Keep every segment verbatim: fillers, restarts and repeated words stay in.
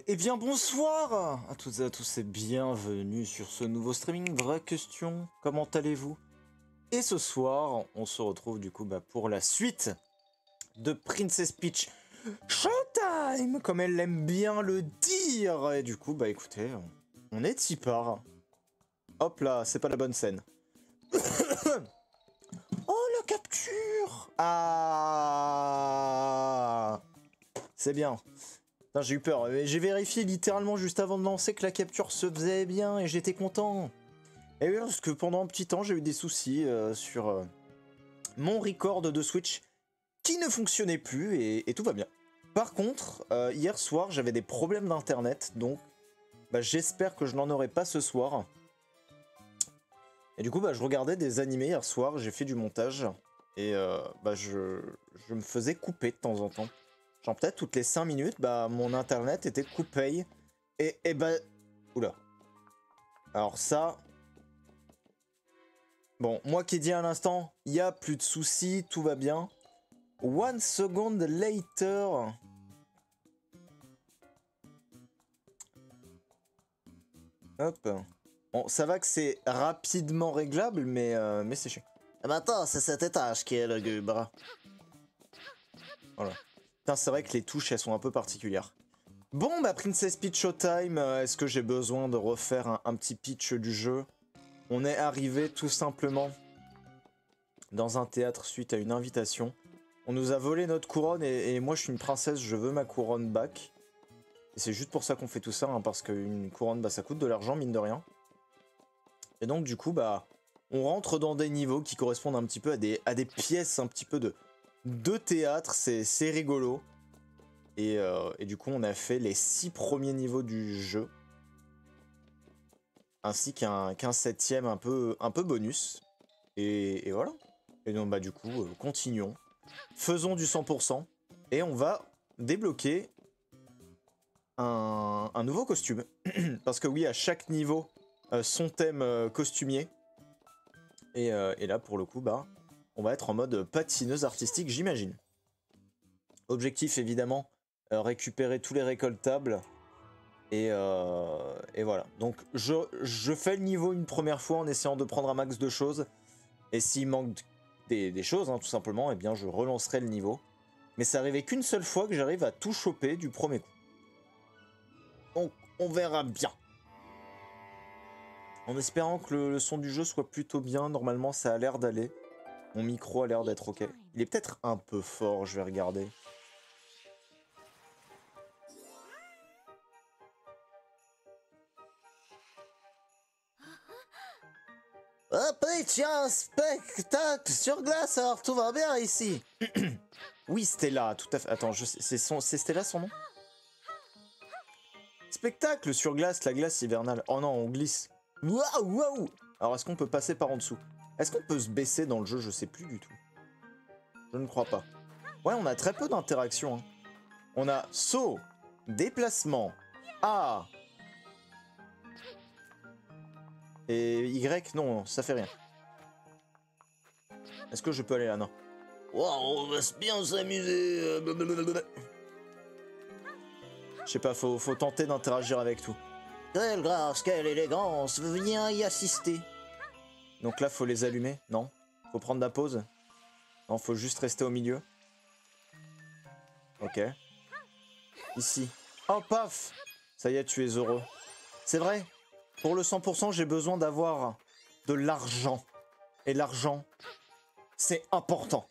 Eh bien bonsoir à toutes et à tous et bienvenue sur ce nouveau streaming Vraie Question. Comment allez-vous? Et ce soir, on se retrouve du coup bah, pour la suite de Princess Peach Showtime, comme elle aime bien le dire. Et du coup, bah écoutez, on est y part. Hop là, c'est pas la bonne scène. Oh la capture! Ah, c'est bien. J'ai eu peur, mais j'ai vérifié littéralement juste avant de lancer que la capture se faisait bien et j'étais content. Et oui, parce que pendant un petit temps, j'ai eu des soucis euh, sur euh, mon record de Switch qui ne fonctionnait plus et, et tout va bien. Par contre, euh, hier soir, j'avais des problèmes d'internet, donc bah, j'espère que je n'en aurai pas ce soir. Et du coup, bah, je regardais des animés hier soir, j'ai fait du montage et euh, bah, je, je me faisais couper de temps en temps. Genre peut-être toutes les cinq minutes, bah mon internet était coupé. Et, et bah... Oula. Alors ça... Bon, moi qui dis à l'instant, il n'y a plus de soucis, tout va bien. One second later... Hop. Bon, ça va que c'est rapidement réglable, mais, euh, mais c'est chiant. Ah bah attends, c'est cet étage qui est le gubre. Voilà. Putain, c'est vrai que les touches, elles sont un peu particulières. Bon, bah Princess Peach Showtime, euh, est-ce que j'ai besoin de refaire un, un petit pitch du jeu? On est arrivé tout simplement dans un théâtre suite à une invitation. On nous a volé notre couronne et, et moi je suis une princesse, je veux ma couronne back. Et c'est juste pour ça qu'on fait tout ça, hein, parce qu'une couronne, bah ça coûte de l'argent, mine de rien. Et donc du coup, bah on rentre dans des niveaux qui correspondent un petit peu à des, à des pièces un petit peu de, de théâtre, c'est rigolo. Et, euh, et du coup, on a fait les six premiers niveaux du jeu. Ainsi qu'un qu'un septième un peu, un peu bonus. Et, et voilà. Et donc, bah, du coup, euh, continuons. Faisons du cent pour cent. Et on va débloquer un, un nouveau costume. Parce que oui, à chaque niveau, euh, son thème euh, costumier. Et, euh, et là, pour le coup, bah, on va être en mode patineuse artistique, j'imagine. Objectif, évidemment. Euh, récupérer tous les récoltables et, euh, et voilà. Donc je, je fais le niveau une première fois en essayant de prendre un max de choses et s'il manque des, des choses hein, tout simplement, et eh bien je relancerai le niveau. Mais c'est arrivé qu'une seule fois que j'arrive à tout choper du premier coup. Donc on verra bien. En espérant que le, le son du jeu soit plutôt bien, normalement ça a l'air d'aller. Mon micro a l'air d'être ok. Il est peut-être un peu fort, je vais regarder. Hop, tiens, un spectacle sur glace, alors tout va bien ici. Oui, Stella, tout à fait. Attends, c'est Stella son nom? Spectacle sur glace, la glace hivernale. Oh non, on glisse. Waouh, waouh. Alors, est-ce qu'on peut passer par en dessous? Est-ce qu'on peut se baisser dans le jeu? Je sais plus du tout. Je ne crois pas. Ouais, on a très peu d'interactions. Hein. On a saut, déplacement, A. Et Y, non, ça fait rien. Est-ce que je peux aller là? Non. Wow, on va bien s'amuser. Je sais pas, faut, faut tenter d'interagir avec tout. Quelle grâce, quelle élégance, viens y assister. Donc là, faut les allumer, non? Faut prendre la pause? Non, faut juste rester au milieu. Ok. Ici. Oh, paf! Ça y est, tu es heureux. C'est vrai, pour le cent pour cent, j'ai besoin d'avoir de l'argent. Et l'argent, c'est important.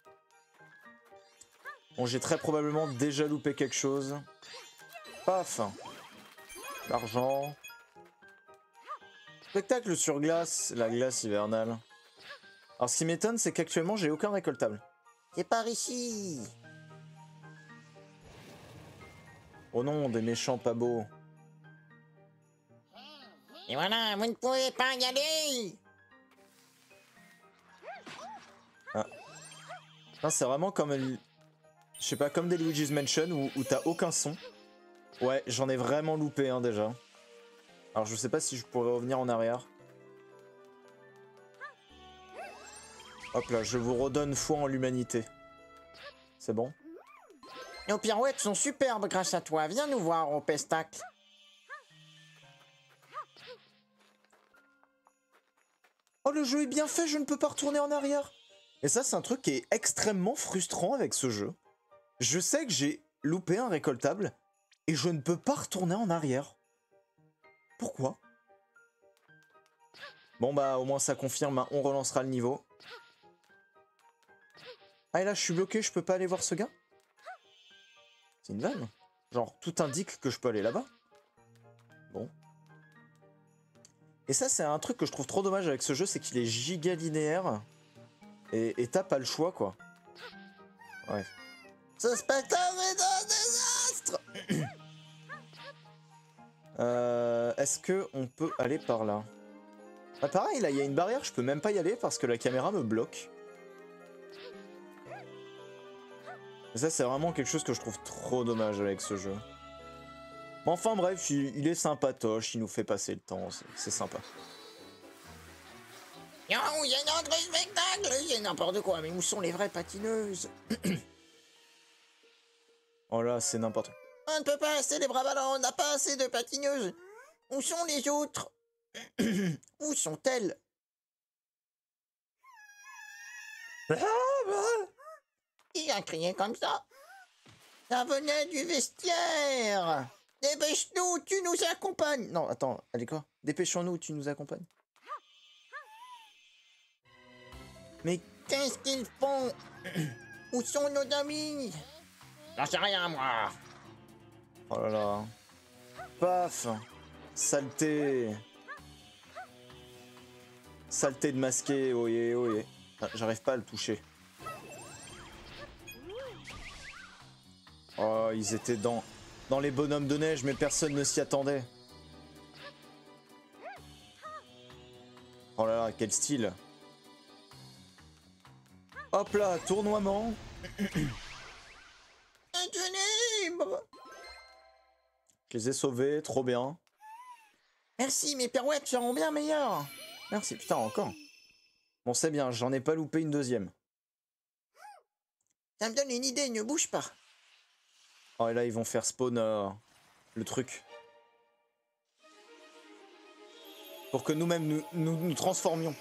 Bon, j'ai très probablement déjà loupé quelque chose. Paf! L'argent. Spectacle sur glace, la glace hivernale. Alors ce qui m'étonne, c'est qu'actuellement, j'ai aucun récoltable. C'est par ici! Oh non, des méchants pas beaux. Et voilà, vous ne pouvez pas y aller! Ah. C'est vraiment comme... Je sais pas, comme des Luigi's Mansion où, où t'as aucun son. Ouais, j'en ai vraiment loupé un hein, déjà. Alors je sais pas si je pourrais revenir en arrière. Hop là, je vous redonne foi en l'humanité. C'est bon? Nos pirouettes sont superbes grâce à toi. Viens nous voir au pestacle. Oh, le jeu est bien fait, je ne peux pas retourner en arrière. Et ça, c'est un truc qui est extrêmement frustrant avec ce jeu. Je sais que j'ai loupé un récoltable et je ne peux pas retourner en arrière. Pourquoi? Bon bah, au moins ça confirme, hein. On relancera le niveau. Ah, et là, je suis bloqué, je peux pas aller voir ce gars? C'est une vanne. Genre, tout indique que je peux aller là-bas. Bon. Et ça, c'est un truc que je trouve trop dommage avec ce jeu, c'est qu'il est giga linéaire. Et et t'as pas le choix, quoi. Ouais. Ce spectacle est un désastre. euh, Est-ce que on peut aller par là? Ah, pareil, là, il y a une barrière, je peux même pas y aller parce que la caméra me bloque. Et ça, c'est vraiment quelque chose que je trouve trop dommage avec ce jeu. Mais enfin, bref, il, il est sympatoche, il nous fait passer le temps, c'est sympa. Yo, il y a une entrée spectacle, il y a n'importe quoi, mais où sont les vraies patineuses? Oh là, c'est n'importe quoi. On ne peut pas assez les bras ballants, on n'a pas assez de patineuses. Où sont les autres? Où sont-elles? Qui a crié comme ça? Ça venait du vestiaire. Dépêche-nous, tu nous accompagnes. Non, attends, allez quoi? Dépêchons-nous, tu nous accompagnes. Mais qu'est-ce qu'ils font? Où sont nos amis? J'en sais rien, moi. Oh là là. Paf. Saleté. Saleté de masqué, oyez, oyez. Ah, j'arrive pas à le toucher. Oh, ils étaient dans, dans les bonhommes de neige, mais personne ne s'y attendait. Oh là là, quel style. Hop là, tournoiement. Je les ai sauvés, trop bien. Merci, mes pirouettes seront bien meilleures. Merci, putain, encore. Bon, c'est bien, j'en ai pas loupé une deuxième. Ça me donne une idée, ne bouge pas. Oh, et là, ils vont faire spawn euh, le truc. Pour que nous-mêmes, nous, nous nous transformions.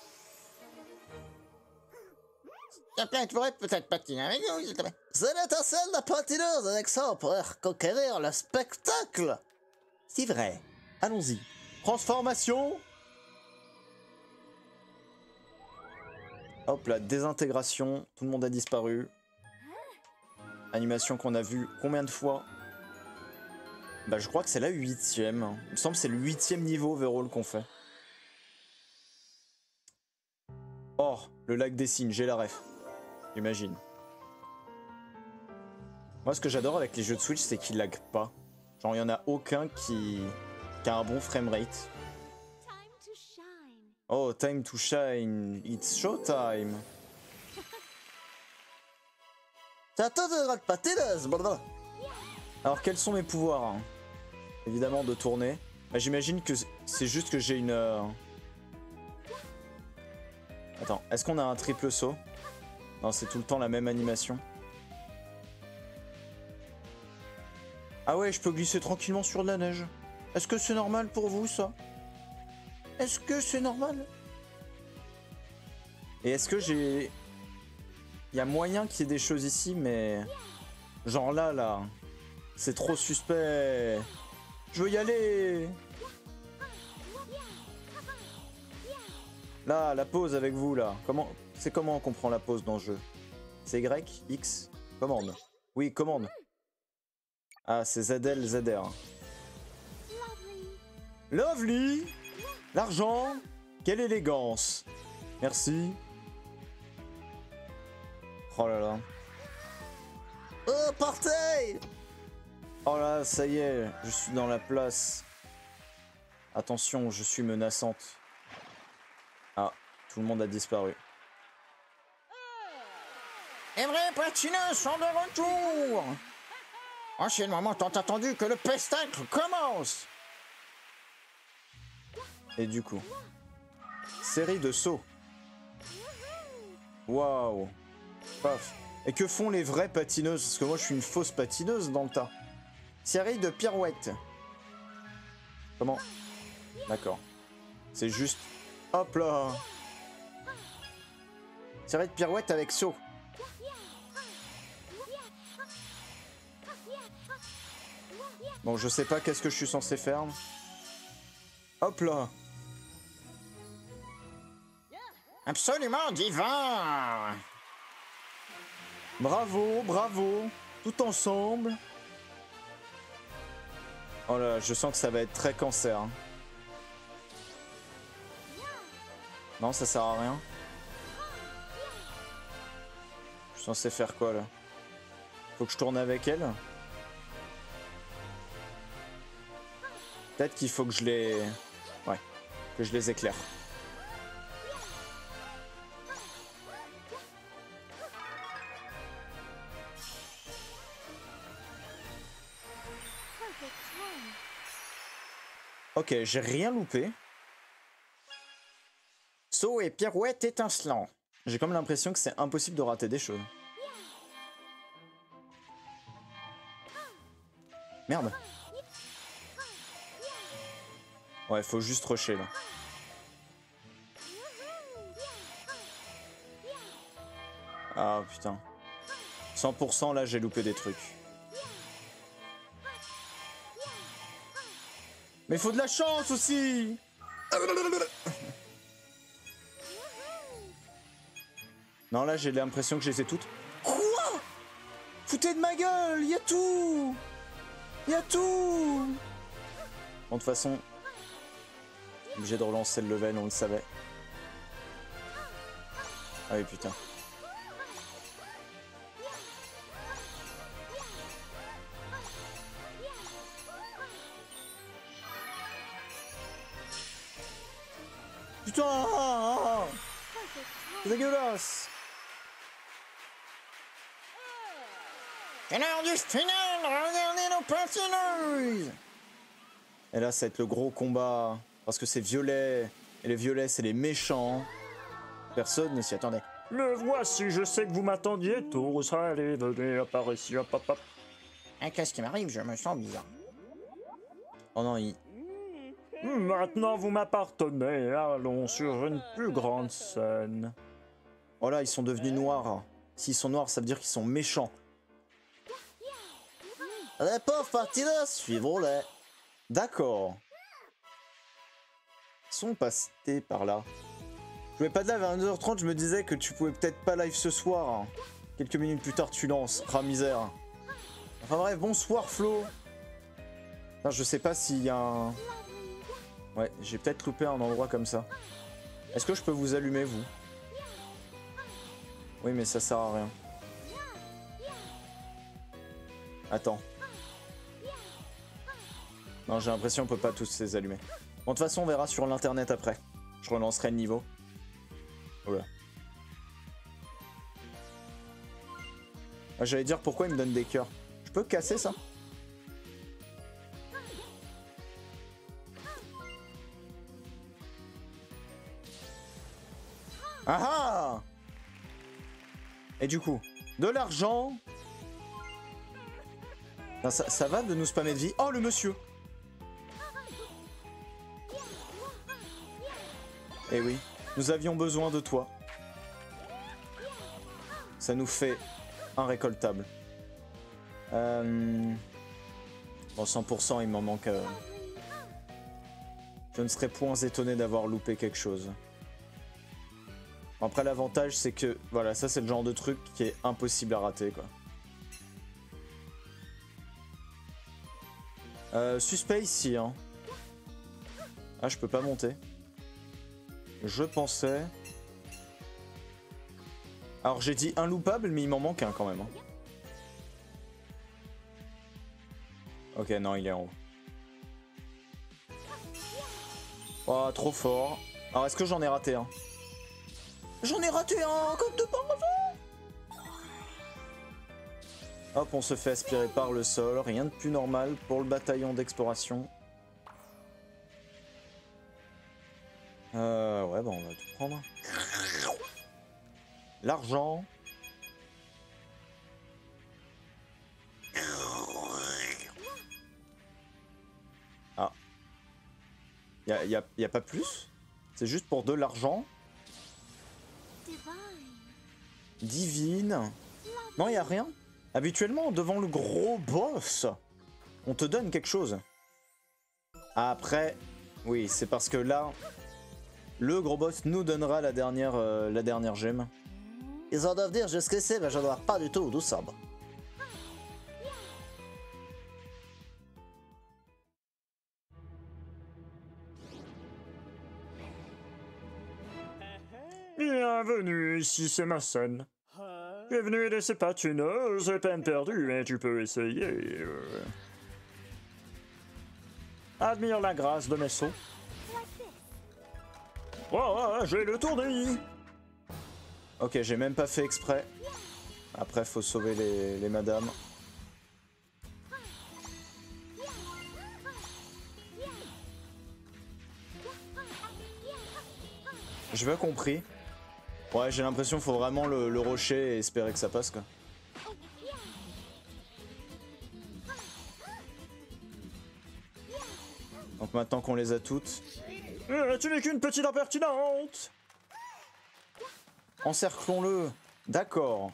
S'il te plaît, tu pourrais peut-être patiner avec nous, s'il te plaît. C'est l'étincelle de patineuse avec ça pour conquérir le spectacle. C'est vrai. Allons-y. Transformation. Hop là, désintégration. Tout le monde a disparu. Animation qu'on a vue combien de fois? Bah je crois que c'est la huitième. Il me semble que c'est le huitième niveau overall qu'on fait. Oh, le lac des signes, j'ai la ref. J'imagine. Moi ce que j'adore avec les jeux de Switch c'est qu'ils lag pas. Genre il y en a aucun qui... qui a un bon framerate. Oh, time to shine. It's showtime. Alors quels sont mes pouvoirs hein? Évidemment de tourner. Bah, j'imagine que c'est juste que j'ai une... Euh... Attends, est-ce qu'on a un triple saut? Non, c'est tout le temps la même animation. Ah ouais, je peux glisser tranquillement sur de la neige. Est-ce que c'est normal pour vous ça? Est-ce que c'est normal? Et est-ce que j'ai... Il y a moyen qu'il y ait des choses ici, mais... Genre là, là... C'est trop suspect. Je veux y aller. Là, la pause avec vous, là. Comment... C'est comment qu'on prend la pause dans le jeu? C'est Y, X, commande. Oui, commande. Ah, c'est Z L, Z R. Lovely. L'argent. Quelle élégance. Merci. Oh là là. Oh, portail. Oh là, ça y est, je suis dans la place. Attention, je suis menaçante. Ah, tout le monde a disparu. Les vrais patineurs sont de retour. Oh, c'est le moment tant attendu que le pestacle commence. Et du coup, série de sauts. Waouh. Paf. Et que font les vraies patineuses? Parce que moi, je suis une fausse patineuse dans le tas. Série de pirouettes. Comment? D'accord. C'est juste... Hop là! Série de pirouettes avec saut. Bon, je sais pas qu'est-ce que je suis censé faire. Hop là! Absolument divin! Bravo, bravo! Tout ensemble. Oh là, je sens que ça va être très cancer. Hein. Non, ça sert à rien. Je suis censé faire quoi là? Faut que je tourne avec elle? Peut-être qu'il faut que je les... Ouais, que je les éclaire. Ok, j'ai rien loupé. Saut et pirouette étincelant. J'ai comme l'impression que c'est impossible de rater des choses. Merde. Ouais, faut juste rusher là. Ah putain. cent pour cent là, j'ai loupé des trucs. Mais faut de la chance aussi. Non, là, j'ai l'impression que je les ai toutes. Quoi? Foutez de ma gueule, y a tout. Y a tout. Bon, de toute façon, obligé de relancer le level, on le savait. Ah oui, putain. Putain, c'est dégueulasse. C'est l'heure du final, regardez nos patineuses. Et là, ça va être le gros combat, parce que c'est violet, et les violets, c'est les méchants. Personne ne s'y attendait. Le voici, je sais que vous m'attendiez tous. Allez, venez, hop, par ici, hop, hop, hop. Ah, qu'est-ce qui m'arrive? Je me sens bizarre. Oh non, il... Maintenant, vous m'appartenez. Allons sur une plus grande scène. Oh là, ils sont devenus noirs. S'ils sont noirs, ça veut dire qu'ils sont méchants. Les pauvres patineurs, suivons-les. D'accord. Ils sont passés par là. Je voulais pas de live à vingt heures trente, je me disais que tu pouvais peut-être pas live ce soir. Quelques minutes plus tard, tu lances. Rat misère. Enfin bref, bonsoir Flo. Enfin, je sais pas s'il y a un... Ouais, j'ai peut-être loupé un endroit comme ça. Est-ce que je peux vous allumer, vous? Oui, mais ça sert à rien. Attends. Non, j'ai l'impression qu'on peut pas tous les allumer. Bon, de toute façon, on verra sur l'internet après. Je relancerai le niveau. Voilà. Ah, j'allais dire pourquoi il me donne des cœurs. Je peux casser ça? Ah ah! Et du coup, de l'argent. Ça, ça va de nous spammer de vie. Oh, le monsieur! Eh oui, nous avions besoin de toi. Ça nous fait un récoltable. Euh... Bon, cent pour cent, il m'en manque... Euh... Je ne serais point étonné d'avoir loupé quelque chose. Après, l'avantage, c'est que... Voilà, ça, c'est le genre de truc qui est impossible à rater, quoi. Euh, suspect ici, hein. Ah, je peux pas monter. Je pensais... Alors, j'ai dit inloupable, mais il m'en manque un, quand même. Hein. Ok, non, il est en haut. Oh, trop fort. Alors, est-ce que j'en ai raté un? J'en ai raté un, comme de par hasard. Hop, on se fait aspirer par le sol. Rien de plus normal pour le bataillon d'exploration. Euh, ouais, bah on va tout prendre. L'argent. Y'a y a, y a pas plus? C'est juste pour de l'argent? Divine. Non, y a rien. Habituellement, devant le gros boss, on te donne quelque chose. Après, oui, c'est parce que là, le gros boss nous donnera la dernière, euh, la dernière gemme. Ils en doivent dire juste ce que c'est, mais j'en vois pas du tout d'où ça. Bienvenue, ici c'est ma scène. Bienvenue de ces patineuses, c'est peine perdue, mais tu peux essayer. Admire la grâce de mes sauts. Oh, oh, j'ai le tournis. Ok, j'ai même pas fait exprès. Après, faut sauver les, les madames. J'ai pas compris. Ouais, j'ai l'impression qu'il faut vraiment le, le rusher et espérer que ça passe, quoi. Donc maintenant qu'on les a toutes... Euh, tu n'es qu'une petite impertinente. Encerclons-le. D'accord.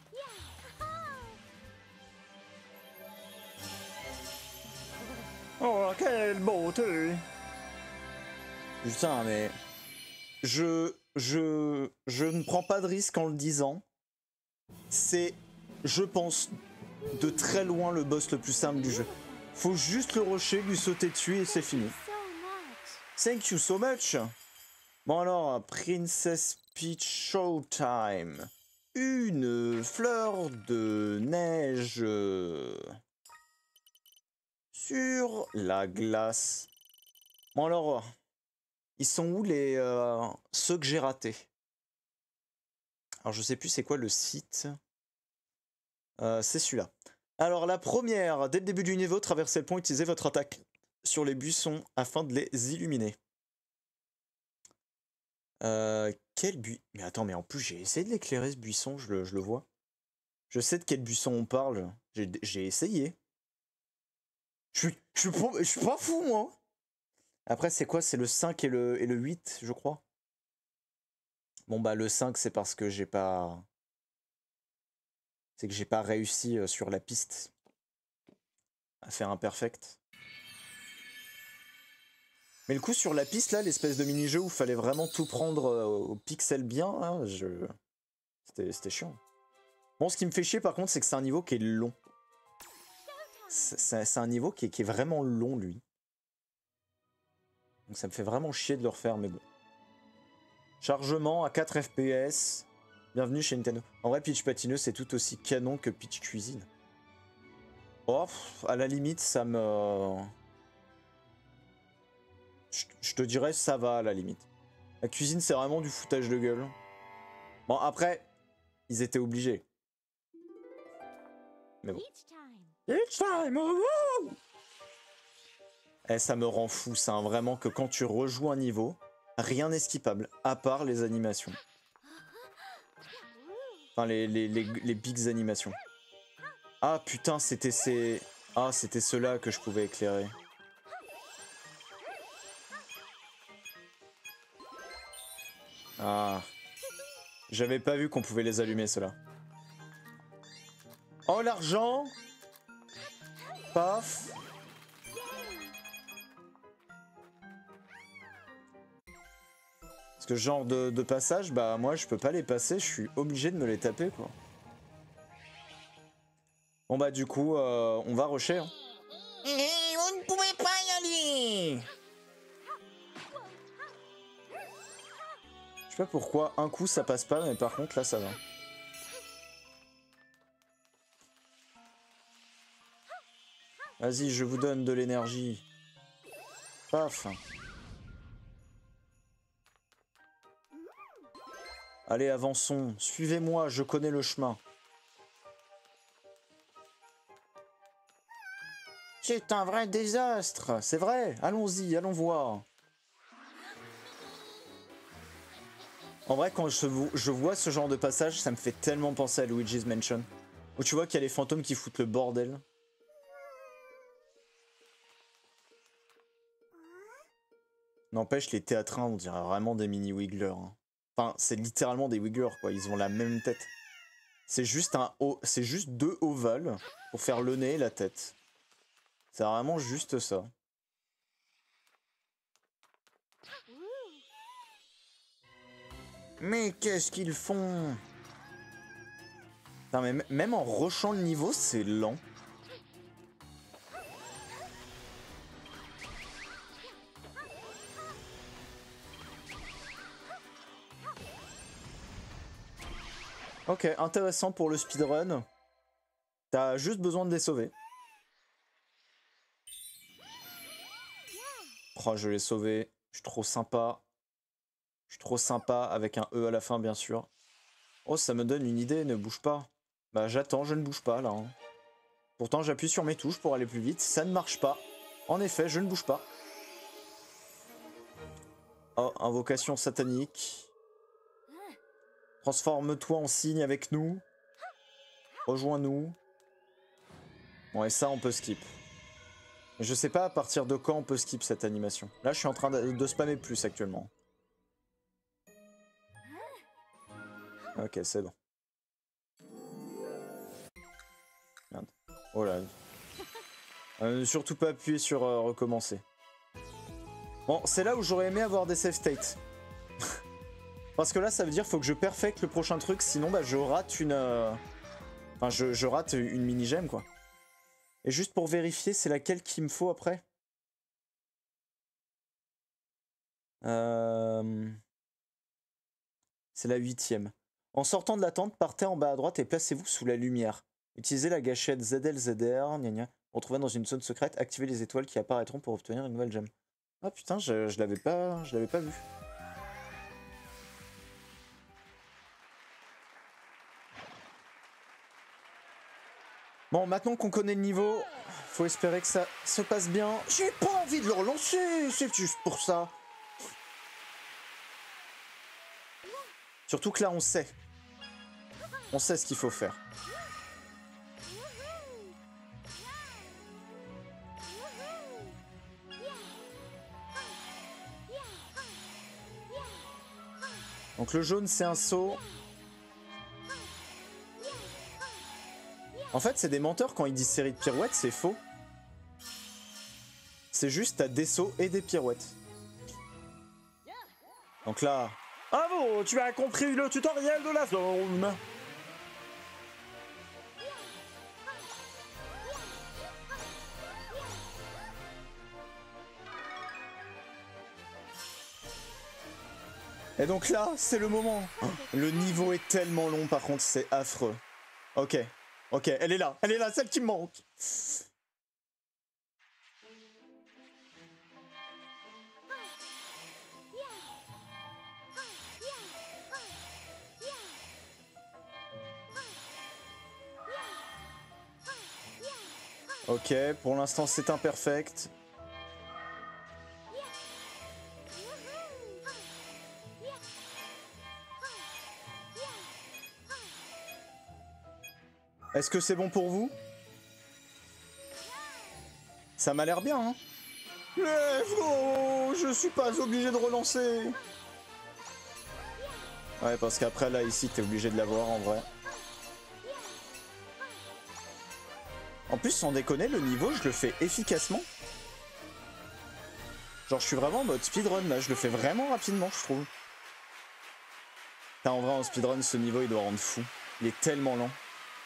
Oh, quelle beauté. Putain, mais... Je... Je... Je ne prends pas de risque en le disant. C'est, je pense, de très loin le boss le plus simple du jeu. Faut juste le rusher, lui sauter dessus et c'est fini. Thank you so much. Bon alors, Princess Peach Showtime. Une fleur de neige sur la glace. Bon alors, ils sont où les euh, ceux que j'ai ratés? Alors je sais plus c'est quoi le site. Euh, c'est celui-là. Alors la première, dès le début du niveau, traversez le pont, utilisez votre attaque sur les buissons afin de les illuminer. Euh, quel buisson? Mais attends, mais en plus j'ai essayé de l'éclairer ce buisson, je le, je le vois. Je sais de quel buisson on parle, j'ai essayé. Je suis, je, suis pas, je suis pas fou moi. Après c'est quoi? C'est le cinq et le, et le huit je crois. Bon bah le cinq c'est parce que j'ai pas... C'est que j'ai pas réussi sur la piste à faire un perfect. Mais le coup sur la piste là, l'espèce de mini-jeu où il fallait vraiment tout prendre au pixel bien, hein, je... c'était chiant. Bon, ce qui me fait chier par contre, c'est que c'est un niveau qui est long. C'est un niveau qui est, qui est vraiment long lui. Donc ça me fait vraiment chier de le refaire, mais bon. Chargement à quatre F P S. Bienvenue chez Nintendo. En vrai, Peach Patineux, c'est tout aussi canon que Peach Cuisine. Oh, à la limite, ça me... Je, je te dirais, ça va à la limite. La cuisine, c'est vraiment du foutage de gueule. Bon, après, ils étaient obligés. Mais bon. Each time, oh, eh, ça me rend fou, ça, hein, vraiment, que quand tu rejoues un niveau, rien n'est skippable, à part les animations. Enfin, les, les, les, les bigs animations. Ah, putain, c'était ces... Ah, c'était ceux-là que je pouvais éclairer. Ah. J'avais pas vu qu'on pouvait les allumer, ceux-là. Oh, l'argent. Paf. Parce que ce genre de, de passage, bah moi je peux pas les passer, je suis obligé de me les taper quoi. Bon bah du coup, euh, on va rusher. Hein. Et on ne pouvait pas y aller. Je sais pas pourquoi, un coup ça passe pas, mais par contre là ça va. Vas-y, je vous donne de l'énergie. Paf. Allez, avançons. Suivez-moi, je connais le chemin. C'est un vrai désastre. C'est vrai. Allons-y, allons voir. En vrai, quand je, je vois ce genre de passage, ça me fait tellement penser à Luigi's Mansion. Où tu vois qu'il y a les fantômes qui foutent le bordel. N'empêche, les théâtrins, on dirait vraiment des mini-wigglers. Hein. Enfin, c'est littéralement des wigglers, quoi. Ils ont la même tête. C'est juste un o... c'est juste deux ovales pour faire le nez et la tête. C'est vraiment juste ça. Mais qu'est-ce qu'ils font? Putain, mais même en rushant le niveau, c'est lent. Ok, intéressant pour le speedrun. T'as juste besoin de les sauver. Oh, je l'ai sauvé. Je suis trop sympa. Je suis trop sympa avec un E à la fin, bien sûr. Oh, ça me donne une idée, ne bouge pas. Bah, j'attends, je ne bouge pas, là. Hein. Pourtant, j'appuie sur mes touches pour aller plus vite. Ça ne marche pas. En effet, je ne bouge pas. Oh, invocation satanique. Transforme-toi en cygne avec nous. Rejoins-nous. Bon, et ça, on peut skip. Je sais pas à partir de quand on peut skip cette animation. Là, je suis en train de, de spammer plus actuellement. Ok, c'est bon. Merde. Oh là. Euh, surtout pas appuyer sur euh, recommencer. Bon, c'est là où j'aurais aimé avoir des save states. Parce que là, ça veut dire faut que je perfecte le prochain truc, sinon bah, je rate une... Euh... Enfin, je, je rate une mini-gemme, quoi. Et juste pour vérifier, c'est laquelle qu'il me faut après euh... C'est la huitième. En sortant de la tente, partez en bas à droite et placez-vous sous la lumière. Utilisez la gâchette Z L Z R, gna gna. Retrouvez dans une zone secrète, activez les étoiles qui apparaîtront pour obtenir une nouvelle gemme. Ah putain, je, je l'avais pas, je l'avais pas vu. Bon, maintenant qu'on connaît le niveau, faut espérer que ça se passe bien. J'ai pas envie de le relancer, c'est juste pour ça. Surtout que là, on sait. On sait ce qu'il faut faire. Donc le jaune, c'est un saut. En fait, c'est des menteurs quand ils disent série de pirouettes, c'est faux. C'est juste t'as des sauts et des pirouettes. Donc là... Bravo, tu as compris le tutoriel de la zone. Et donc là, c'est le moment. Le niveau est tellement long, par contre, c'est affreux. Ok, ok, elle est là, elle est là, celle qui me manque. Ok, pour l'instant, c'est imperfect. Est-ce que c'est bon pour vous? Ça m'a l'air bien, hein? Let's go! Je suis pas obligé de relancer. Ouais, parce qu'après, là, ici, t'es obligé de l'avoir, en vrai. En plus, sans déconner, le niveau, je le fais efficacement. Genre, je suis vraiment en mode speedrun, là. Je le fais vraiment rapidement, je trouve. Putain, en vrai, en speedrun, ce niveau, il doit rendre fou. Il est tellement lent.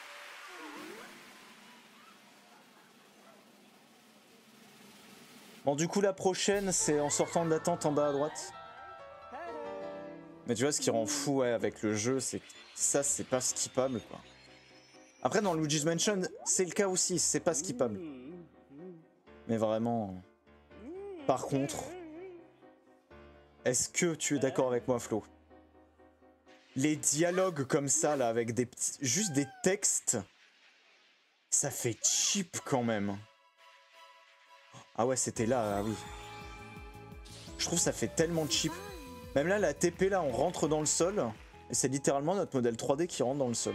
Bon, du coup, la prochaine, c'est en sortant de la tente en bas à droite. Mais tu vois, ce qui rend fou ouais, avec le jeu, c'est que ça, c'est pas skippable, quoi. Après, dans Luigi's Mansion, c'est le cas aussi, c'est pas skippable. Mais vraiment... Par contre... Est-ce que tu es d'accord avec moi, Flo? Les dialogues comme ça, là, avec des petits... juste des textes, ça fait cheap quand même. Ah ouais, c'était là, ah oui. Je trouve ça fait tellement cheap. Même là, la T P, là, on rentre dans le sol. Et c'est littéralement notre modèle trois D qui rentre dans le sol.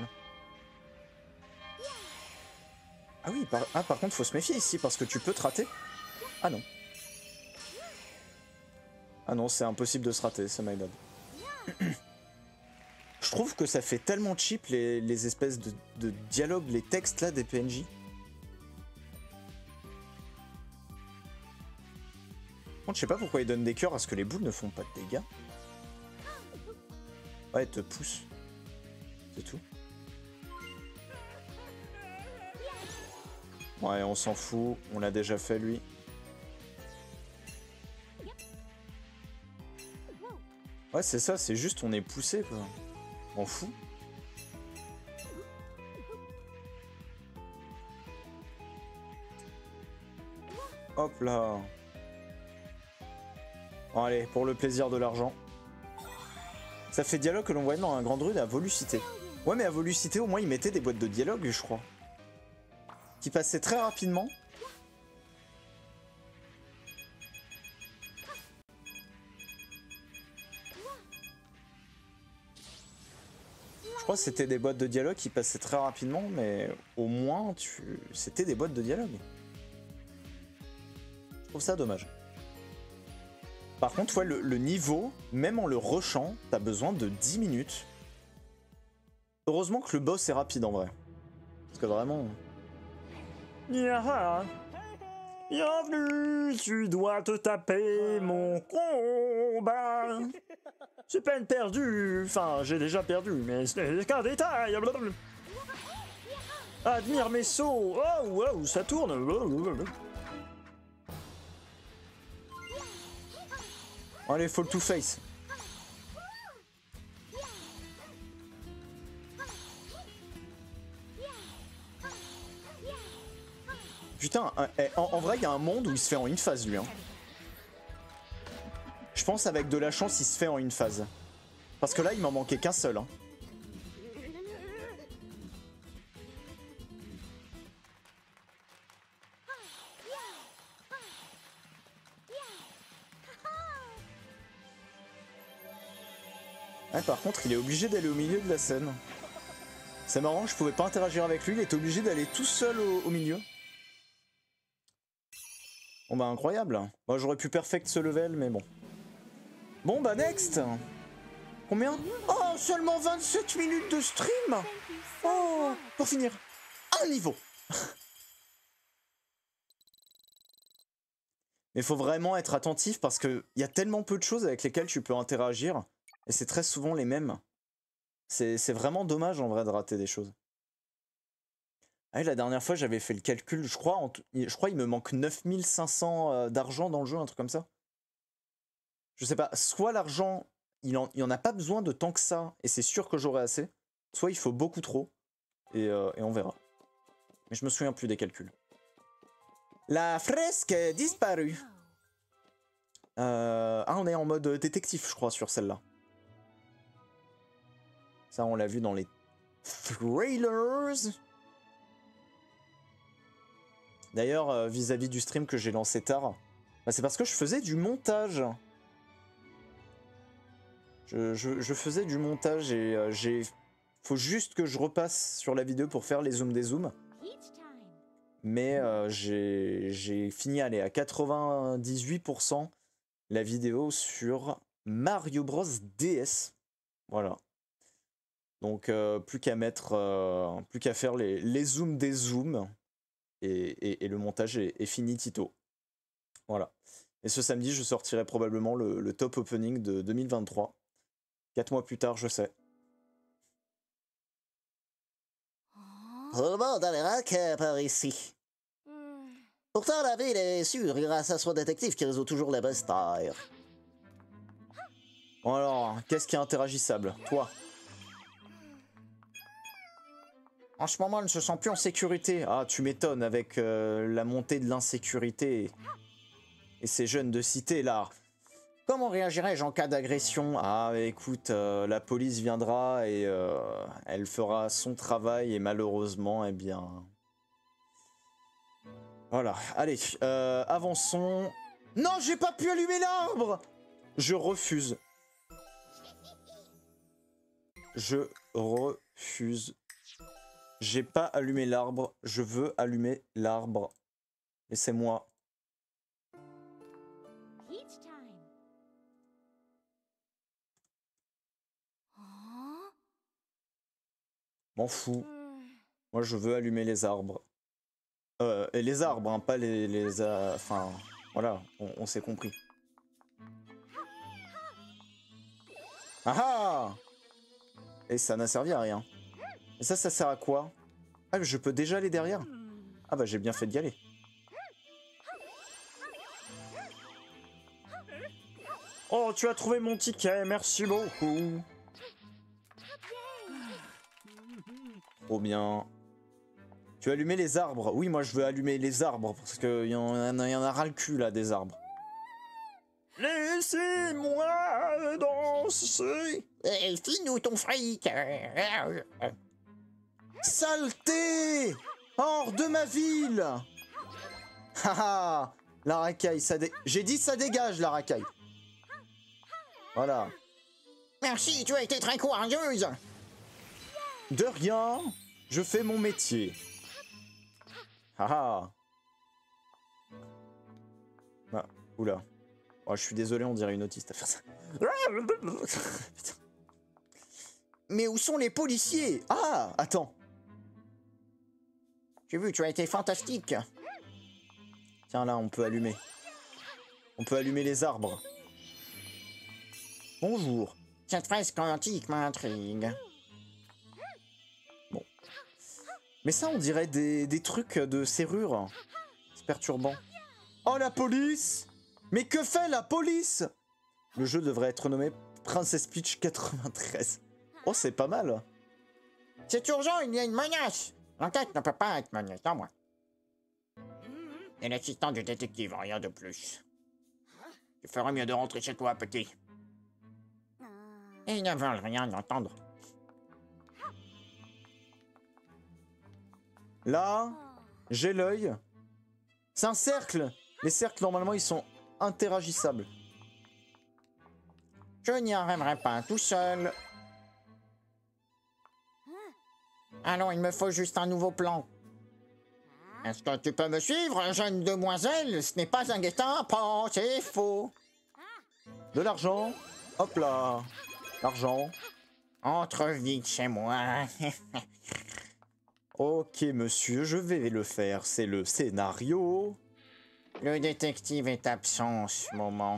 Ah oui, par, ah, par contre, faut se méfier ici, parce que tu peux te rater. Ah non. Ah non, c'est impossible de se rater, c'est my bad. Je trouve que ça fait tellement cheap les, les espèces de, de dialogues, les textes là des P N J. Bon, je sais pas pourquoi ils donnent des cœurs parce que les boules ne font pas de dégâts. Ouais, elles te poussent. C'est tout. Ouais, on s'en fout, on l'a déjà fait lui. Ouais, c'est ça, c'est juste on est poussé quoi. On fout. Hop là. Bon allez, pour le plaisir de l'argent. Ça fait dialogue que l'on voyait dans un grand druide à Volucité. Ouais mais à Volucité au moins ils mettaient des boîtes de dialogue je crois. Qui passaient très rapidement. Je crois que c'était des boîtes de dialogue qui passaient très rapidement, mais au moins tu... c'était des boîtes de dialogue. Je trouve ça dommage. Par contre, ouais, le, le niveau, même en le rushant, t'as besoin de dix minutes. Heureusement que le boss est rapide en vrai. Parce que vraiment... Yaha. Bienvenue, tu dois te taper mon combat. C'est peine perdue, enfin j'ai déjà perdu, mais ce n'est qu'un détail. Admire mes sauts, oh wow, ça tourne. Allez, fall to face. Putain, en, en vrai, il y a un monde où il se fait en une phase, lui. Hein. Je pense avec de la chance, il se fait en une phase. Parce que là, il m'en manquait qu'un seul. Hein. Ouais, par contre, il est obligé d'aller au milieu de la scène. C'est marrant, je pouvais pas interagir avec lui, il est obligé d'aller tout seul au, au milieu. Bon bah incroyable. Moi j'aurais pu perfect ce level, mais bon. Bon bah next. Combien? Oh, seulement vingt-sept minutes de stream. Oh, pour finir, un niveau. Mais faut vraiment être attentif parce qu'il y a tellement peu de choses avec lesquelles tu peux interagir. Et c'est très souvent les mêmes. C'est vraiment dommage en vrai de rater des choses. Ah oui, la dernière fois j'avais fait le calcul, je crois, en je crois il me manque neuf mille cinq cents euh, d'argent dans le jeu, un truc comme ça. Je sais pas, soit l'argent, il, en, il en a pas besoin de tant que ça, et c'est sûr que j'aurai assez, soit il faut beaucoup trop, et, euh, et on verra. Mais je me souviens plus des calculs. La fresque est disparue. Euh, ah, on est en mode détective, je crois, sur celle-là. Ça, on l'a vu dans les trailers. D'ailleurs, euh, vis-à-vis du stream que j'ai lancé tard, bah, c'est parce que je faisais du montage. Je, je, je faisais du montage et euh, j'ai... Faut juste que je repasse sur la vidéo pour faire les zooms des zooms. Mais euh, j'ai fini allez, à quatre-vingt-dix-huit pour cent la vidéo sur Mario Bros D S. Voilà. Donc euh, plus qu'à mettre, euh, plus qu'à faire les, les zooms des zooms. Et, et, et le montage est, est fini tito. Voilà. Et ce samedi, je sortirai probablement le, le top opening de deux mille vingt-trois. Quatre mois plus tard, je sais. Tout le monde a les raquets par ici. Pourtant, la ville est sûre grâce à son détective qui résout toujours les bestires. Bon alors, qu'est-ce qui est interagissable? Toi? En ce moment, elle ne se sent plus en sécurité. Ah, tu m'étonnes avec euh, la montée de l'insécurité et ces jeunes de cité là. Comment réagirais-je en cas d'agression? Ah, écoute, euh, la police viendra et euh, elle fera son travail et malheureusement, eh bien... Voilà, allez, euh, avançons. Non, j'ai pas pu allumer l'arbre! Je refuse. Je refuse. J'ai pas allumé l'arbre, je veux allumer l'arbre. Laissez-moi. M'en fous. Moi, je veux allumer les arbres. Euh, et les arbres, hein, pas les... les euh, enfin, voilà, on, on s'est compris. Ah ah! Et ça n'a servi à rien. Et ça, ça sert à quoi? Ah, je peux déjà aller derrière? Ah bah, j'ai bien fait d'y aller. Oh, tu as trouvé mon ticket, merci beaucoup. Trop bien. Tu veux allumer les arbres? Oui, moi je veux allumer les arbres, parce qu'il y, en a- y en a ras le cul là, des arbres. Laissez-moi danser. Eh, file-nous ton fric. Saleté! Hors de ma ville! Haha! La racaille, ça dé... J'ai dit ça dégage, la racaille. Voilà. Merci, tu as été très courageuse. De rien, je fais mon métier. Haha. Ah, oula. Oh, je suis désolé, on dirait une autiste à faire ça. Putain. Mais où sont les policiers? Ah, attends. J'ai vu, tu as été fantastique. Tiens, là, on peut allumer. On peut allumer les arbres. Bonjour. Cette fresque antique m'intrigue. Bon. Mais ça, on dirait des, des trucs de serrure. C'est perturbant. Oh, la police! Mais que fait la police? Le jeu devrait être nommé Princess Peach quatre-vingt-treize. Oh, c'est pas mal. C'est urgent, il y a une menace. L'enquête ne peut pas être menée sans moi. Et l'assistant du détective, rien de plus. Tu ferais mieux de rentrer chez toi, petit. Et ils ne veulent rien entendre. Là, j'ai l'œil. C'est un cercle. Les cercles, normalement, ils sont interagissables. Je n'y arriverai pas tout seul. Allons, il me faut juste un nouveau plan. Est-ce que tu peux me suivre, jeune demoiselle? Ce n'est pas un guet-apens, c'est faux. De l'argent. Hop là. L'argent. Entre vite chez moi. Ok, monsieur, je vais le faire. C'est le scénario. Le détective est absent en ce moment.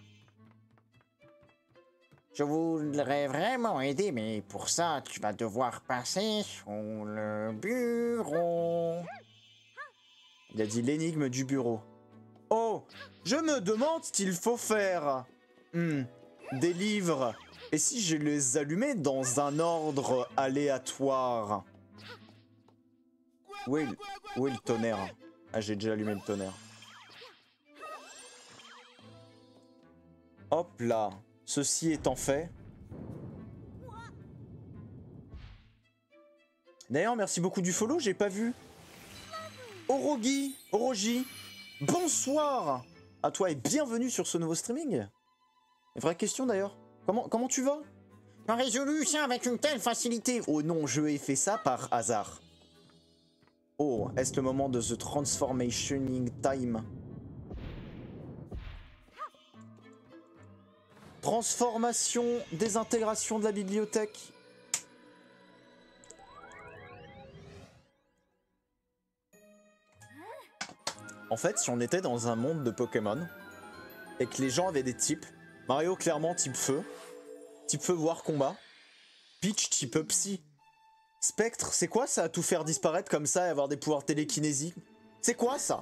Je voudrais vraiment aider, mais pour ça, tu vas devoir passer sur le bureau. Il a dit l'énigme du bureau. Oh, je me demande ce qu'il faut faire. Hmm, des livres. Et si je les allumais dans un ordre aléatoire? Où est le, où est le tonnerre? Ah, j'ai déjà allumé le tonnerre. Hop là. Ceci étant fait. D'ailleurs, merci beaucoup du follow, j'ai pas vu. Orogi, Orogi, bonsoir à toi et bienvenue sur ce nouveau streaming. Vraie question d'ailleurs. Comment, comment tu vas? Tu as résolu ça avec une telle facilité. Oh non, je ai fait ça par hasard. Oh, est-ce le moment de The Transformationing Time? Transformation, désintégration de la bibliothèque. En fait, si on était dans un monde de Pokémon et que les gens avaient des types, Mario clairement type feu, type feu voire combat, Peach type psy, Spectre, c'est quoi ça, tout faire disparaître comme ça et avoir des pouvoirs télékinésiques? C'est quoi ça?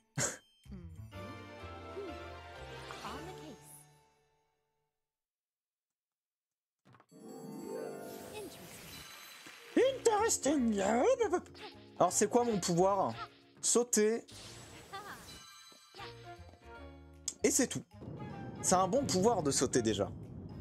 Interesting. Alors c'est quoi mon pouvoir? Sauter. Et c'est tout. C'est un bon pouvoir de sauter déjà.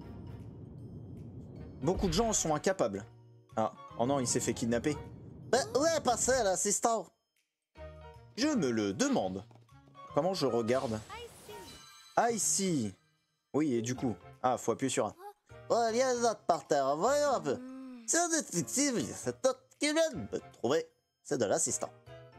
Beaucoup de gens en sont incapables. Ah, oh non, il s'est fait kidnapper. Ben, où est passé l'assistant? Je me le demande. Comment je regarde? Ah, ici. Oui, et du coup. Ah, faut appuyer sur un. Ouais, il y a des autres par terre, voyons un peu. C'est un détective, il y a cet autre qui vient de me trouver. C'est de l'assistant.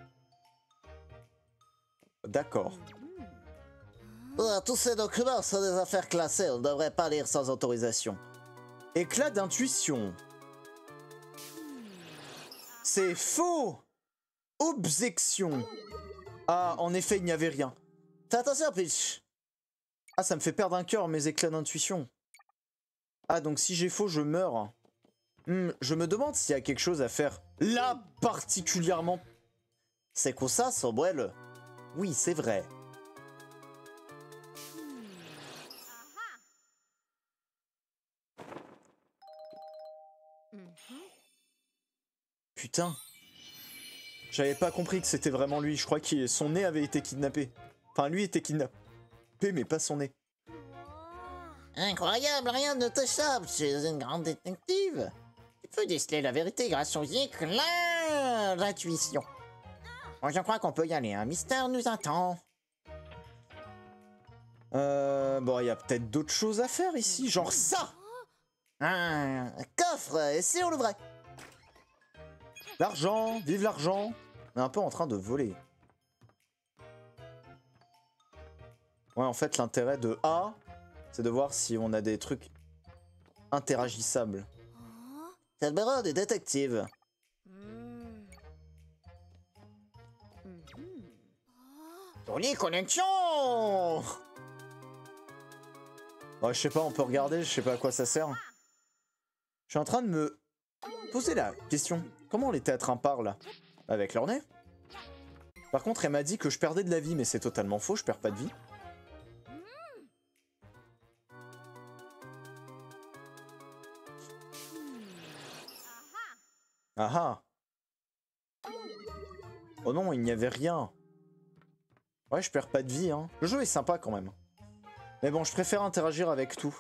D'accord. Ouais, tous ces documents sont des affaires classées, on ne devrait pas lire sans autorisation. Éclat d'intuition. C'est faux! Objection. Ah, en effet, il n'y avait rien. Fais attention, Peach. Ah, ça me fait perdre un cœur, mes éclats d'intuition. Ah, donc si j'ai faux, je meurs. Hmm, je me demande s'il y a quelque chose à faire là, particulièrement. C'est quoi ça, Sombrel? Oui, c'est vrai. Putain. J'avais pas compris que c'était vraiment lui. Je crois que son nez avait été kidnappé. Enfin, lui était kidnappé, mais pas son nez. Incroyable, rien ne t'échappe, tu es une grande détective. Tu peux déceler la vérité grâce aux éclairs d'intuition. Moi, je crois qu'on peut y aller, un mystère nous attend. Euh... Bon, il y a peut-être d'autres choses à faire ici, genre ça. Un coffre, et si on l'ouvrait? L'argent, vive l'argent. On est un peu en train de voler. Ouais, en fait, l'intérêt de A, c'est de voir si on a des trucs interagissables. C'est le bureau des détectives. Jolie connexion! Ouais, je sais pas, on peut regarder, je sais pas à quoi ça sert. Je suis en train de me poser la question. Comment les théâtrins parlent? Avec leur nez? Par contre, elle m'a dit que je perdais de la vie, mais c'est totalement faux, je perds pas de vie. Ah ah. Oh non, il n'y avait rien. Ouais, je perds pas de vie, hein. Le jeu est sympa quand même. Mais bon, je préfère interagir avec tout.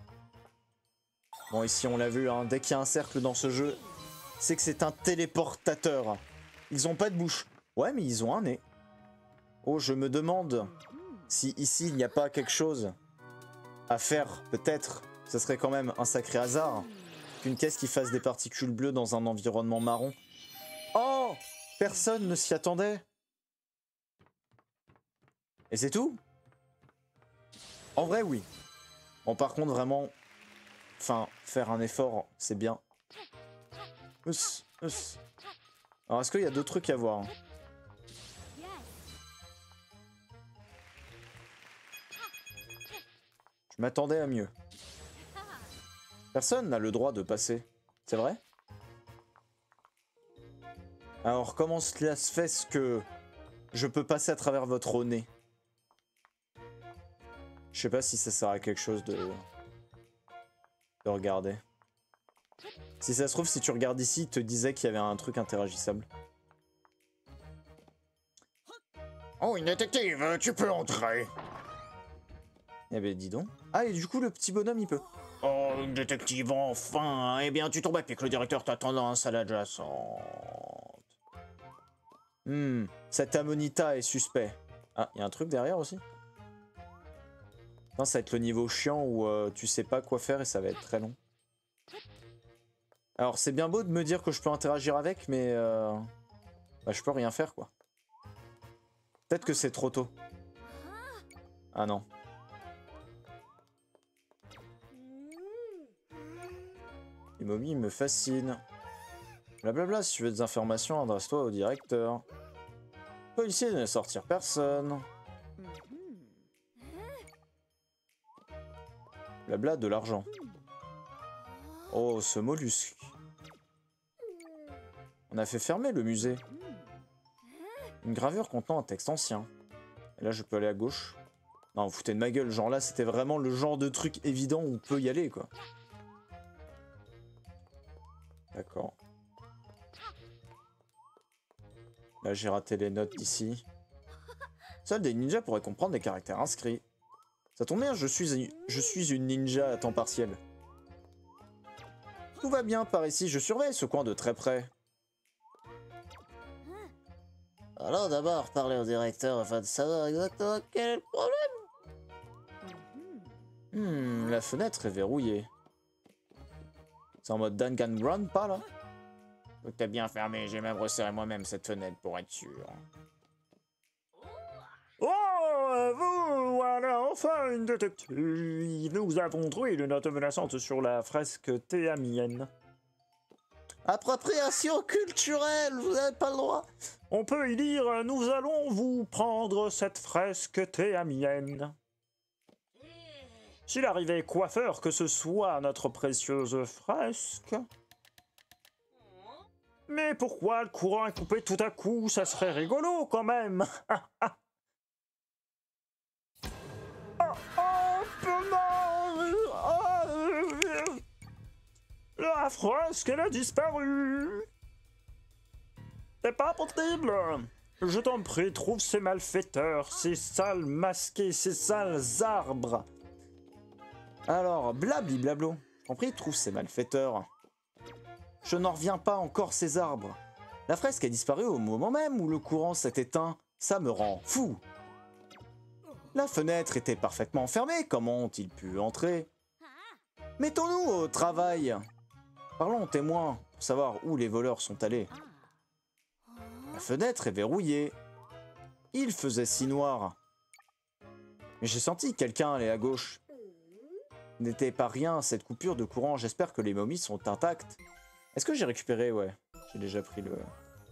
Bon, ici on l'a vu, hein, dès qu'il y a un cercle dans ce jeu, c'est que c'est un téléportateur. Ils ont pas de bouche. Ouais, mais ils ont un nez. Oh, je me demande si ici il n'y a pas quelque chose à faire, peut-être. Ce serait quand même un sacré hasard qu'une caisse qui fasse des particules bleues dans un environnement marron. Oh! Personne ne s'y attendait. Et c'est tout? En vrai, oui. Bon, par contre, vraiment... Enfin, faire un effort, c'est bien. Us, us. Alors, est-ce qu'il y a d'autres trucs à voir? Je m'attendais à mieux. Personne n'a le droit de passer. C'est vrai? Alors, comment cela se fait que je peux passer à travers votre nez? Je sais pas si ça sert à quelque chose de... de regarder. Si ça se trouve, si tu regardes ici, il te disait qu'il y avait un truc interagissable. Oh, une détective, tu peux entrer. Eh ben, dis donc. Ah, et du coup, le petit bonhomme, il peut. Oh, une détective, enfin. Eh bien, tu tombes à pic, que le directeur t'a tendance à l'adjacente. Hmm, cet Amonita est suspect. Ah, il y a un truc derrière aussi? Non, ça va être le niveau chiant où euh, tu sais pas quoi faire et ça va être très long. Alors, c'est bien beau de me dire que je peux interagir avec, mais... Euh, bah, je peux rien faire, quoi. Peut-être que c'est trop tôt. Ah non. Les momies me fascinent. Blablabla, si tu veux des informations, adresse-toi au directeur. Policier ne sortir personne. Blabla, de l'argent. Oh, ce mollusque. On a fait fermer le musée. Une gravure contenant un texte ancien. Et là, je peux aller à gauche. Non, vous foutez de ma gueule. Genre là, c'était vraiment le genre de truc évident où on peut y aller, quoi. D'accord. Là, j'ai raté les notes d'ici. Seuls des ninjas pourraient comprendre les caractères inscrits. Ça tombe bien, je suis, je suis une ninja à temps partiel. Tout va bien par ici, je surveille ce coin de très près. Alors d'abord, parler au directeur afin de savoir exactement quel est le problème. Hmm, la fenêtre est verrouillée. C'est en mode Danganronpa, pas là? Tout est bien fermé, j'ai même resserré moi-même cette fenêtre pour être sûr. Oh, vous, voilà, enfin une détective. Nous avons trouvé une note menaçante sur la fresque théamienne. Appropriation culturelle, vous n'avez pas le droit. On peut y lire « Nous allons vous prendre cette fresque théamienne ». S'il arrivait coiffeur que ce soit notre précieuse fresque. Mais pourquoi le courant est coupé tout à coup? Ça serait rigolo quand même. Oh, oh, non. Oh, la fresque, elle a disparu. C'est pas possible. Je t'en prie, trouve ces malfaiteurs, ces sales masqués, ces sales arbres. Alors, blabli blablo. Je t'en prie, trouve ces malfaiteurs. Je n'en reviens pas encore, ces arbres. La fresque a disparu au moment même où le courant s'est éteint. Ça me rend fou. La fenêtre était parfaitement fermée. Comment ont-ils pu entrer? Mettons-nous au travail. Parlons aux témoins pour savoir où les voleurs sont allés. La fenêtre est verrouillée. Il faisait si noir. Mais j'ai senti quelqu'un aller à gauche. N'était pas rien cette coupure de courant. J'espère que les momies sont intactes. Est-ce que j'ai récupéré? Ouais, j'ai déjà pris le...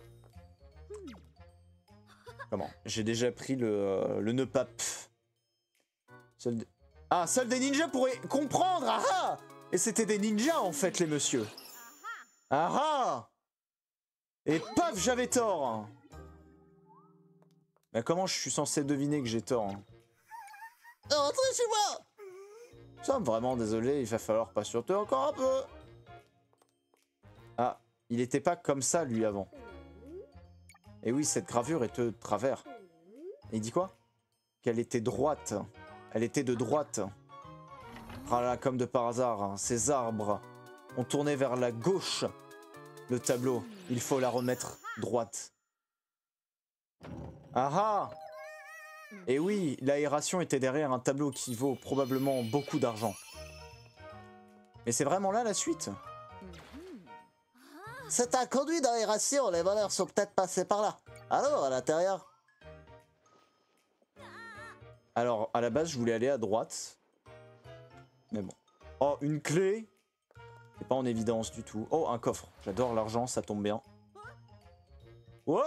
Comment? J'ai déjà pris le, euh, le nœud pape. Seul de... Ah, seuls des ninjas pourraient comprendre. Ah ah! Et c'était des ninjas en fait, les messieurs. Ah ah! Et paf, j'avais tort. Mais comment je suis censé deviner que j'ai tort? Rentrez chez moi! Nous sommes vraiment désolés, il va falloir patienter encore un peu. Ah, il était pas comme ça lui avant. Et oui, cette gravure est de travers. Et il dit quoi? Qu'elle était droite. Elle était de droite. Ah là, comme de par hasard, hein, ces arbres ont tourné vers la gauche. Le tableau, il faut la remettre droite. Ah ah! Et oui, l'aération était derrière un tableau qui vaut probablement beaucoup d'argent. Mais c'est vraiment là la suite? C'est un conduit d'aération, les voleurs sont peut-être passés par là. Alors, à l'intérieur? Alors, à la base, je voulais aller à droite. Mais bon. Oh, une clé? C'est pas en évidence du tout. Oh, un coffre. J'adore l'argent, ça tombe bien. Wow!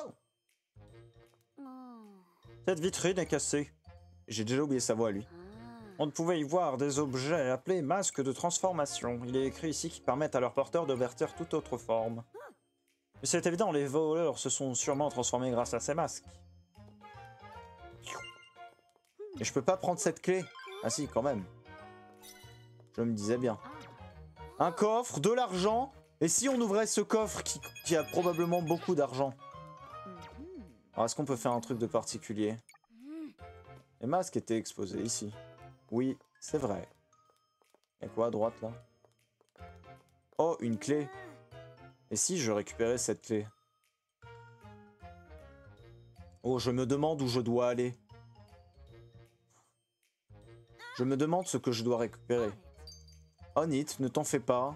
Cette vitrine est cassée. J'ai déjà oublié sa voix, lui. On ne pouvait y voir des objets appelés masques de transformation. Il est écrit ici qu'ils permettent à leurs porteurs de vertir toute autre forme. Mais c'est évident, les voleurs se sont sûrement transformés grâce à ces masques. Et je peux pas prendre cette clé? Ah si, quand même. Je me disais bien. Un coffre, de l'argent. Et si on ouvrait ce coffre qui, qui a probablement beaucoup d'argent? Alors est-ce qu'on peut faire un truc de particulier? Les masques étaient exposés ici. Oui, c'est vrai. Il y a quoi à droite là? Oh, une clé. Et si je récupérais cette clé? Oh, je me demande où je dois aller. Je me demande ce que je dois récupérer. On it, ne t'en fais pas.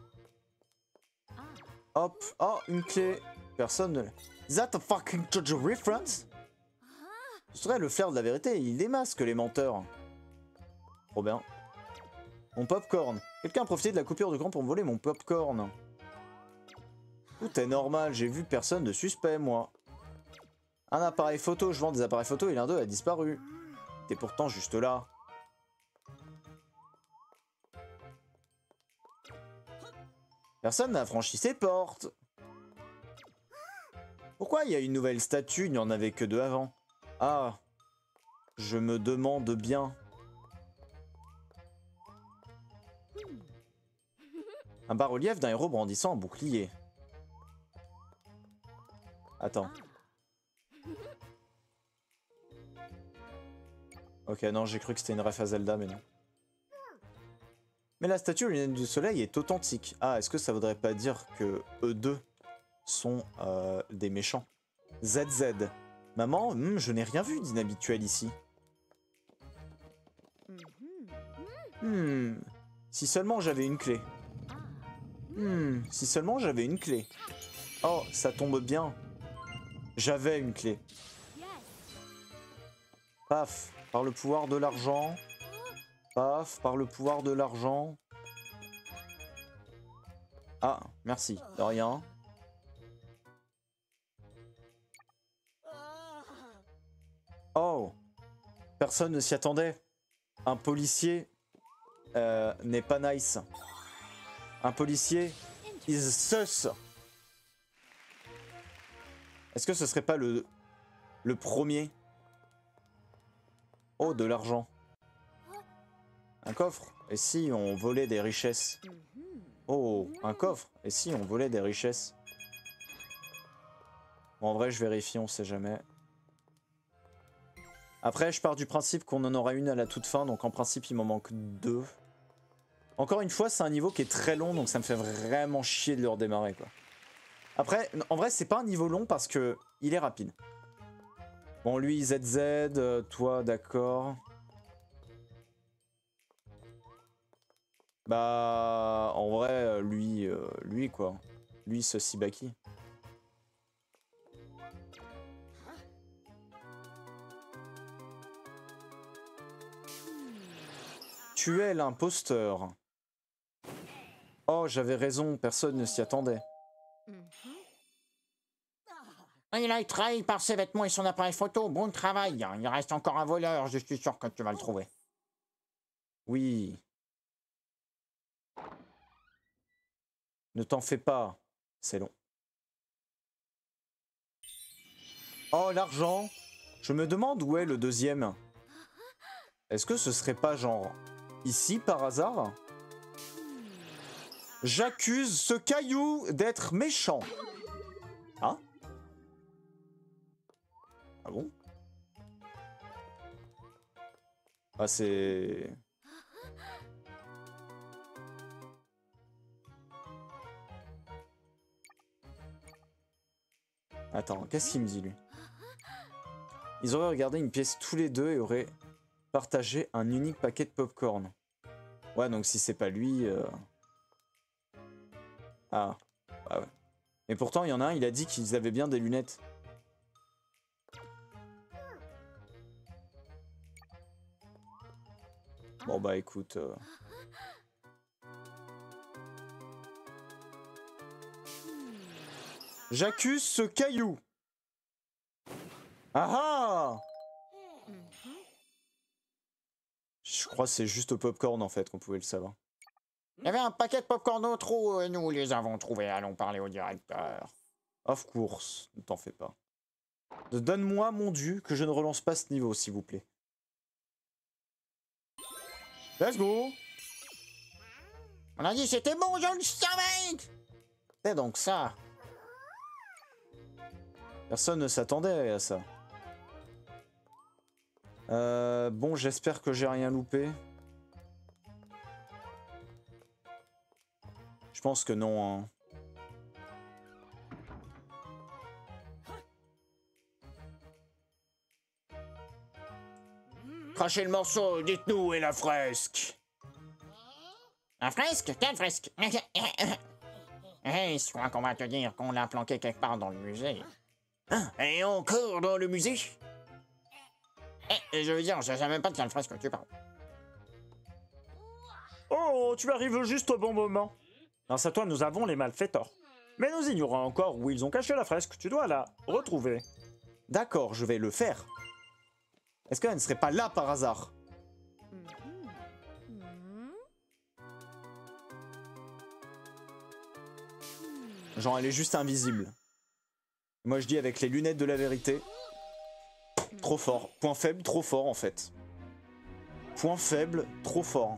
Hop, oh, une clé. Personne ne l'a. Is that a fucking Jojo reference? Ce serait le flair de la vérité, il démasque les menteurs. Trop bien. Mon popcorn. Quelqu'un a profité de la coupure de courant pour me voler mon popcorn. Tout est normal, j'ai vu personne de suspect, moi. Un appareil photo, je vends des appareils photo et l'un d'eux a disparu. T'es pourtant juste là. Personne n'a franchi ses portes. Pourquoi il y a une nouvelle statue? Il n'y en avait que deux avant. Ah, je me demande bien. Un bas-relief d'un héros brandissant un bouclier. Attends. Ok, non, j'ai cru que c'était une ref à Zelda, mais non. Mais la statue aux lunettes du soleil est authentique. Ah, est-ce que ça voudrait pas dire que eux deux sont euh, des méchants? Z Z. Maman, hmm, je n'ai rien vu d'inhabituel ici. Hmm. Si seulement j'avais une clé. Hmm. Si seulement j'avais une clé. Oh, ça tombe bien. J'avais une clé. Paf. Par le pouvoir de l'argent. Paf. Par le pouvoir de l'argent. Ah, merci, de rien. Oh, personne ne s'y attendait. Un policier euh, n'est pas nice. Un policier is sus. Est-ce que ce serait pas le, le premier? Oh, de l'argent. Un coffre? Et si on volait des richesses? Oh, un coffre? Et si on volait des richesses? Bon, en vrai, je vérifie, on sait jamais. Après, je pars du principe qu'on en aura une à la toute fin, donc en principe, il m'en manque deux. Encore une fois, c'est un niveau qui est très long, donc ça me fait vraiment chier de le redémarrer, quoi. Après, en vrai, c'est pas un niveau long parce que il est rapide. Bon, lui, Z Z, euh, toi, d'accord. Bah, en vrai, lui, euh, lui, quoi. Lui, ce Sibaki. Tu es l'imposteur. Oh, j'avais raison, personne ne s'y attendait. Il a été trahi par ses vêtements et son appareil photo. Bon travail. Il reste encore un voleur. Je suis sûr que tu vas le trouver. Oui. Ne t'en fais pas. C'est long. Oh, l'argent. Je me demande où est le deuxième. Est-ce que ce serait pas genre ici par hasard? J'accuse ce caillou d'être méchant. Hein? Ah bon? Ah c'est... Attends, qu'est-ce qu'il me dit lui? Ils auraient regardé une pièce tous les deux et auraient partagé un unique paquet de popcorn. Ouais, donc si c'est pas lui... Euh... Ah, bah ouais. Mais pourtant, il y en a un, il a dit qu'ils avaient bien des lunettes. Bon bah écoute... Euh... J'accuse ce caillou. Ah ah! Je crois que c'est juste au popcorn en fait qu'on pouvait le savoir. Il y avait un paquet de popcorn au trou et nous les avons trouvés. Allons parler au directeur. Of course, ne t'en fais pas. Donne-moi mon dû, que je ne relance pas ce niveau, s'il vous plaît. Let's go! On a dit c'était bon, je le savais! C'est donc ça. Personne ne s'attendait à ça. Euh, bon, j'espère que j'ai rien loupé. Je pense que non, hein. Crachez le morceau, dites-nous où est la fresque. La fresque? Quelle fresque? Eh, je crois qu'on va te dire qu'on l'a planquée quelque part dans le musée. Hein? Et encore dans le musée? Eh, je veux dire, je savais même pas de quelle fresque tu parles. Oh, tu arrives juste au bon moment. Grâce à toi, nous avons les malfaiteurs. Mais nous ignorons encore où ils ont caché la fresque. Tu dois la retrouver. D'accord, je vais le faire. Est-ce qu'elle ne serait pas là par hasard? Genre, elle est juste invisible. Moi, je dis avec les lunettes de la vérité. Trop fort. Point faible, trop fort, en fait. Point faible, trop fort.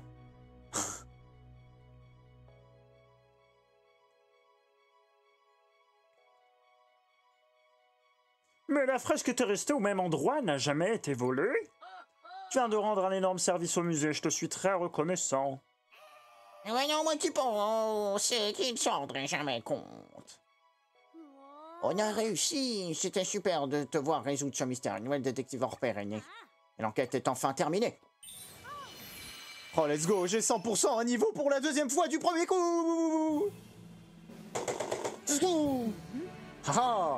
Mais la fresque était restée au même endroit, n'a jamais été volée. Tu viens de rendre un énorme service au musée, je te suis très reconnaissant. Voyons, moi qui pense, c'est qu'ils s'en rendrait jamais compte. On a réussi, c'était super de te voir résoudre ce mystère. Une nouvelle détective hors pair est née. Et l'enquête est enfin terminée. Oh, let's go, j'ai cent pour cent un niveau pour la deuxième fois du premier coup. Haha.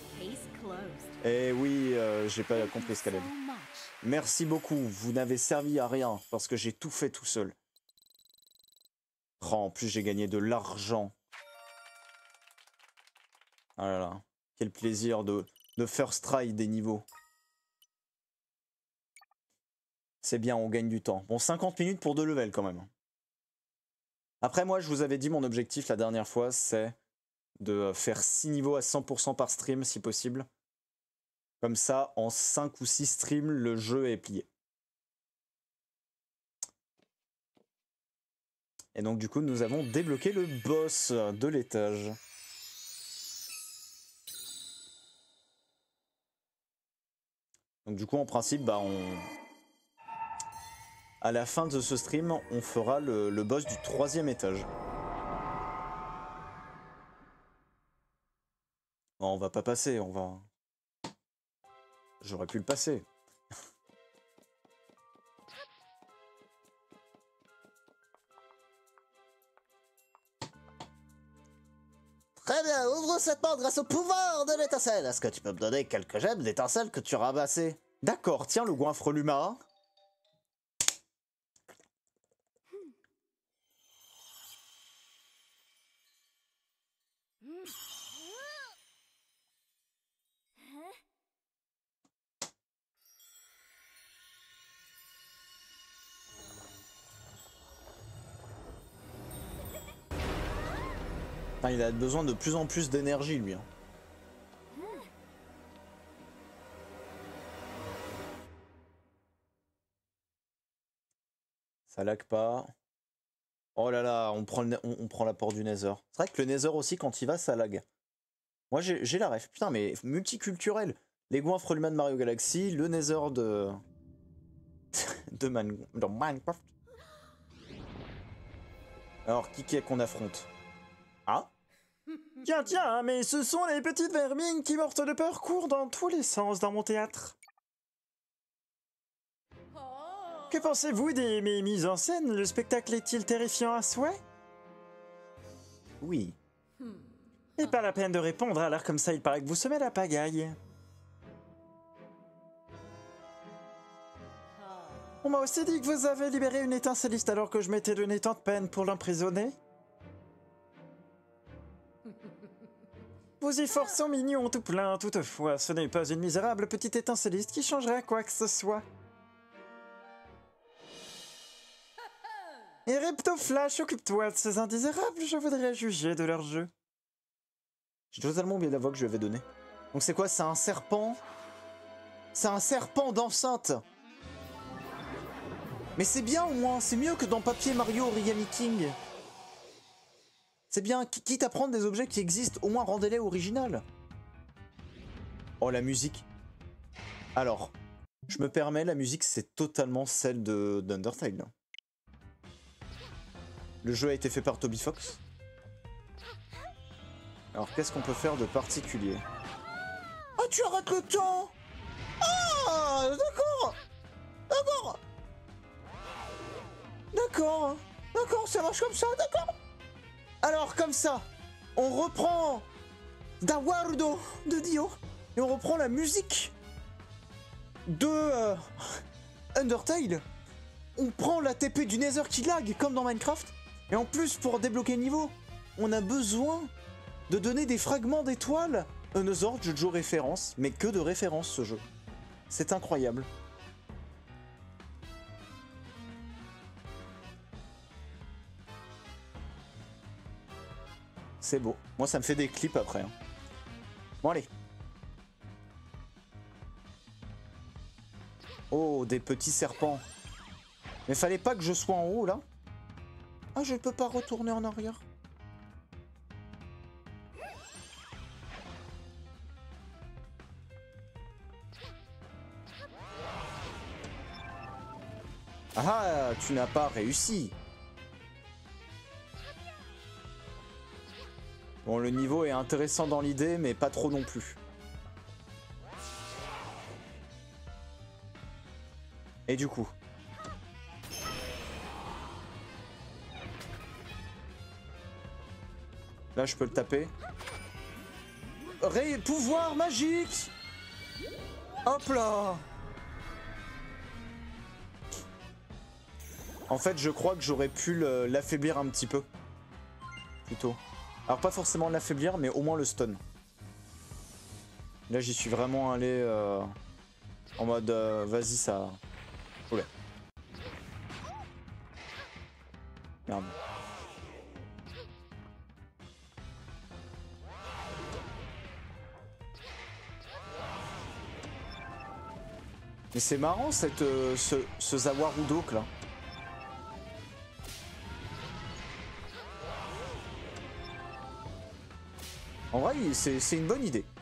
Eh oui, euh, j'ai pas compris ce qu'elle a dit. Merci beaucoup, vous n'avez servi à rien, parce que j'ai tout fait tout seul. Oh, en plus j'ai gagné de l'argent. Ah là là, quel plaisir de, de first try des niveaux. C'est bien, on gagne du temps. Bon, cinquante minutes pour deux levels quand même. Après, moi, je vous avais dit, mon objectif la dernière fois, c'est de faire six niveaux à cent pour cent par stream, si possible. Comme ça, en cinq ou six streams, le jeu est plié. Et donc, du coup, nous avons débloqué le boss de l'étage. Donc, du coup, en principe, bah, on... à la fin de ce stream, on fera le, le boss du troisième étage. Non, on va pas passer, on va... J'aurais pu le passer. Très bien, ouvre cette porte grâce au pouvoir de l'étincelle. Est-ce que tu peux me donner quelques gemmes d'étincelle que tu ramassais? D'accord, tiens le goinfre Luma. Enfin, il a besoin de plus en plus d'énergie, lui. Hein. Ça lag pas. Oh là là, on prend, le, on, on prend la porte du Nether. C'est vrai que le Nether aussi, quand il va, ça lag. Moi, j'ai la ref. Putain, mais multiculturel. Les goinfres humains de Mario Galaxy, le Nether de... de, Man... de Minecraft. Alors, qui est qu'on affronte? Ah? Tiens, tiens, mais ce sont les petites vermines qui, mortes de peur, courent dans tous les sens dans mon théâtre. Que pensez-vous des mes mises en scène? Le spectacle est-il terrifiant à souhait? Oui. Et pas la peine de répondre, à l'air comme ça, il paraît que vous semez la pagaille. On m'a aussi dit que vous avez libéré une étincelliste alors que je m'étais donné tant de peine pour l'emprisonner. Vos efforts sont mignons tout plein, toutefois, ce n'est pas une misérable petite étincelliste qui changerait quoi que ce soit. Et Reptoflash, occupe-toi de ces indésirables, je voudrais juger de leur jeu. J'ai totalement oublié la voix que je lui avais donnée. Donc c'est quoi? C'est un serpent? C'est un serpent d'enceinte. Mais c'est bien au moins, c'est mieux que dans Papier Mario Origami King. C'est bien, quitte à prendre des objets qui existent, au moins rendez-les originales. Oh, la musique. Alors, je me permets, la musique c'est totalement celle de d'Undertale. Le jeu a été fait par Toby Fox. Alors, qu'est-ce qu'on peut faire de particulier? Ah, tu arrêtes le temps! Ah, d'accord! D'accord! D'accord! D'accord, ça marche comme ça, d'accord! Alors, comme ça, on reprend Dawarudo de Dio et on reprend la musique de euh, Undertale. On prend la T P du Nether qui lag, comme dans Minecraft. Et en plus, pour débloquer le niveau, on a besoin de donner des fragments d'étoiles. Another Jojo référence, mais que de référence ce jeu. C'est incroyable. C'est beau. Moi, ça me fait des clips après. Hein. Bon, allez. Oh, des petits serpents. Mais fallait pas que je sois en haut, là. Ah, je peux pas retourner en arrière. Ah, tu n'as pas réussi. Bon, le niveau est intéressant dans l'idée, mais pas trop non plus. Et du coup... Là, je peux le taper. Ré... Pouvoir magique! Hop là! En fait, je crois que j'aurais pu l'affaiblir un petit peu. Plutôt. Alors, pas forcément l'affaiblir, mais au moins le stun. Là, j'y suis vraiment allé euh, en mode euh, vas-y, ça. Oula. Merde. Mais c'est marrant cette, euh, ce, ce Zawarudook là. En vrai, c'est une bonne idée.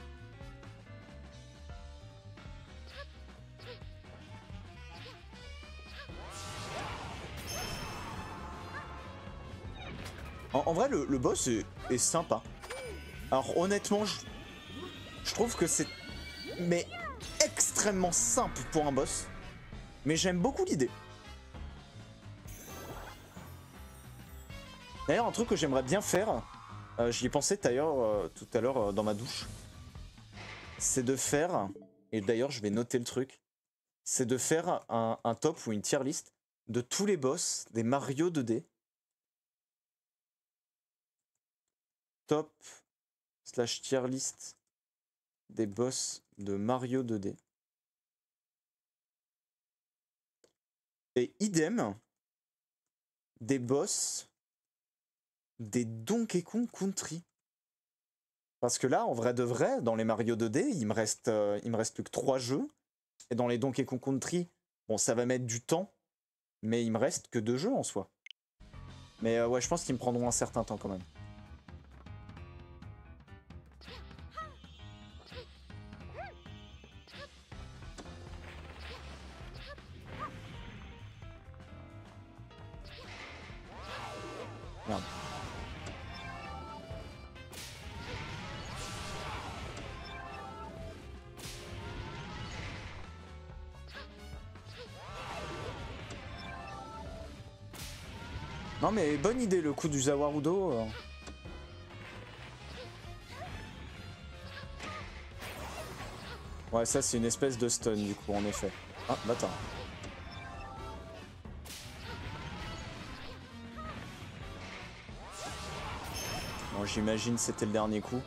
En, en vrai, le, le boss est, est sympa. Alors honnêtement, je, je trouve que c'est mais extrêmement simple pour un boss. Mais j'aime beaucoup l'idée. D'ailleurs, un truc que j'aimerais bien faire, euh, j'y ai pensé d'ailleurs euh, tout à l'heure euh, dans ma douche, c'est de faire, et d'ailleurs je vais noter le truc, c'est de faire un, un top ou une tier list de tous les boss des Mario deux D. Top slash tier list des boss de Mario deux D. Et idem des boss des Donkey Kong Country. Parce que là, en vrai de vrai, dans les Mario deux D, il me reste, euh, il me reste plus que trois jeux. Et dans les Donkey Kong Country, bon, ça va mettre du temps, mais il me reste que deux jeux en soi. Mais euh, ouais, je pense qu'ils me prendront un certain temps quand même. Merde. Non mais bonne idée le coup du Zawarudo. Euh... Ouais, ça c'est une espèce de stun du coup en effet. Ah, bâtard. Bon, j'imagine c'était le dernier coup.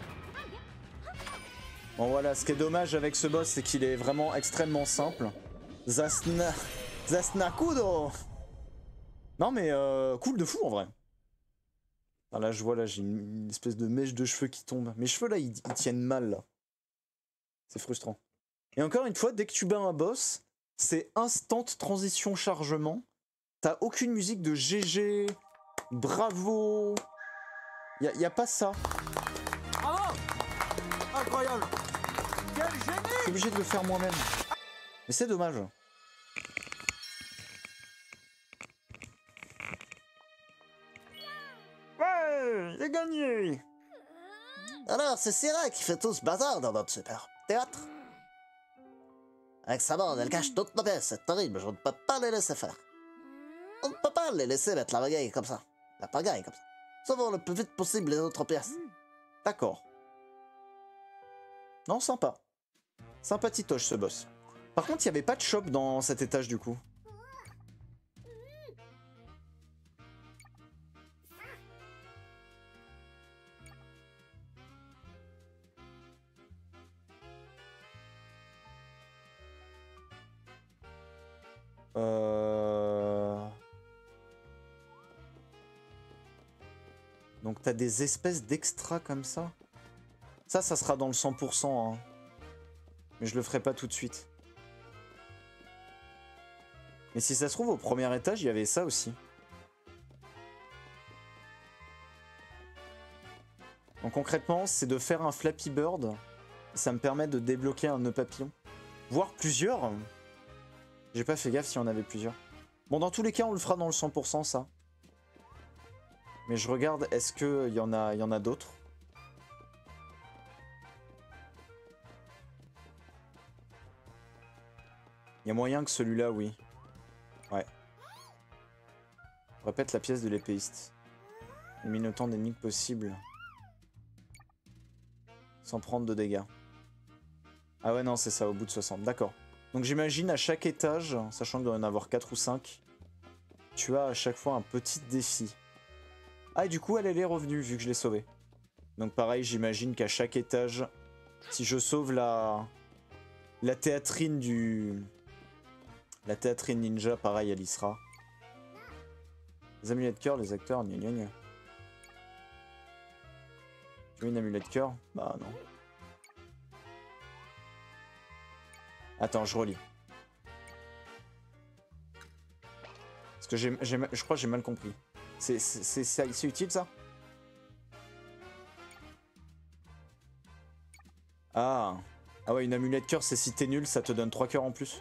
Bon voilà, ce qui est dommage avec ce boss, c'est qu'il est vraiment extrêmement simple. Zasna... Zasnakudo. Non mais euh, cool de fou en vrai. Ah, là je vois, là j'ai une, une espèce de mèche de cheveux qui tombe. Mes cheveux là ils, ils tiennent mal là. C'est frustrant. Et encore une fois, dès que tu bats un boss, c'est instant transition chargement. T'as aucune musique de G G, bravo. Y'a y a pas ça. Bravo! Incroyable! Quel génie! Je suis obligé de le faire moi-même. Mais c'est dommage. Ouais, j'ai gagné. Alors, c'est Syrah qui fait tout ce bazar dans notre super théâtre. Avec sa bande, elle cache toutes nos pièces, c'est terrible, je ne peux pas les laisser faire. On ne peut pas les laisser mettre la pagaille comme ça. La pagaille comme ça. Sauvons le plus vite possible les autres pièces. D'accord. Non, sympa. Sympathitoche ce boss. Par contre, il n'y avait pas de shop dans cet étage du coup. Euh... Donc t'as des espèces d'extras comme ça. Ça, ça sera dans le cent pour cent. Hein. Mais je le ferai pas tout de suite. Mais si ça se trouve, au premier étage, il y avait ça aussi. Donc concrètement, c'est de faire un Flappy Bird. Ça me permet de débloquer un nœud papillon. Voire plusieurs. J'ai pas fait gaffe s'il y en avait plusieurs. Bon, dans tous les cas, on le fera dans le cent pour cent, ça. Mais je regarde, est-ce qu'il y en a, il y en a d'autres? Il y a moyen que celui-là, oui. Ouais. On répète la pièce de l'épéiste. Élimine autant d'ennemis que possible. Sans prendre de dégâts. Ah ouais, non, c'est ça, au bout de soixante. D'accord. Donc j'imagine à chaque étage, sachant qu'il doit y en avoir quatre ou cinq, tu as à chaque fois un petit défi. Ah, et du coup, elle, elle est revenue, vu que je l'ai sauvée. Donc pareil, j'imagine qu'à chaque étage, Si je sauve la... La théâtrine du... La théâtrine ninja, pareil, elle y sera. Les amulets de cœur, les acteurs, gna gna gna. Tu veux une amulet de cœur? Bah non. Attends, je relis. Parce que j'ai, j'ai, je crois que j'ai mal compris. C'est, c'est, c'est, c'est, c'est utile ça? Ah. Ah ouais, une amulette de cœur, c'est si t'es nul, ça te donne trois cœurs en plus.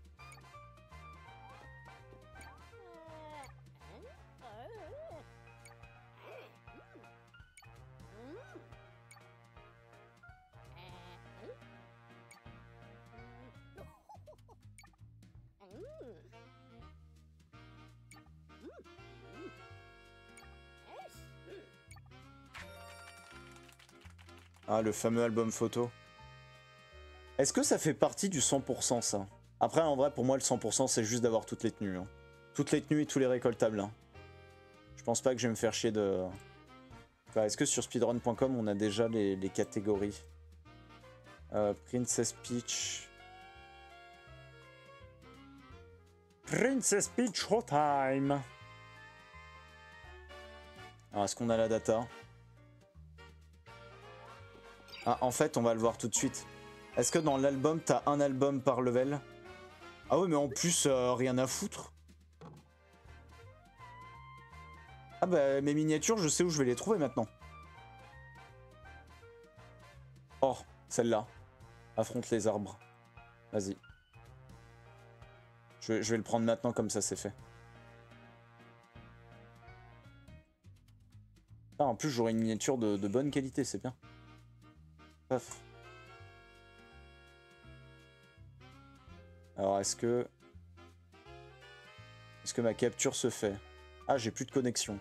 Ah, le fameux album photo. Est-ce que ça fait partie du cent pour cent, ça? Après, en vrai, pour moi, le cent pour cent, c'est juste d'avoir toutes les tenues. Hein. Toutes les tenues et tous les récoltables. Hein. Je pense pas que je vais me faire chier de... Enfin, est-ce que sur speedrun point com, on a déjà les, les catégories? euh, Princess Peach... Princess Peach Showtime. Alors, est-ce qu'on a la data? Ah, en fait, on va le voir tout de suite. Est-ce que dans l'album, t'as un album par level? Ah ouais, mais en plus, euh, rien à foutre. Ah bah, mes miniatures, je sais où je vais les trouver maintenant. Oh, celle-là. Affronte les arbres. Vas-y. Je, je vais le prendre maintenant, comme ça, c'est fait. Ah, en plus, j'aurai une miniature de, de bonne qualité, c'est bien. Paf. Alors, est-ce que... Est-ce que ma capture se fait? Ah, j'ai plus de connexion.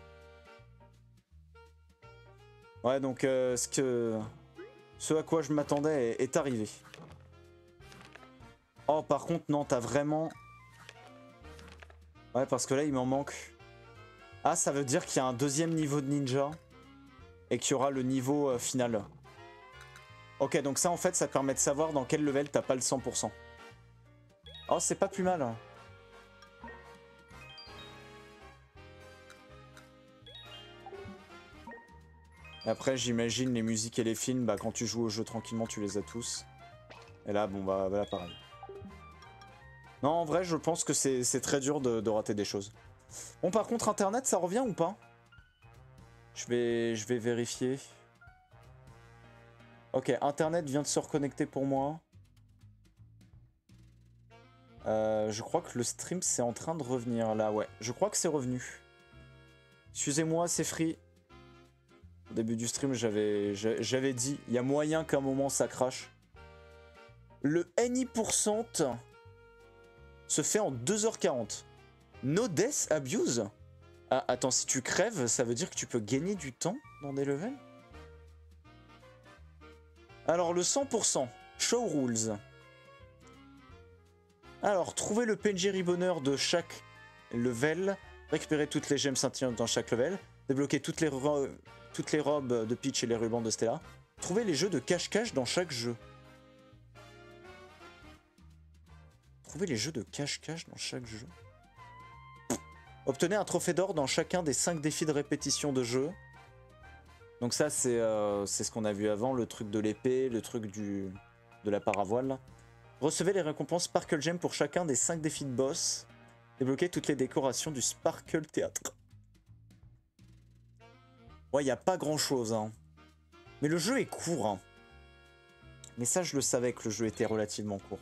Ouais, donc, euh, ce que... Ce à quoi je m'attendais est, est arrivé. Oh, par contre, non, t'as vraiment... Ouais, parce que là, il m'en manque... Ah, ça veut dire qu'il y a un deuxième niveau de ninja. Et qu'il y aura le niveau euh, final. Ok, donc ça, en fait, ça te permet de savoir dans quel level t'as pas le cent pour cent. Oh, c'est pas plus mal. Après, j'imagine les musiques et les films, bah, quand tu joues au jeu tranquillement, tu les as tous. Et là, bon, bah, voilà, pareil. Non, en vrai, je pense que c'est très dur de, de rater des choses. Bon, par contre, Internet, ça revient ou pas? Je vais, je vais vérifier. Ok, Internet vient de se reconnecter pour moi. Euh, je crois que le stream, c'est en train de revenir, là, ouais. Je crois que c'est revenu. Excusez-moi, c'est free. Au début du stream, j'avais j'avais dit, il y a moyen qu'à un moment, ça crache. Le N I pour cent se fait en deux heures quarante. No death abuse? Ah, attends, si tu crèves, ça veut dire que tu peux gagner du temps dans des levels? Alors, le cent pour cent, show rules. Alors, trouver le P N J Ribbonneur de chaque level, récupérer toutes les gemmes scintillantes dans chaque level, débloquer toutes les, ro toutes les robes de Peach et les rubans de Stella, trouver les jeux de cache-cache dans chaque jeu. Trouver les jeux de cache-cache dans chaque jeu. Obtenez un trophée d'or dans chacun des cinq défis de répétition de jeu. Donc ça, c'est euh, c'est ce qu'on a vu avant, le truc de l'épée, le truc du de la paravoile. Recevez les récompenses Sparkle Gem pour chacun des cinq défis de boss. Débloquez toutes les décorations du Sparkle Théâtre. Ouais, il n'y a pas grand-chose, hein. Mais le jeu est court, hein. Mais ça, je le savais que le jeu était relativement court.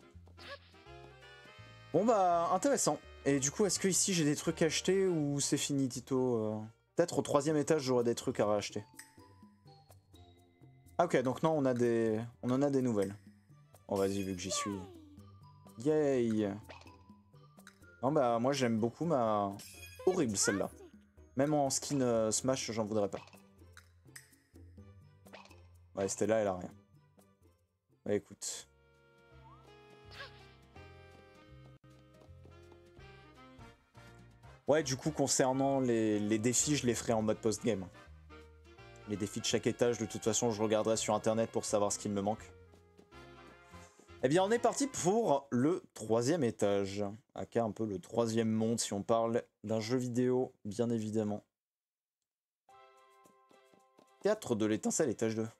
Bon bah, intéressant. Et du coup, est-ce que ici j'ai des trucs à acheter ou c'est fini, Tito? euh... Peut-être au troisième étage, j'aurai des trucs à racheter. Ah ok, donc non, on a des, on en a des nouvelles. Bon, vas-y, vu que j'y suis. Yay! Non bah, moi j'aime beaucoup ma... Horrible celle-là. Même en skin euh, Smash, j'en voudrais pas. Ouais, Stella, elle a rien. Bah écoute. Ouais, du coup, concernant les, les défis, je les ferai en mode post-game. Les défis de chaque étage, de toute façon, je regarderai sur internet pour savoir ce qu'il me manque. Eh bien, on est parti pour le troisième étage. Aka un peu le troisième monde si on parle d'un jeu vidéo, bien évidemment. Théâtre de l'étincelle, étage deux.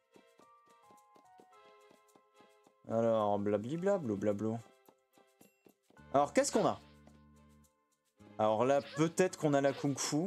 Alors, blablibla, blablablo. Alors, qu'est-ce qu'on a? Alors là, peut-être qu'on a la Kung Fu.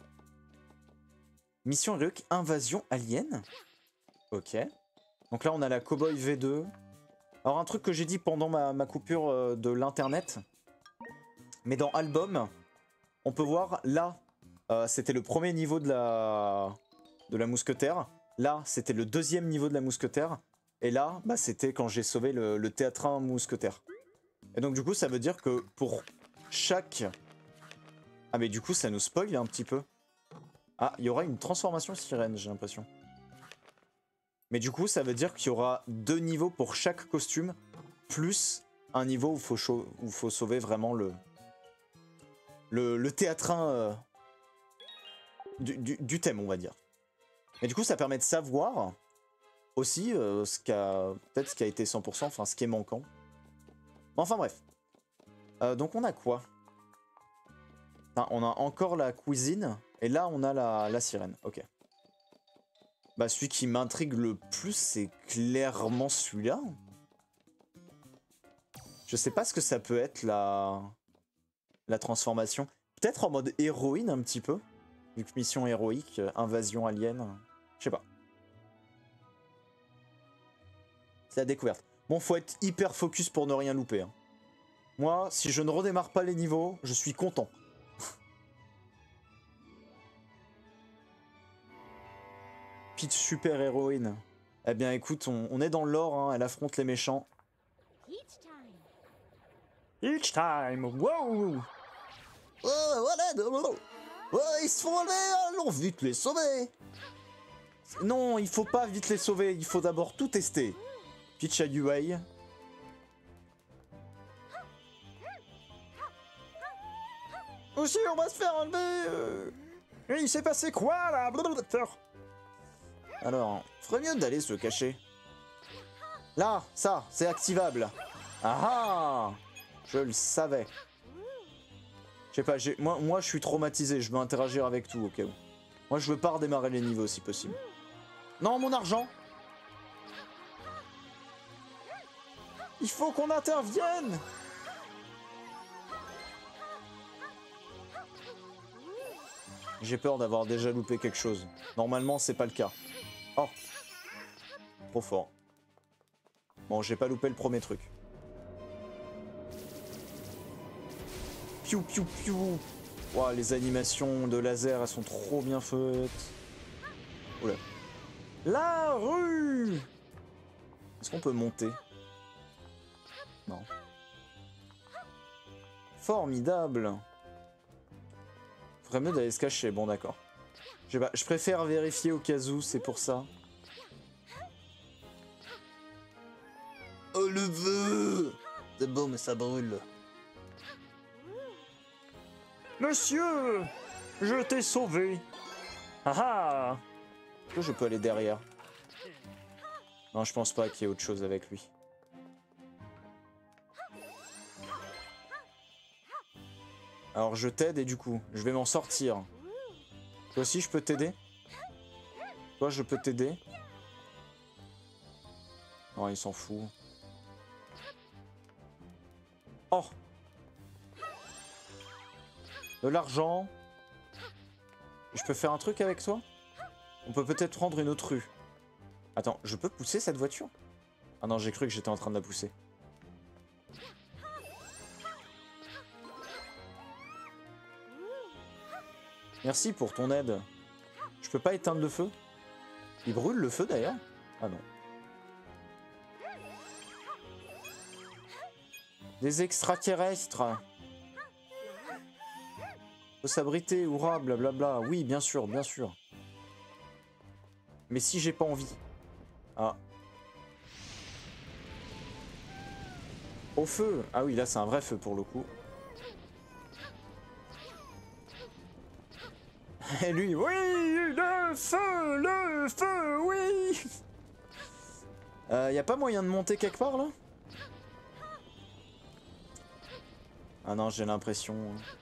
Mission héroïque, invasion alien. Ok. Donc là, on a la Cowboy V deux. Alors, un truc que j'ai dit pendant ma, ma coupure euh, de l'internet. Mais dans Album, on peut voir, là, euh, c'était le premier niveau de la, de la mousquetaire. Là, c'était le deuxième niveau de la mousquetaire. Et là, bah, c'était quand j'ai sauvé le, le théâtrin mousquetaire. Et donc, du coup, ça veut dire que pour chaque... Ah, mais du coup, ça nous spoil un petit peu. Ah, il y aura une transformation sirène, j'ai l'impression. Mais du coup, ça veut dire qu'il y aura deux niveaux pour chaque costume, plus un niveau où il faut, où faut sauver vraiment le, le, le théâtrin euh, du, du, du thème, on va dire. Mais du coup, ça permet de savoir aussi euh, ce qu'a peut-être ce qui a été cent pour cent, enfin ce qui est manquant. Enfin bref. Euh, donc on a quoi? Enfin, on a encore la cuisine, et là on a la, la sirène, ok. Bah celui qui m'intrigue le plus, c'est clairement celui-là. Je sais pas ce que ça peut être, la, la transformation. Peut-être en mode héroïne un petit peu. Vu que mission héroïque, invasion alien, je sais pas. C'est la découverte. Bon, faut être hyper focus pour ne rien louper. Hein. Moi, si je ne redémarre pas les niveaux, je suis content. Peach super héroïne. Eh bien écoute, on, on est dans le lore, hein, elle affronte les méchants. Each time, wow! Oh, voilà, oh, ils se font enlever, allons vite les sauver. Non, il faut pas vite les sauver, il faut d'abord tout tester. Peach à U I. Aussi, on va se faire enlever euh... Il s'est passé quoi, là? Alors, ferait mieux d'aller se cacher. Là, ça, c'est activable. Ah ah! Je le savais. Je sais pas, moi, moi je suis traumatisé, je veux interagir avec tout au cas où. Moi je veux pas redémarrer les niveaux si possible. Non, mon argent! Il faut qu'on intervienne! J'ai peur d'avoir déjà loupé quelque chose. Normalement, c'est pas le cas. Oh! Trop fort. Bon, j'ai pas loupé le premier truc. Piou piou piou! Wow, les animations de laser, elles sont trop bien faites. Oula. La rue! Est-ce qu'on peut monter? Non. Formidable! Faudrait mieux d'aller se cacher, bon d'accord. Je sais pas, je préfère vérifier au cas où, c'est pour ça. Oh le feu! C'est beau mais ça brûle. Monsieur! Je t'ai sauvé! Ah ah! Est-ce que je peux aller derrière? Non, je pense pas qu'il y ait autre chose avec lui. Alors je t'aide et du coup, je vais m'en sortir. Toi aussi je peux t'aider? Toi je peux t'aider? Non, il s'en fout. Oh! De l'argent. Je peux faire un truc avec toi? On peut peut-être prendre une autre rue. Attends, je peux pousser cette voiture? Ah non, j'ai cru que j'étais en train de la pousser. Merci pour ton aide. Je peux pas éteindre le feu? Il brûle le feu d'ailleurs? Ah non. Des extraterrestres. Faut s'abriter, hurrah, blablabla. Oui, bien sûr, bien sûr. Mais si j'ai pas envie. Ah. Au feu. Ah oui, là c'est un vrai feu pour le coup. Et lui, oui, le feu, le feu, oui. Euh, y a pas moyen de monter quelque part là? Ah non, j'ai l'impression.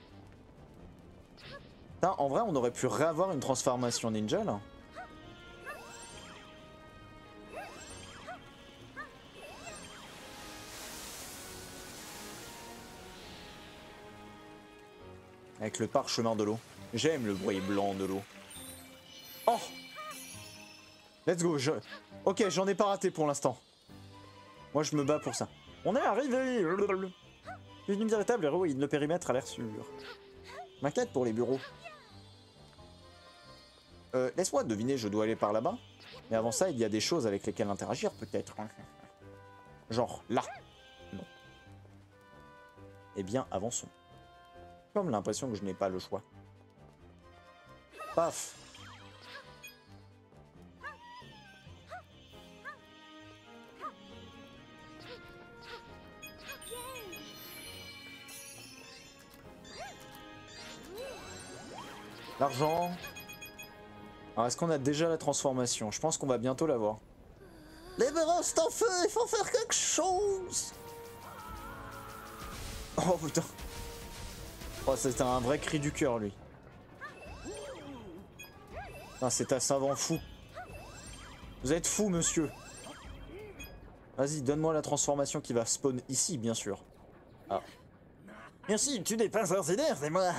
Putain, en vrai, on aurait pu réavoir une transformation ninja là. Avec le parchemin de l'eau. J'aime le bruit blanc de l'eau. Oh! Let's go, je... Ok, j'en ai pas raté pour l'instant. Moi, je me bats pour ça. On est arrivé. Une véritable héroïne, le périmètre a l'air sûr. M'inquiète pour les bureaux. Euh, laisse-moi deviner, je dois aller par là-bas. Mais avant ça, il y a des choses avec lesquelles interagir, peut-être. Genre, là. Non. Eh bien, avançons. Comme l'impression que je n'ai pas le choix. Paf. L'argent. Alors, est-ce qu'on a déjà la transformation? Je pense qu'on va bientôt l'avoir. Les bureaux sont en feu, il faut faire quelque chose. Oh putain. Oh, c'était un vrai cri du cœur, lui. Ah, c'est un savant fou. Vous êtes fou, monsieur. Vas-y, donne-moi la transformation qui va spawn ici, bien sûr. Ah. Merci, tu n'es pas ordinaire, c'est moi.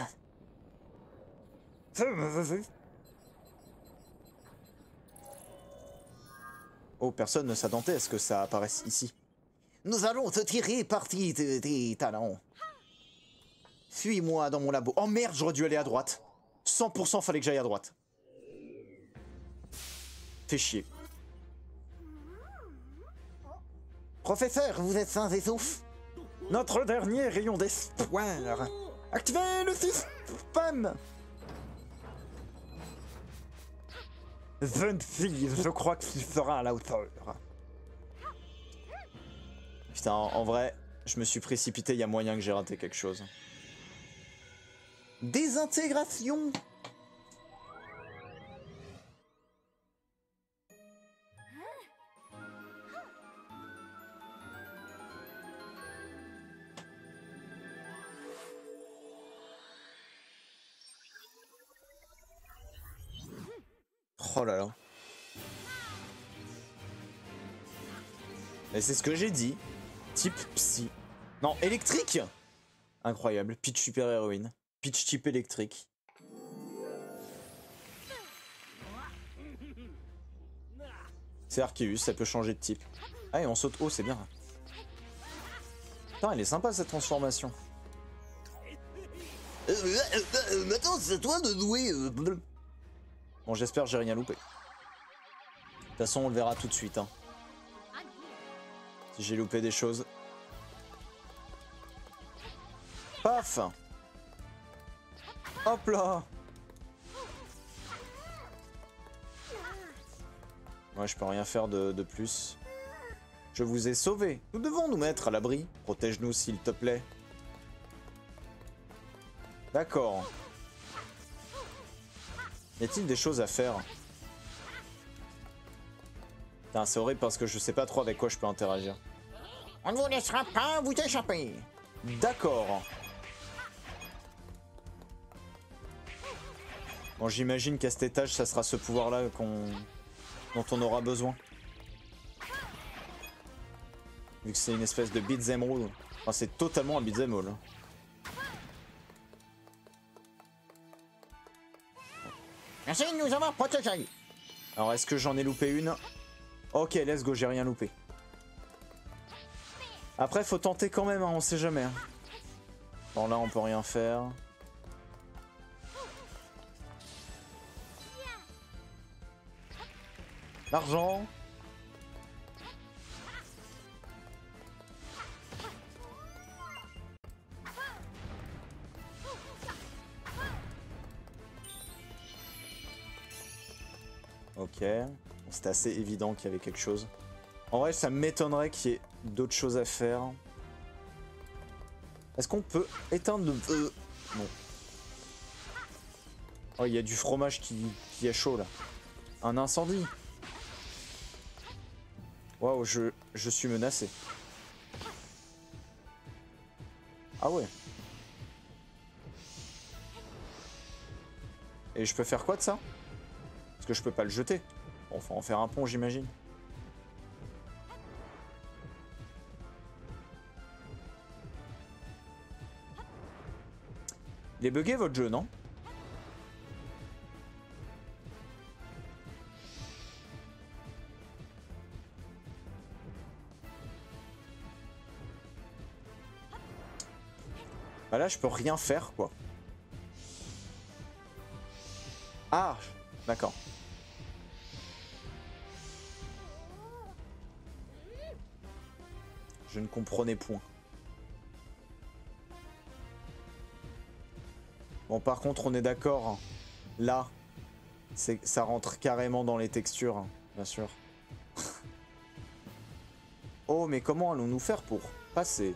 Oh, personne ne s'attendait à ce que ça apparaisse ici. Nous allons te tirer parti de tes talents. Suis-moi dans mon labo. Oh merde, j'aurais dû aller à droite. cent pour cent fallait que j'aille à droite. Fais chier. Professeur, vous êtes sains et saufs? Notre dernier rayon d'espoir. Activez le système. Jeune fille, je crois que tu seras à la hauteur. Putain, en, en vrai, je me suis précipité, il y a moyen que j'ai raté quelque chose. Désintégration. Oh là là. Mais c'est ce que j'ai dit. Type psy. Non, électrique. Incroyable. Peach super héroïne. Peach type électrique. C'est Arceus, ça peut changer de type. Ah et on saute haut, c'est bien. Putain, elle est sympa cette transformation. Euh, euh, euh, maintenant, c'est à toi de jouer. Euh... Bon, j'espère que j'ai rien loupé. De toute façon, on le verra tout de suite. Hein. Si j'ai loupé des choses. Paf! Hop là! Ouais, je peux rien faire de, de plus. Je vous ai sauvé. Nous devons nous mettre à l'abri. Protège-nous, s'il te plaît. D'accord. Y a-t-il des choses à faire? Putain, c'est horrible parce que je sais pas trop avec quoi je peux interagir. On ne vous laissera pas vous échapper. D'accord. Bon, j'imagine qu'à cet étage, ça sera ce pouvoir-là qu'on... dont on aura besoin. Vu que c'est une espèce de beat'em all. Enfin, c'est totalement un beat'em all. Merci de nous avoir protégés. Alors, est-ce que j'en ai loupé une? Ok, let's go, j'ai rien loupé. Après, faut tenter quand même, hein, on sait jamais. Hein. Bon, là, on peut rien faire. L'argent. Ok. C'était assez évident qu'il y avait quelque chose. En vrai, ça m'étonnerait qu'il y ait d'autres choses à faire. Est-ce qu'on peut éteindre le... Euh... Non. Oh, il y a du fromage qui, qui est chaud là. Un incendie. Waouh, je, je suis menacé. Ah ouais. Et je peux faire quoi de ça? Parce que je peux pas le jeter. Bon, faut en faire un pont, j'imagine. Il est bugué votre jeu, non? Bah là, je peux rien faire, quoi. Ah, d'accord. Je ne comprenais point. Bon, par contre, on est d'accord. Hein. Là, c'est, ça rentre carrément dans les textures, hein, bien sûr. Oh, mais comment allons-nous faire pour passer?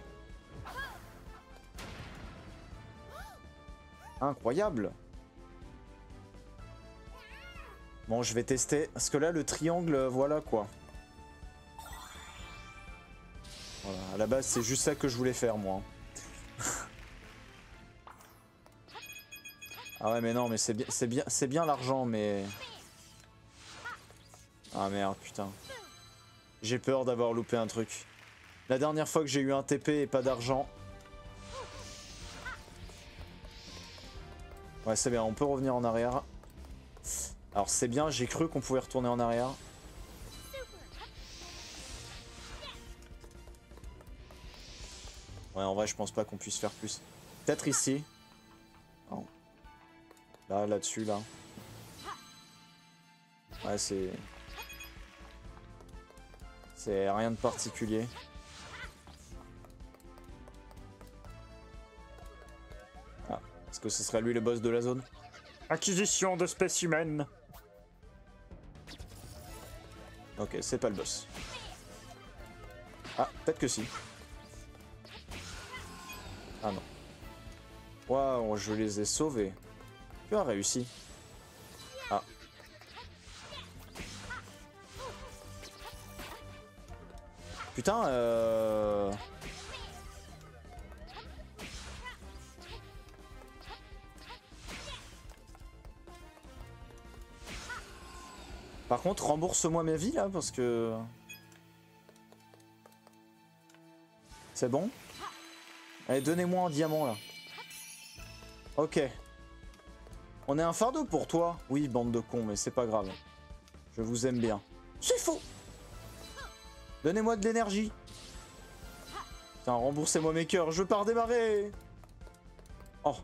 Incroyable. Bon, je vais tester. Parce que là, le triangle, voilà quoi. Voilà, à la base, c'est juste ça que je voulais faire, moi. Ah ouais, mais non, mais c'est bien, c'est bien, c'est bien l'argent, mais... Ah merde, putain. J'ai peur d'avoir loupé un truc. La dernière fois que j'ai eu un T P et pas d'argent... Ouais, c'est bien, on peut revenir en arrière. Alors c'est bien, j'ai cru qu'on pouvait retourner en arrière. Ouais, en vrai, je pense pas qu'on puisse faire plus. Peut-être ici. Non. Là, là-dessus, là. Ouais, c'est... C'est rien de particulier. Ah, est-ce que ce serait lui le boss de la zone? Acquisition de spécimens. Ok, c'est pas le boss. Ah, peut-être que si. Ah non. Waouh, je les ai sauvés. Tu as réussi. Ah. Putain, euh... Par contre, rembourse-moi mes vies là, parce que... C'est bon? Allez, donnez-moi un diamant là. Ok. On est un fardeau pour toi. Oui, bande de cons, mais c'est pas grave. Je vous aime bien. C'est faux. Donnez-moi de l'énergie. Putain, remboursez-moi mes cœurs, je veux pas redémarrer. Oh.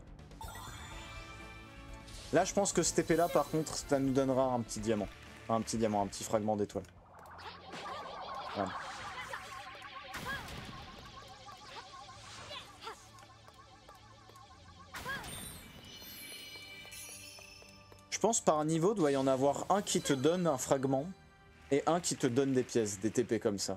Là, je pense que cette épée là, par contre, ça nous donnera un petit diamant. Enfin, un petit diamant, un petit fragment d'étoile. Voilà. Je pense par niveau, doit y en avoir un qui te donne un fragment et un qui te donne des pièces, des T P comme ça.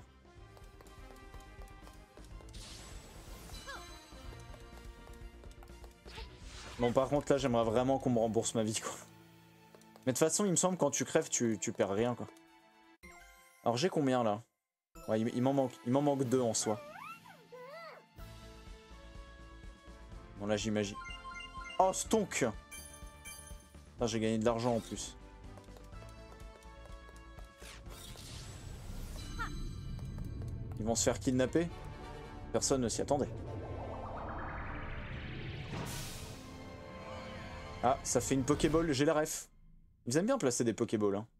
Bon, par contre, là, j'aimerais vraiment qu'on me rembourse ma vie, quoi. Mais de toute façon, il me semble, quand tu crèves, tu, tu perds rien, quoi. Alors, j'ai combien, là? Ouais, il, il m'en manque, il m'en manque deux en soi. Bon, là, j'imagine. Oh, stonk! Ah, j'ai gagné de l'argent en plus. Ils vont se faire kidnapper? Personne ne s'y attendait. Ah, ça fait une Pokéball, j'ai la ref. Ils aiment bien placer des Pokéballs. Hein.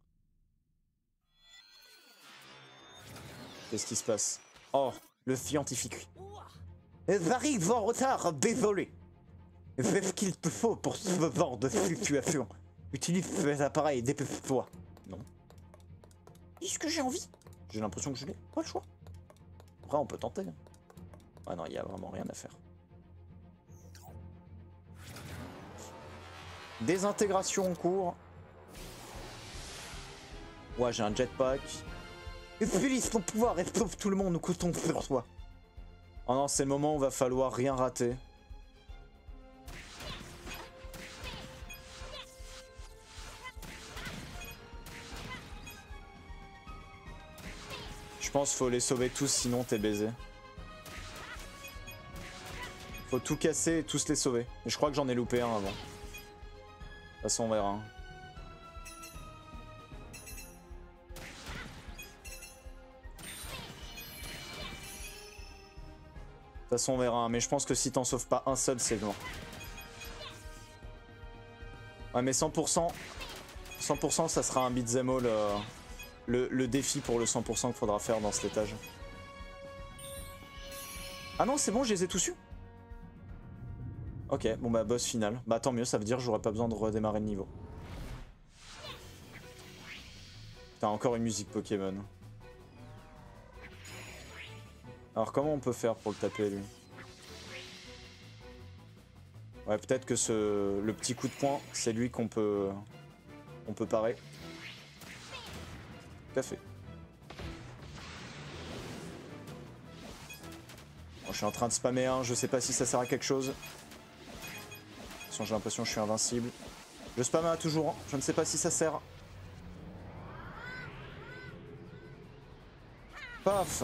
Qu'est-ce qui se passe? Oh, le scientifique. J'arrive en retard, désolé. Fais ce qu'il te faut pour ce genre de situation. Utilise ces appareils, dépêche-toi. Non. Est-ce que j'ai envie? J'ai l'impression que je n'ai pas le choix. Après, on peut tenter. Hein. Ah non, il n'y a vraiment rien à faire. Désintégration en cours. Ouais, j'ai un jetpack. Utilise ton pouvoir et sauve tout le monde, nous comptons sur toi. Oh non, c'est le moment où il va falloir rien rater. pense qu'il faut les sauver tous, sinon t'es baisé. Faut tout casser et tous les sauver. Et je crois que j'en ai loupé un avant. De toute façon, on verra. De toute façon, on verra. Mais je pense que si t'en sauves pas un seul, c'est mort. Ouais, mais cent pour cent, cent pour cent, ça sera un beat'em all. Euh, le, le défi pour le cent pour cent qu'il faudra faire dans cet étage. Ah non, c'est bon, je les ai tous eus. Ok, bon bah boss final. Bah tant mieux, ça veut dire que j'aurais pas besoin de redémarrer le niveau. Putain, encore une musique Pokémon. Alors comment on peut faire pour le taper lui? Ouais, peut-être que ce le petit coup de poing, c'est lui qu'on peut on peut parer. Tout à fait. Bon, je suis en train de spammer un, je sais pas si ça sert à quelque chose. J'ai l'impression que je suis invincible. Je spamme un toujours, je ne sais pas si ça sert. Paf.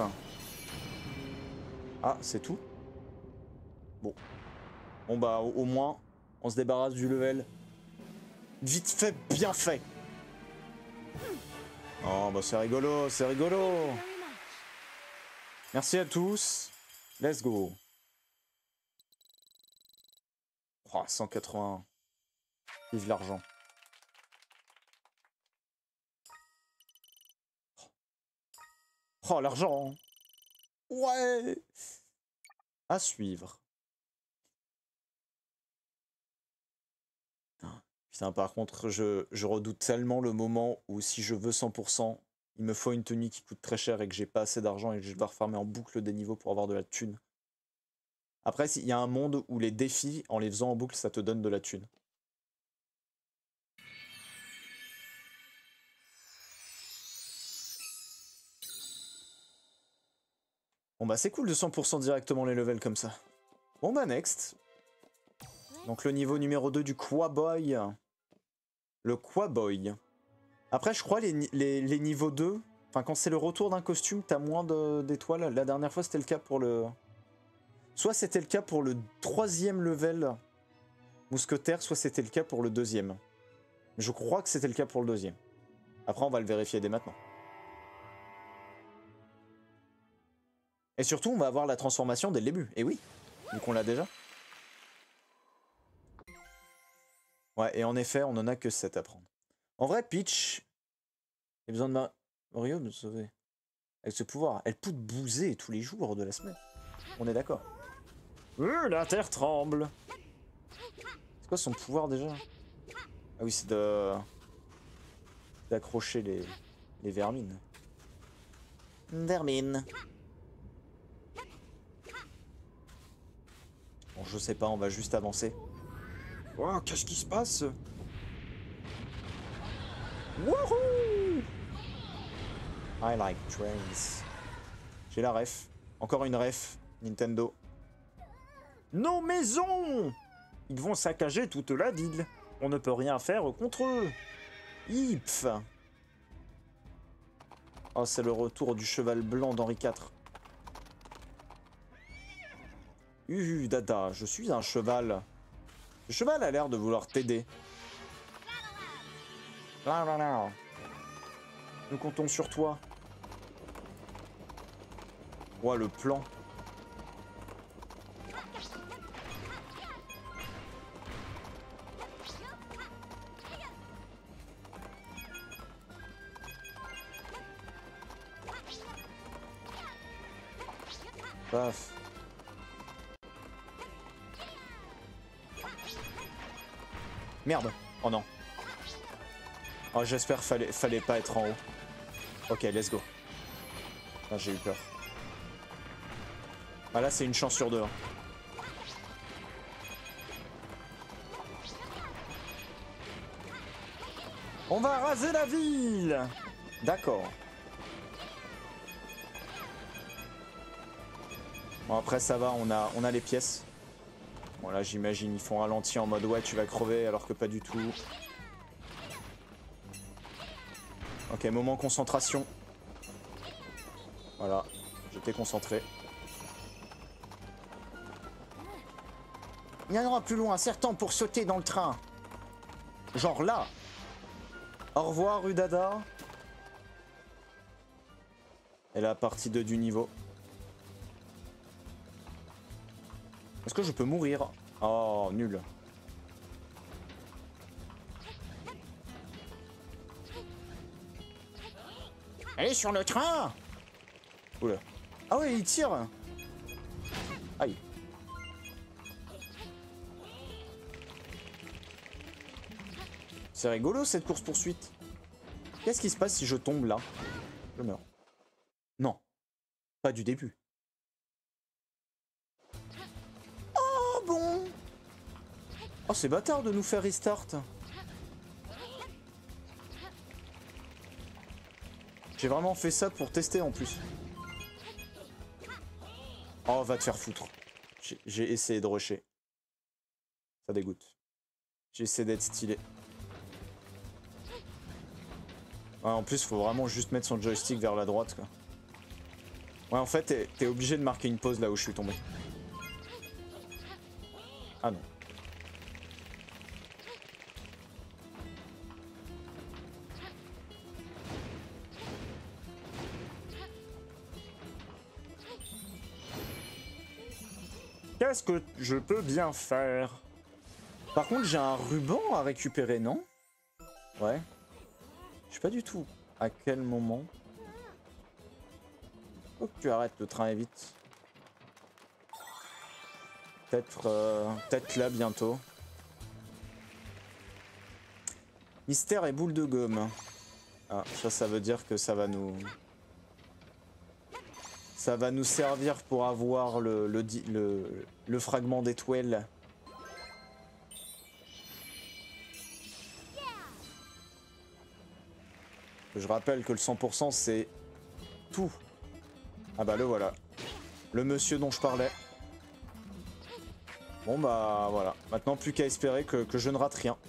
Ah, c'est tout. Bon. Bon bah au, au moins, on se débarrasse du level. Vite fait, bien fait. Oh bah c'est rigolo, c'est rigolo. Merci à tous. Let's go. Oh, cent quatre-vingts. Vive l'argent. Oh, l'argent. Ouais. À suivre. Putain, par contre, je, je redoute tellement le moment où si je veux cent pour cent, il me faut une tenue qui coûte très cher et que j'ai pas assez d'argent et que je dois refarmer en boucle des niveaux pour avoir de la thune. Après, il y a un monde où les défis, en les faisant en boucle, ça te donne de la thune. Bon bah c'est cool de cent pour cent directement les levels comme ça. Bon bah next. Donc le niveau numéro deux du Quaboy. Le Quaboy. Après je crois les, les, les niveaux deux, enfin quand c'est le retour d'un costume, t'as moins d'étoiles. La dernière fois c'était le cas pour le... Soit c'était le cas pour le troisième level mousquetaire, soit c'était le cas pour le deuxième. Je crois que c'était le cas pour le deuxième. Après on va le vérifier dès maintenant. Et surtout on va avoir la transformation dès le début. Et oui, vu qu'on l'a déjà. Ouais, et en effet, on en a que sept à prendre. En vrai, Peach, il a besoin de Mario de sauver. Avec ce pouvoir, elle peut bouser tous les jours de la semaine. On est d'accord. Euh, la terre tremble. C'est quoi son pouvoir déjà? Ah oui, c'est de... d'accrocher les... les vermines. Vermine. Bon, je sais pas, on va juste avancer. Oh, qu'est-ce qui se passe? Wouhou! I like trains. J'ai la ref. Encore une ref, Nintendo. Nos maisons! Ils vont saccager toute la ville. On ne peut rien faire contre eux. Ipf. Oh, c'est le retour du cheval blanc d'Henri quatre. Uh, dada, je suis un cheval. Le cheval a l'air de vouloir t'aider. Nous comptons sur toi. Ouah, le plan. Paf. Merde. Oh non. Oh, j'espère fallait fallait pas être en haut. Ok, let's go. Ah, j'ai eu peur. Ah là, c'est une chance sur deux. Hein. On va raser la ville. D'accord. Bon, après ça va, on a on a les pièces. Bon là j'imagine ils font ralenti en mode ouais tu vas crever alors que pas du tout. Ok, moment concentration. Voilà, j'étais concentré. Il y en aura plus loin, certain, pour sauter dans le train. Genre là. Au revoir, Udada. Et la partie deux du niveau. Est-ce que je peux mourir? Oh, nul. Allez sur le train. Oula. Ah ouais, il tire. Aïe. C'est rigolo cette course-poursuite. Qu'est-ce qui se passe si je tombe là? Je meurs. Non. Pas du début. Oh bon. Oh, c'est bâtard de nous faire restart. J'ai vraiment fait ça pour tester en plus. Oh, va te faire foutre. J'ai essayé de rusher. Ça dégoûte. J'ai essayé d'être stylé. Ouais, en plus, faut vraiment juste mettre son joystick vers la droite, quoi. Ouais, en fait, t'es t'es obligé de marquer une pause là où je suis tombé. Ah non. Qu'est-ce que je peux bien faire? Par contre, j'ai un ruban à récupérer, non? Ouais. Je sais pas du tout à quel moment. Faut que tu arrêtes, le train est vite. Peut-être euh, peut-être là bientôt. Mystère et boule de gomme. Ah, ça, ça veut dire que ça va nous... Ça va nous servir pour avoir le, le, le, le fragment d'étoile. Je rappelle que le cent pour cent c'est tout. Ah bah le voilà. Le monsieur dont je parlais. Bon bah voilà. Maintenant plus qu'à espérer que, que je ne rate rien.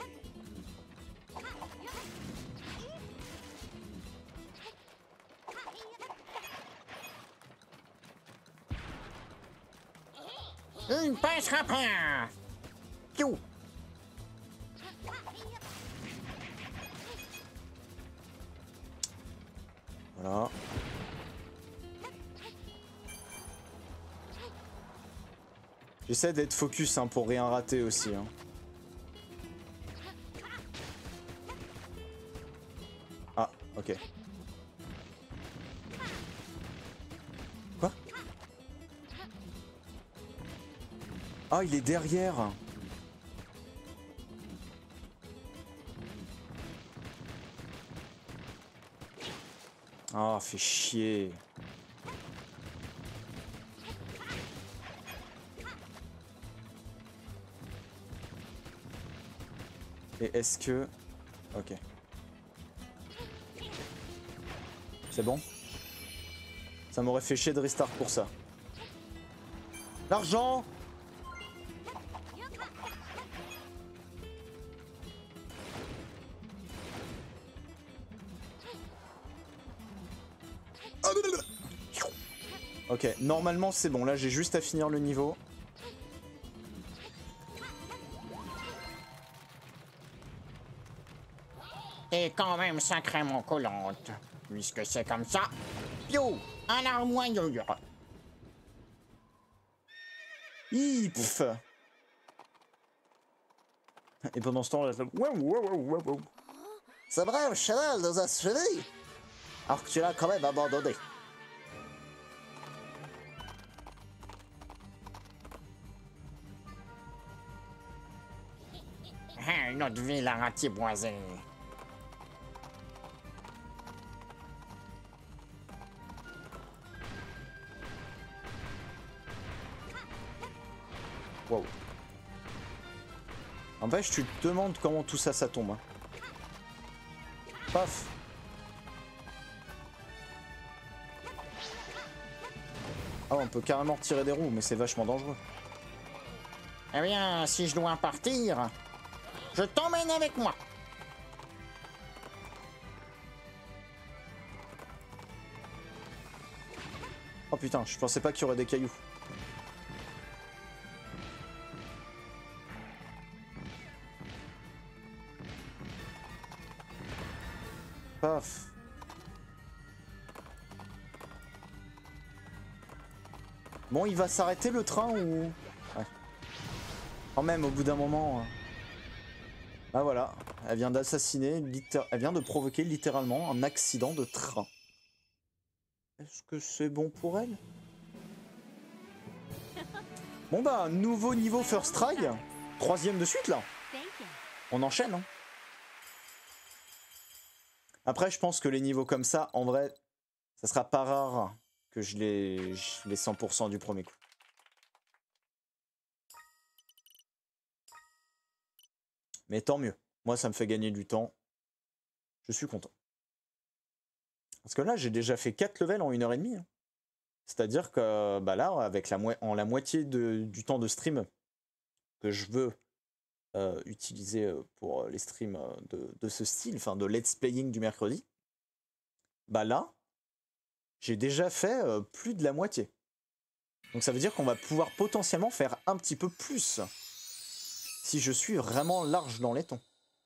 Il passera pas. Piou. Voilà. J'essaie d'être focus hein, pour rien rater aussi. Hein. Ah, ok. Quoi? Ah, il est derrière. Ah, fait chier. Et est-ce que... Ok. C'est bon? Ça m'aurait fait chier de restart pour ça. L'argent! Ok, normalement c'est bon. Là j'ai juste à finir le niveau. Et quand même sacrément collante. Puisque c'est comme ça. Piou. Un armoire. Ipf. Et pendant ce temps là... C'est vrai, le cheval nous a suivis. Alors que tu l'as quand même abandonné. Ah, notre ville a ratiboisé. Wow. En fait, tu te demandes comment tout ça, ça tombe. Hein. Paf. Ah, on peut carrément retirer des roues, mais c'est vachement dangereux. Eh bien, si je dois partir, je t'emmène avec moi. Oh putain, je pensais pas qu'il y aurait des cailloux. Paf. Bon, il va s'arrêter le train ou... Ouais. Quand même, au bout d'un moment... Ah voilà, elle vient d'assassiner, litté... elle vient de provoquer littéralement un accident de train. Est-ce que c'est bon pour elle? Bon bah, nouveau niveau first try. Troisième de suite là. On enchaîne, hein. Après, je pense que les niveaux comme ça, en vrai, ça sera pas rare que je les, je les cent pour cent du premier coup. Mais tant mieux. Moi, ça me fait gagner du temps. Je suis content. Parce que là, j'ai déjà fait quatre levels en une heure et demie. Hein. C'est-à-dire que bah là, avec la, mo en la moitié de, du temps de stream que je veux euh, utiliser pour les streams de, de ce style, enfin de let's playing du mercredi, bah là, j'ai déjà fait euh, plus de la moitié. Donc ça veut dire qu'on va pouvoir potentiellement faire un petit peu plus si je suis vraiment large dans les tons.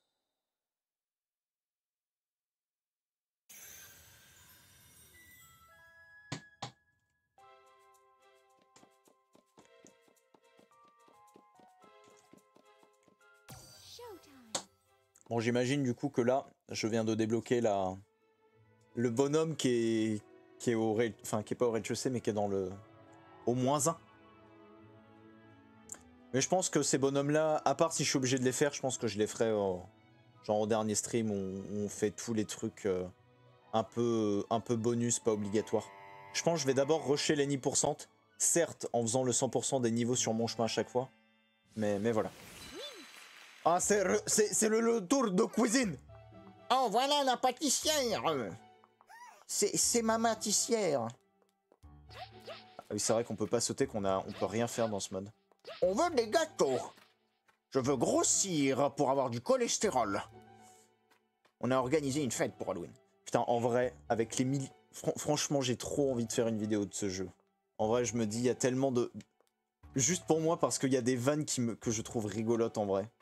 Bon, j'imagine du coup que là, je viens de débloquer la... le bonhomme qui est, qui est au rez... enfin, qui est pas au rez-de-chaussée, mais qui est dans le... au moins un. Mais je pense que ces bonhommes-là, à part si je suis obligé de les faire, je pense que je les ferai au... genre au dernier stream où on fait tous les trucs euh, un peu, un peu bonus, pas obligatoire. Je pense que je vais d'abord rusher les nine pour cent, certes en faisant le cent pour cent des niveaux sur mon chemin à chaque fois, mais, mais voilà. Ah, c'est le, le tour de cuisine. Oh, voilà la pâtissière. C'est ma pâtissière. Ah oui, c'est vrai qu'on peut pas sauter, qu'on a, on peut rien faire dans ce mode. On veut des gâteaux. Je veux grossir pour avoir du cholestérol. On a organisé une fête pour Halloween. Putain, en vrai, avec les mille... Fr franchement, j'ai trop envie de faire une vidéo de ce jeu. En vrai, je me dis, il y a tellement de... Juste pour moi, parce qu'il y a des vannes qui me... que je trouve rigolotes, en vrai.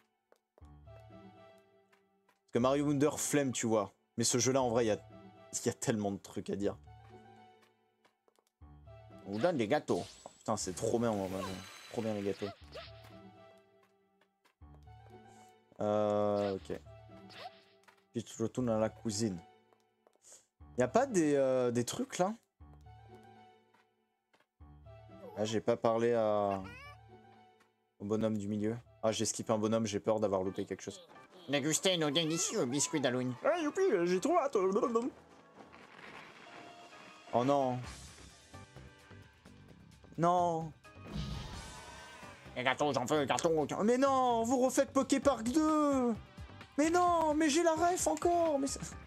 Parce que Mario Wonder, flemme, tu vois. Mais ce jeu-là, en vrai, il y a... il y a tellement de trucs à dire. On vous donne des gâteaux. Putain, c'est trop bien, moi. Trop bien, les gâteaux. Euh... Ok. Puis tu retournes à la cuisine. Y a pas des, euh, des trucs, là? Ah, j'ai pas parlé à... au bonhomme du milieu. Ah, j'ai skippé un bonhomme, j'ai peur d'avoir loupé quelque chose. Dégustez nos délicieux biscuits d'Halloween. Ah, youpi, j'ai trop hâte. Oh non. Non. Les gâteaux, j'en veux, gâteaux. Mais non, vous refaites Poképark deux. Mais non, mais j'ai la ref encore. Mais,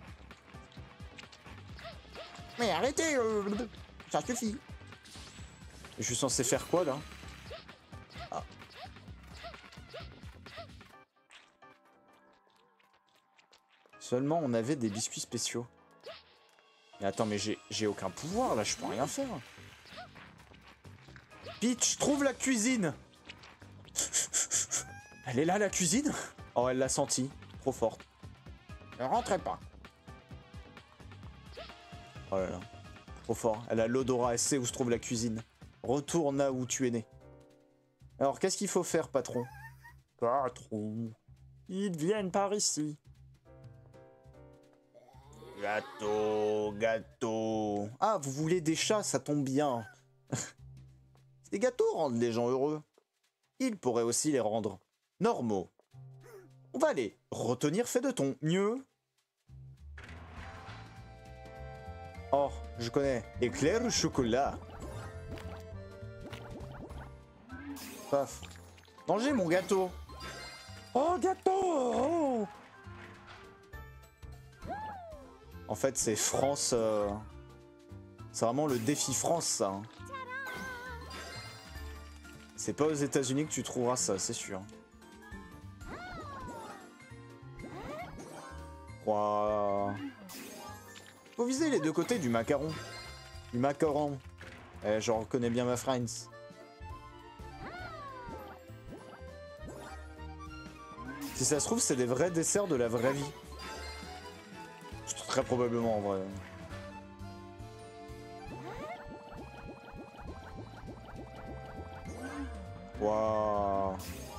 mais arrêtez, euh, ça suffit. je suis censé faire quoi, là? Ah. Seulement, on avait des biscuits spéciaux. Mais attends, mais j'ai aucun pouvoir, là, je peux rien faire. Peach, trouve la cuisine. Elle est là, la cuisine? Oh, elle l'a senti. Trop forte. Ne rentrez pas. Oh là là. Trop fort. Elle a l'odorat, elle sait où se trouve la cuisine. Retourne là où tu es né. Alors, qu'est-ce qu'il faut faire, patron? Patron. Ils viennent par ici. Gâteau, gâteau. Ah, vous voulez des chats, ça tombe bien. Des gâteaux rendent les gens heureux. Ils pourraient aussi les rendre normaux. On va les retenir fait de ton mieux. Oh, je connais. Éclair au chocolat. Paf. Mangez mon gâteau. Oh, gâteau. Oh. En fait, c'est France... Euh... C'est vraiment le défi France, ça. Hein. C'est pas aux États-Unis que tu trouveras ça, c'est sûr. Wow. Faut viser les deux côtés du macaron. Du macaron. Eh, je reconnais bien ma friends. Si ça se trouve, c'est des vrais desserts de la vraie vie. Très probablement en vrai. Waouh.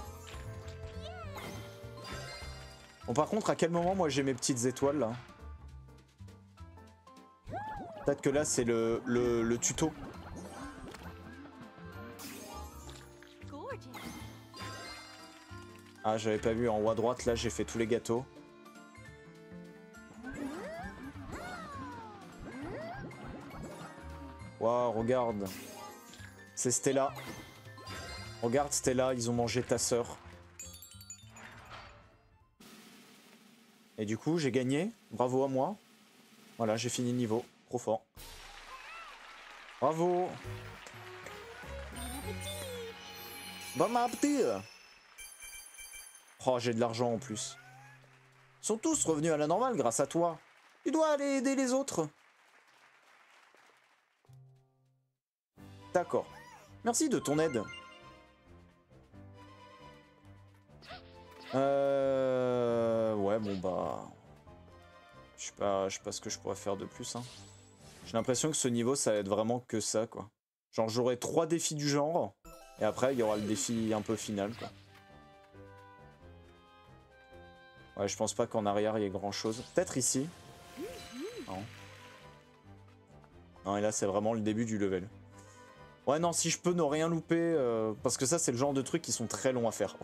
Bon, par contre, à quel moment moi j'ai mes petites étoiles là? Peut-être que là c'est le, le, le tuto. Ah, j'avais pas vu en haut à droite, là j'ai fait tous les gâteaux. Waouh, regarde. C'est Stella. Regarde Stella, ils ont mangé ta sœur. Et du coup, j'ai gagné. Bravo à moi. Voilà, j'ai fini le niveau. Trop fort. Bravo. Bon appétit. Oh, j'ai de l'argent en plus. Ils sont tous revenus à la normale grâce à toi. Tu dois aller aider les autres. D'accord. Merci de ton aide. Euh... Ouais, bon bah... Je sais pas, je sais pas ce que je pourrais faire de plus, hein. J'ai l'impression que ce niveau, ça va être vraiment que ça, quoi. Genre, j'aurai trois défis du genre, et après, il y aura le défi un peu final, quoi. Ouais, je pense pas qu'en arrière, il y ait grand-chose. Peut-être ici. Non. Non, et là, c'est vraiment le début du level. Ouais, non, si je peux ne rien louper, euh, parce que ça, c'est le genre de trucs qui sont très longs à faire.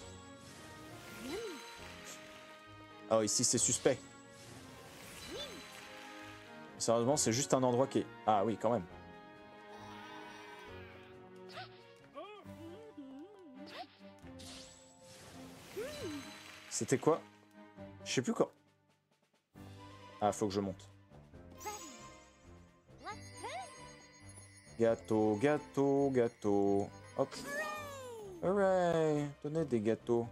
Ah, ici, c'est suspect. Sérieusement, c'est juste un endroit qui est... Ah oui, quand même. C'était quoi? Je sais plus quoi. Ah, faut que je monte. Gâteau, gâteau, gâteau. Hop. Hooray! Donnez des gâteaux.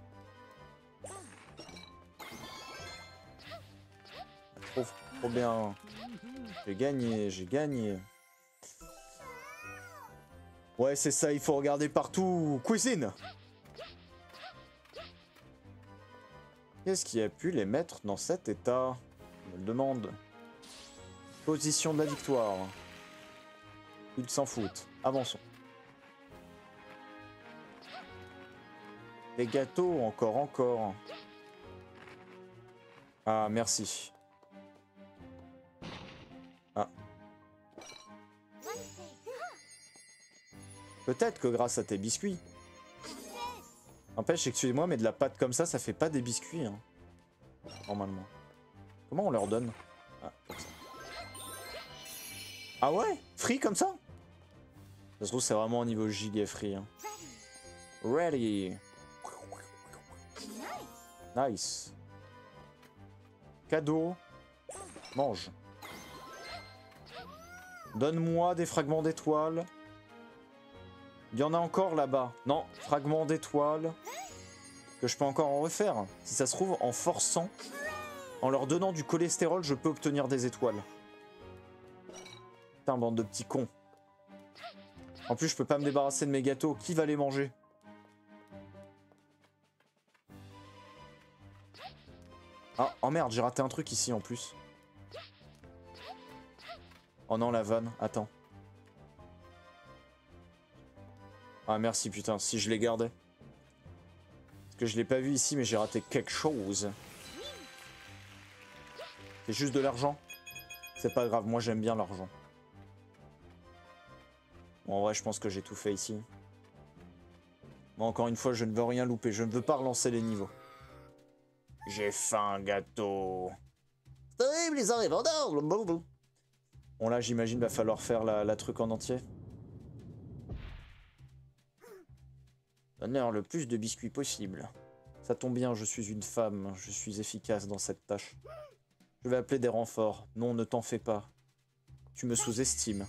Trop, trop bien. J'ai gagné, j'ai gagné. Ouais, c'est ça, il faut regarder partout. Cuisine! Qu'est-ce qui a pu les mettre dans cet état? Je me le demande. Position de la victoire. Ils s'en foutent. Avançons. Les gâteaux, encore, encore. Ah, merci. Ah. Peut-être que grâce à tes biscuits. N'empêche, excusez-moi, mais de la pâte comme ça, ça fait pas des biscuits, hein. Normalement. Comment on leur donne? Ah, comme ça. Ah ouais? Free comme ça? Ça se trouve, c'est vraiment au niveau giga free. Hein. Ready. Nice. Cadeau. Mange. Donne-moi des fragments d'étoiles. Il y en a encore là-bas. Non, fragments d'étoiles. Que je peux encore en refaire. Si ça se trouve, en forçant, en leur donnant du cholestérol, je peux obtenir des étoiles. Putain, bande de petits cons. En plus, je peux pas me débarrasser de mes gâteaux. Qui va les manger? Ah, oh merde, j'ai raté un truc ici en plus. Oh non, la vanne. Attends. Ah merci, putain, si je les gardais. Parce que je l'ai pas vu ici, mais j'ai raté quelque chose. C'est juste de l'argent. C'est pas grave, moi j'aime bien l'argent. Bon, en vrai, je pense que j'ai tout fait ici. Bon, encore une fois, je ne veux rien louper. Je ne veux pas relancer les niveaux. J'ai faim, gâteau. Terrible, les arrêts vendeurs. Bon, là, j'imagine, va falloir faire la, la truc en entier. Donnez-leur le plus de biscuits possible. Ça tombe bien, je suis une femme. Je suis efficace dans cette tâche. Je vais appeler des renforts. Non, ne t'en fais pas. Tu me sous-estimes.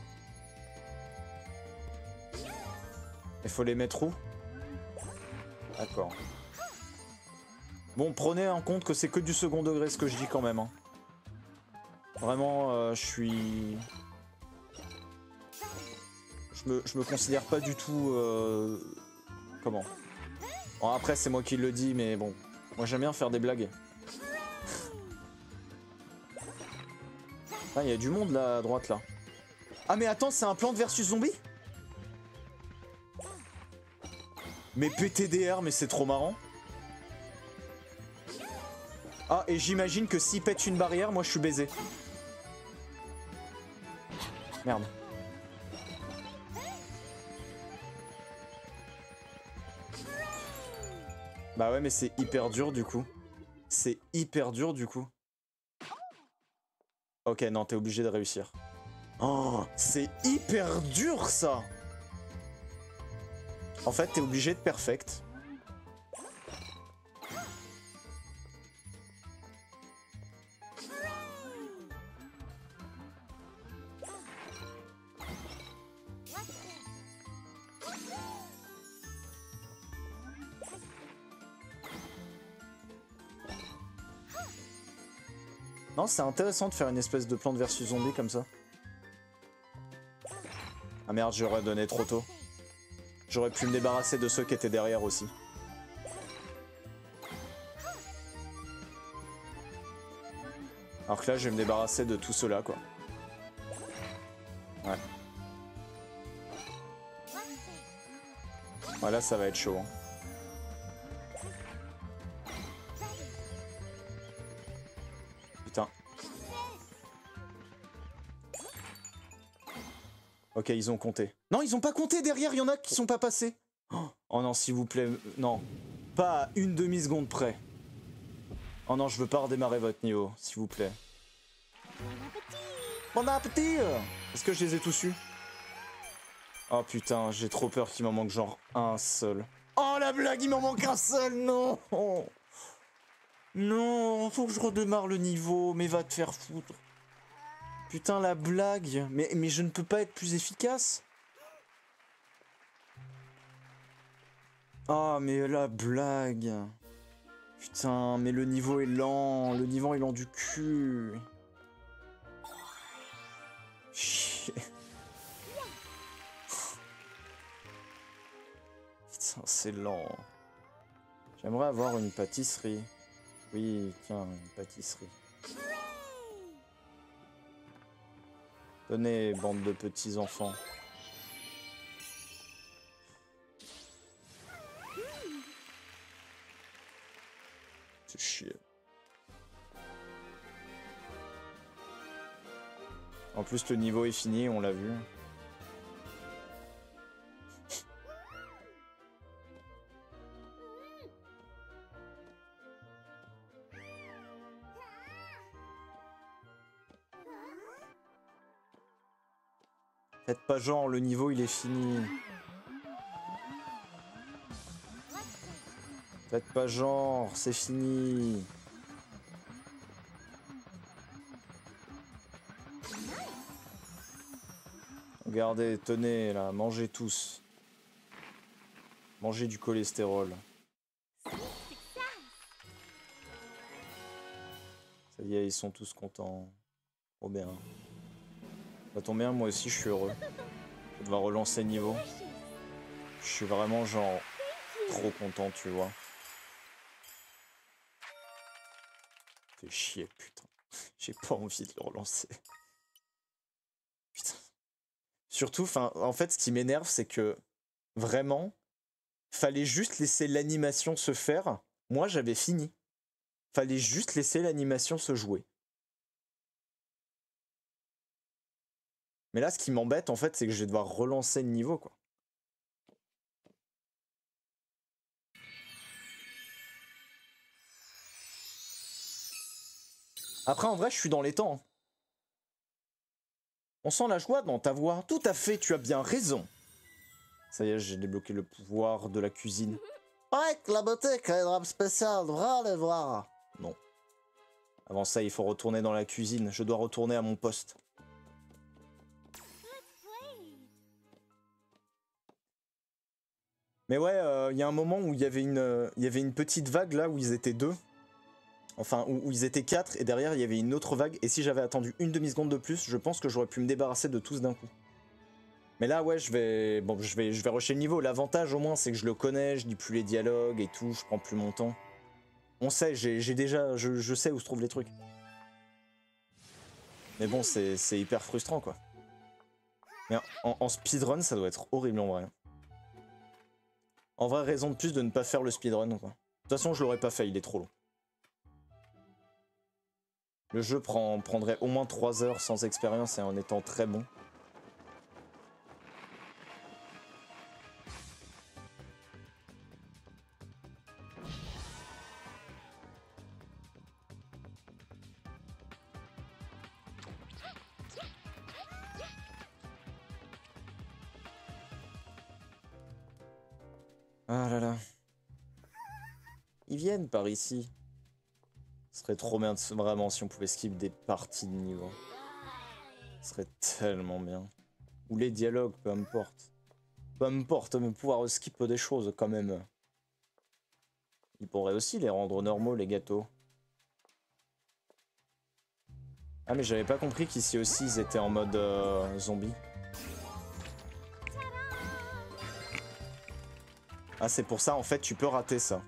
Il faut les mettre où? D'accord. Bon, prenez en compte que c'est que du second degré ce que je dis quand même. Hein. Vraiment, euh, je suis... Je me, je me considère pas du tout... Euh... Comment? Bon, après, c'est moi qui le dis, mais bon. Moi, j'aime bien faire des blagues. Ah, il y a du monde, là, à droite, là. Ah, mais attends, c'est un Plante versus Zombie? Mais P T D R, mais c'est trop marrant. Ah, et j'imagine que s'il pète une barrière, moi, je suis baisé. Merde. Bah ouais, mais c'est hyper dur du coup. C'est hyper dur du coup. Ok, non, t'es obligé de réussir. Oh, c'est hyper dur ça. En fait, t'es obligé de perfect. Non, c'est intéressant de faire une espèce de plante versus zombie comme ça. Ah merde, j'aurais donné trop tôt. J'aurais pu me débarrasser de ceux qui étaient derrière aussi. Alors que là, je vais me débarrasser de tout cela, quoi. Ouais. Ouais, là, ça va être chaud. Hein. Putain. Ok, ils ont compté. Non, ils ont pas compté derrière, il y en a qui sont pas passés. Oh non, s'il vous plaît, non. Pas à une demi-seconde près. Oh non, je veux pas redémarrer votre niveau, s'il vous plaît. Bon appétit! Est-ce que je les ai tous eus? Oh putain, j'ai trop peur qu'il m'en manque genre un seul. Oh la blague, il m'en manque un seul, non! Non, faut que je redémarre le niveau, mais va te faire foutre. Putain, la blague. Mais, mais je ne peux pas être plus efficace. Ah, mais la blague. Putain, mais le niveau est lent. Le niveau est lent du cul. Chier. Putain, c'est lent. J'aimerais avoir une pâtisserie. Oui, tiens, une pâtisserie. Tenez, bande de petits enfants. C'est chier. En plus, le niveau est fini, on l'a vu. Faites pas genre, le niveau il est fini. Faites pas genre, c'est fini. Regardez, tenez là, mangez tous. Mangez du cholestérol. Ça y est, ils sont tous contents. Trop bien. Ça tombe bien, moi aussi je suis heureux. Je vais devoir relancer le niveau. Je suis vraiment genre trop content, tu vois. Fais chier, putain. J'ai pas envie de le relancer. Putain. Surtout, enfin, en fait, ce qui m'énerve, c'est que vraiment, fallait juste laisser l'animation se faire. Moi, j'avais fini. Fallait juste laisser l'animation se jouer. Mais là, ce qui m'embête, en fait, c'est que je vais devoir relancer le niveau, quoi. Après, en vrai, je suis dans les temps. On sent la joie dans ta voix. Tout à fait, tu as bien raison. Ça y est, j'ai débloqué le pouvoir de la cuisine. Ouais, la boutique a une robe spéciale, devra aller voir. Non. Avant ça, il faut retourner dans la cuisine. Je dois retourner à mon poste. Mais ouais, il euh, y a un moment où il y avait une, euh, y avait une petite vague là où ils étaient deux. Enfin, où, où ils étaient quatre et derrière il y avait une autre vague. Et si j'avais attendu une demi-seconde de plus, je pense que j'aurais pu me débarrasser de tous d'un coup. Mais là, ouais, je vais, bon, je vais, je vais rusher le niveau. L'avantage, au moins, c'est que je le connais, je lis plus les dialogues et tout, je prends plus mon temps. On sait, j'ai déjà, je, je sais où se trouvent les trucs. Mais bon, c'est hyper frustrant, quoi. Mais en, en speedrun, ça doit être horrible, en vrai. En vrai, raison de plus de ne pas faire le speedrun, quoi. De toute façon, je l'aurais pas fait, il est trop long. Le jeu prend, prendrait au moins trois heures sans expérience et en étant très bon. Ah là là. Ils viennent par ici. Ce serait trop bien, de, vraiment, si on pouvait skip des parties de niveau. Ce serait tellement bien. Ou les dialogues, peu importe. Peu importe, mais pouvoir skip des choses quand même. Ils pourraient aussi les rendre normaux, les gâteaux. Ah mais j'avais pas compris qu'ici aussi ils étaient en mode euh, zombie. Ah c'est pour ça en fait tu peux rater ça.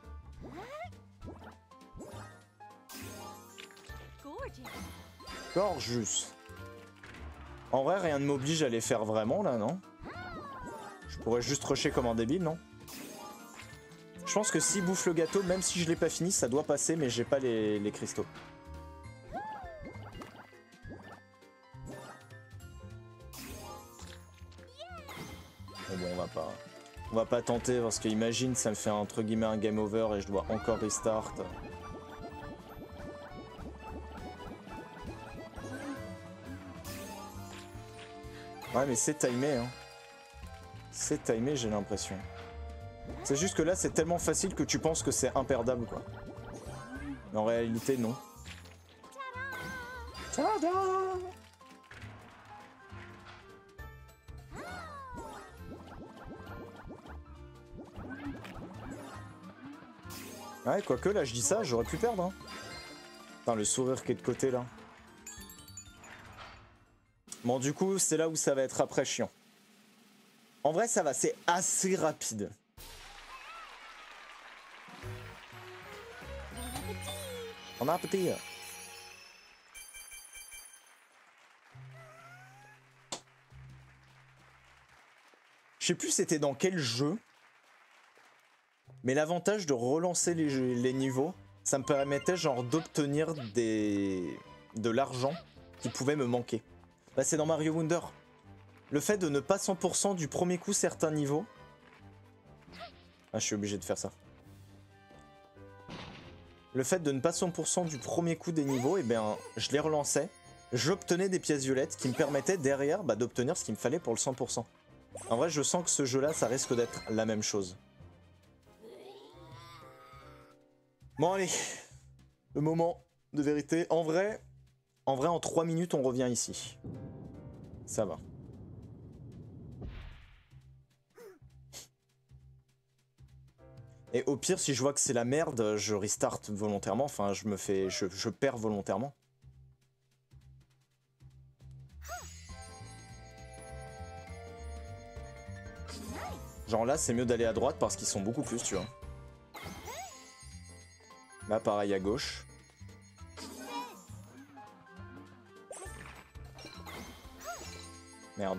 Gorgeous. En vrai rien ne m'oblige à les faire vraiment là non? Je pourrais juste rusher comme un débile non? Je pense que s'il bouffe le gâteau, même si je l'ai pas fini, ça doit passer mais j'ai pas les, les cristaux. Mais bon on va pas... On va pas tenter parce que imagine ça me fait entre guillemets un game over et je dois encore restart. Ouais mais c'est timé hein. C'est timé j'ai l'impression. C'est juste que là c'est tellement facile que tu penses que c'est imperdable quoi. Mais en réalité non. Tada! Ouais, quoique là je dis ça, j'aurais pu perdre. Hein. Putain, le sourire qui est de côté là. Bon, du coup, c'est là où ça va être après chiant. En vrai, ça va, c'est assez rapide. On a un petit. Je sais plus c'était dans quel jeu. Mais l'avantage de relancer les, les niveaux, ça me permettait genre d'obtenir des... de l'argent qui pouvait me manquer. Bah c'est dans Mario Wonder. Le fait de ne pas cent pour cent du premier coup certains niveaux... Ah je suis obligé de faire ça. Le fait de ne pas cent pour cent du premier coup des niveaux, et eh bien je les relançais. J'obtenais des pièces violettes qui me permettaient derrière bah, d'obtenir ce qu'il me fallait pour le cent pour cent. En vrai je sens que ce jeu là ça risque d'être la même chose. Bon allez, le moment de vérité. En vrai, en vrai en trois minutes on revient ici. Ça va. Et au pire si je vois que c'est la merde, je restart volontairement, enfin je me fais, je, je perds volontairement. Genre là c'est mieux d'aller à droite parce qu'ils sont beaucoup plus tu vois. Là pareil à gauche. Merde.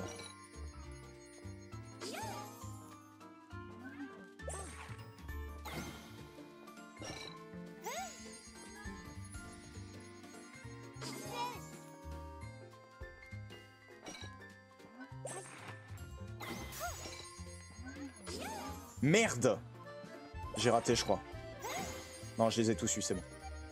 Merde! J'ai raté je crois. Non, je les ai tous eus, c'est bon.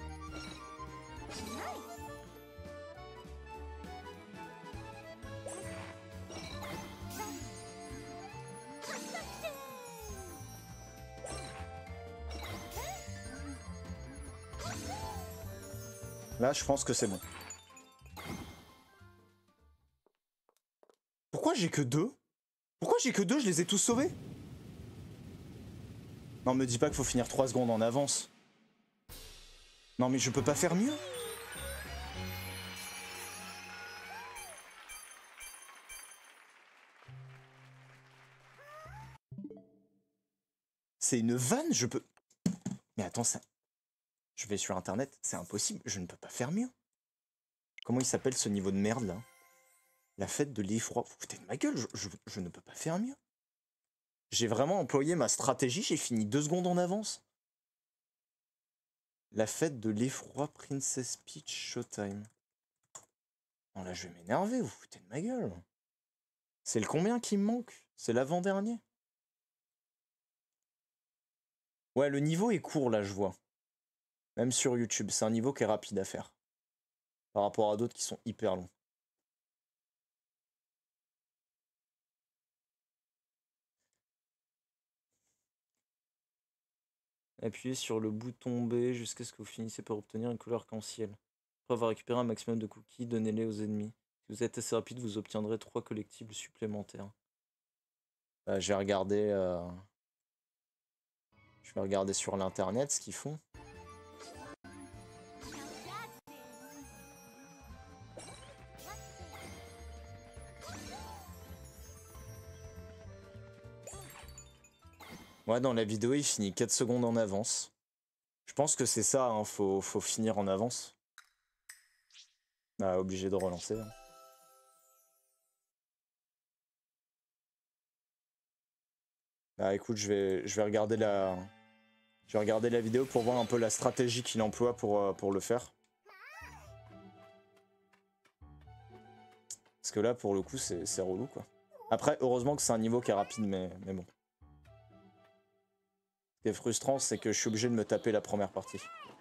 Là, je pense que c'est bon. Pourquoi j'ai que deux? Pourquoi j'ai que deux? Je les ai tous sauvés? Non, me dis pas qu'il faut finir trois secondes en avance. Non mais je peux pas faire mieux. c'est une vanne, je peux... Mais attends, ça... Je vais sur internet, c'est impossible, je ne peux pas faire mieux. Comment il s'appelle ce niveau de merde là? La fête de l'effroi. Vous foutez de ma gueule, je, je, je ne peux pas faire mieux. J'ai vraiment employé ma stratégie, j'ai fini deux secondes en avance. La fête de l'effroi Princess Peach Showtime. Non là je vais m'énerver, vous foutez de ma gueule. C'est le combien qui me manque? C'est l'avant-dernier. Ouais, le niveau est court là, je vois. Même sur YouTube, c'est un niveau qui est rapide à faire. Par rapport à d'autres qui sont hyper longs. Appuyez sur le bouton B jusqu'à ce que vous finissiez par obtenir une couleur arc-en-ciel. Après avoir récupéré un maximum de cookies, donnez-les aux ennemis. Si vous êtes assez rapide, vous obtiendrez trois collectibles supplémentaires. Bah, je vais regarder... Euh... Je vais regarder sur l'internet ce qu'ils font. Ouais, dans la vidéo, il finit quatre secondes en avance. Je pense que c'est ça, hein, faut, faut finir en avance. Bah, obligé de relancer. Hein. Bah écoute, je vais, je vais regarder la... Je vais regarder la vidéo pour voir un peu la stratégie qu'il emploie pour, euh, pour le faire. Parce que là, pour le coup, c'est relou, quoi. Après, heureusement que c'est un niveau qui est rapide, mais, mais bon. Ce qui est frustrant, c'est que je suis obligé de me taper la première partie.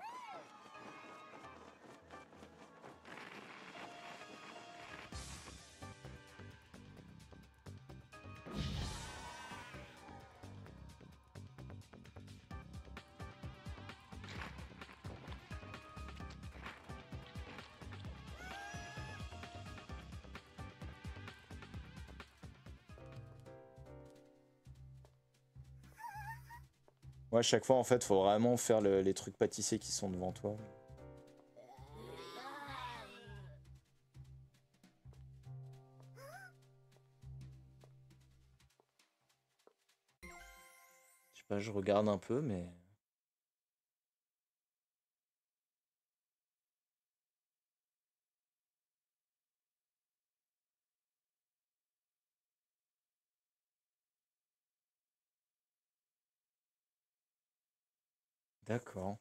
Ouais, à chaque fois, en fait, faut vraiment faire le, les trucs pâtissiers qui sont devant toi. Je sais pas, je regarde un peu, mais... D'accord.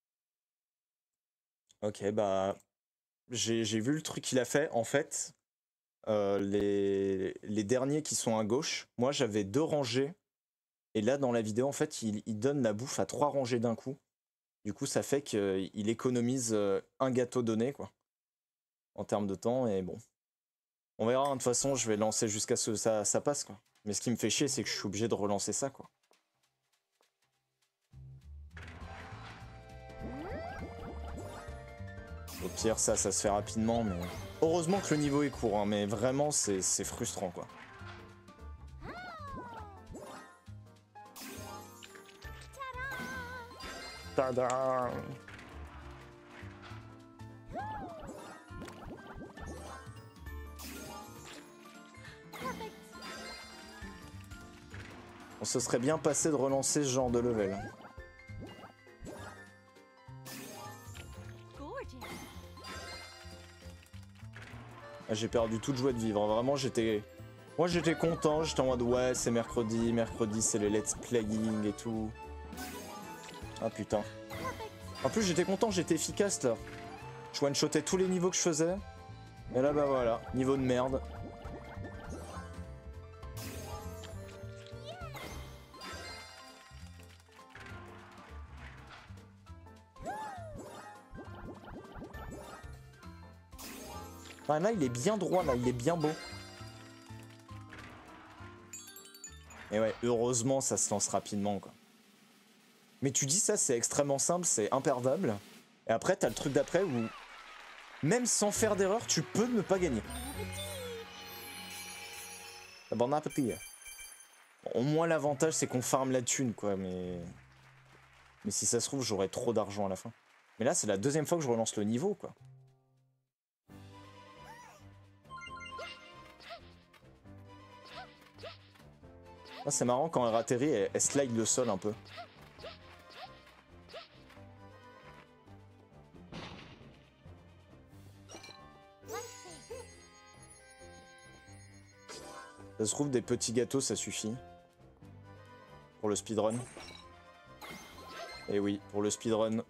Ok, bah... J'ai vu le truc qu'il a fait, en fait. Euh, les, les derniers qui sont à gauche, moi j'avais deux rangées. Et là, dans la vidéo, en fait, il, il donne la bouffe à trois rangées d'un coup. Du coup, ça fait qu'il économise un gâteau donné, quoi. En termes de temps, et bon. On verra, hein, de toute façon, je vais lancer jusqu'à ce que ça, ça passe, quoi. Mais ce qui me fait chier, c'est que je suis obligé de relancer ça, quoi. Au pire, ça, ça se fait rapidement, mais... Heureusement que le niveau est court, hein, mais vraiment, c'est frustrant, quoi. Tada! On se serait bien passé de relancer ce genre de level. Ah, j'ai perdu toute joie de vivre. Vraiment, j'étais... Moi, j'étais content. J'étais en mode, ouais, c'est mercredi. Mercredi, c'est le let's playing et tout. Ah, putain. En plus, j'étais content. J'étais efficace, là. Je one-shotais tous les niveaux que je faisais. Et là, bah voilà. Niveau de merde. Enfin, là, il est bien droit, là. Il est bien beau. Et ouais, heureusement, ça se lance rapidement, quoi. Mais tu dis ça, c'est extrêmement simple, c'est imperdable. Et après, t'as le truc d'après où, même sans faire d'erreur, tu peux ne pas gagner. Bon appétit. Au moins, l'avantage, c'est qu'on farme la thune, quoi. Mais... mais si ça se trouve, j'aurai trop d'argent à la fin. Mais là, c'est la deuxième fois que je relance le niveau, quoi. Ah, c'est marrant quand elle atterrit, elle, elle slide le sol un peu. Ça se trouve, des petits gâteaux, ça suffit. Pour le speedrun. Et oui, pour le speedrun.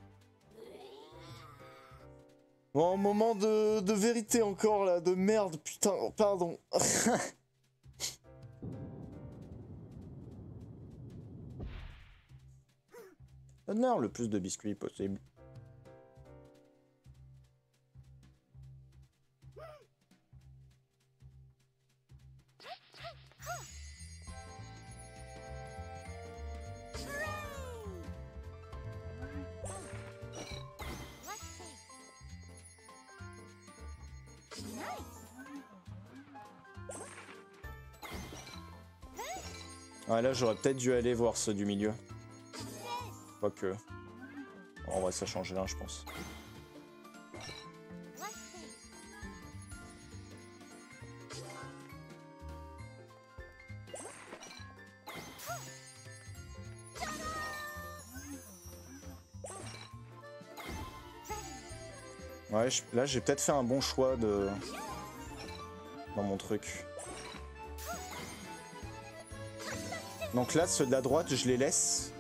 Bon, un moment de, de vérité encore, là, de merde, putain, pardon. Donne-leur le plus de biscuits possible. Ouais, là, j'aurais peut-être dû aller voir ceux du milieu. Quoique. En vrai, ça change rien, je pense. Ouais, je- là, j'ai peut-être fait un bon choix de... dans mon truc. Donc là, ceux de la droite, je les laisse.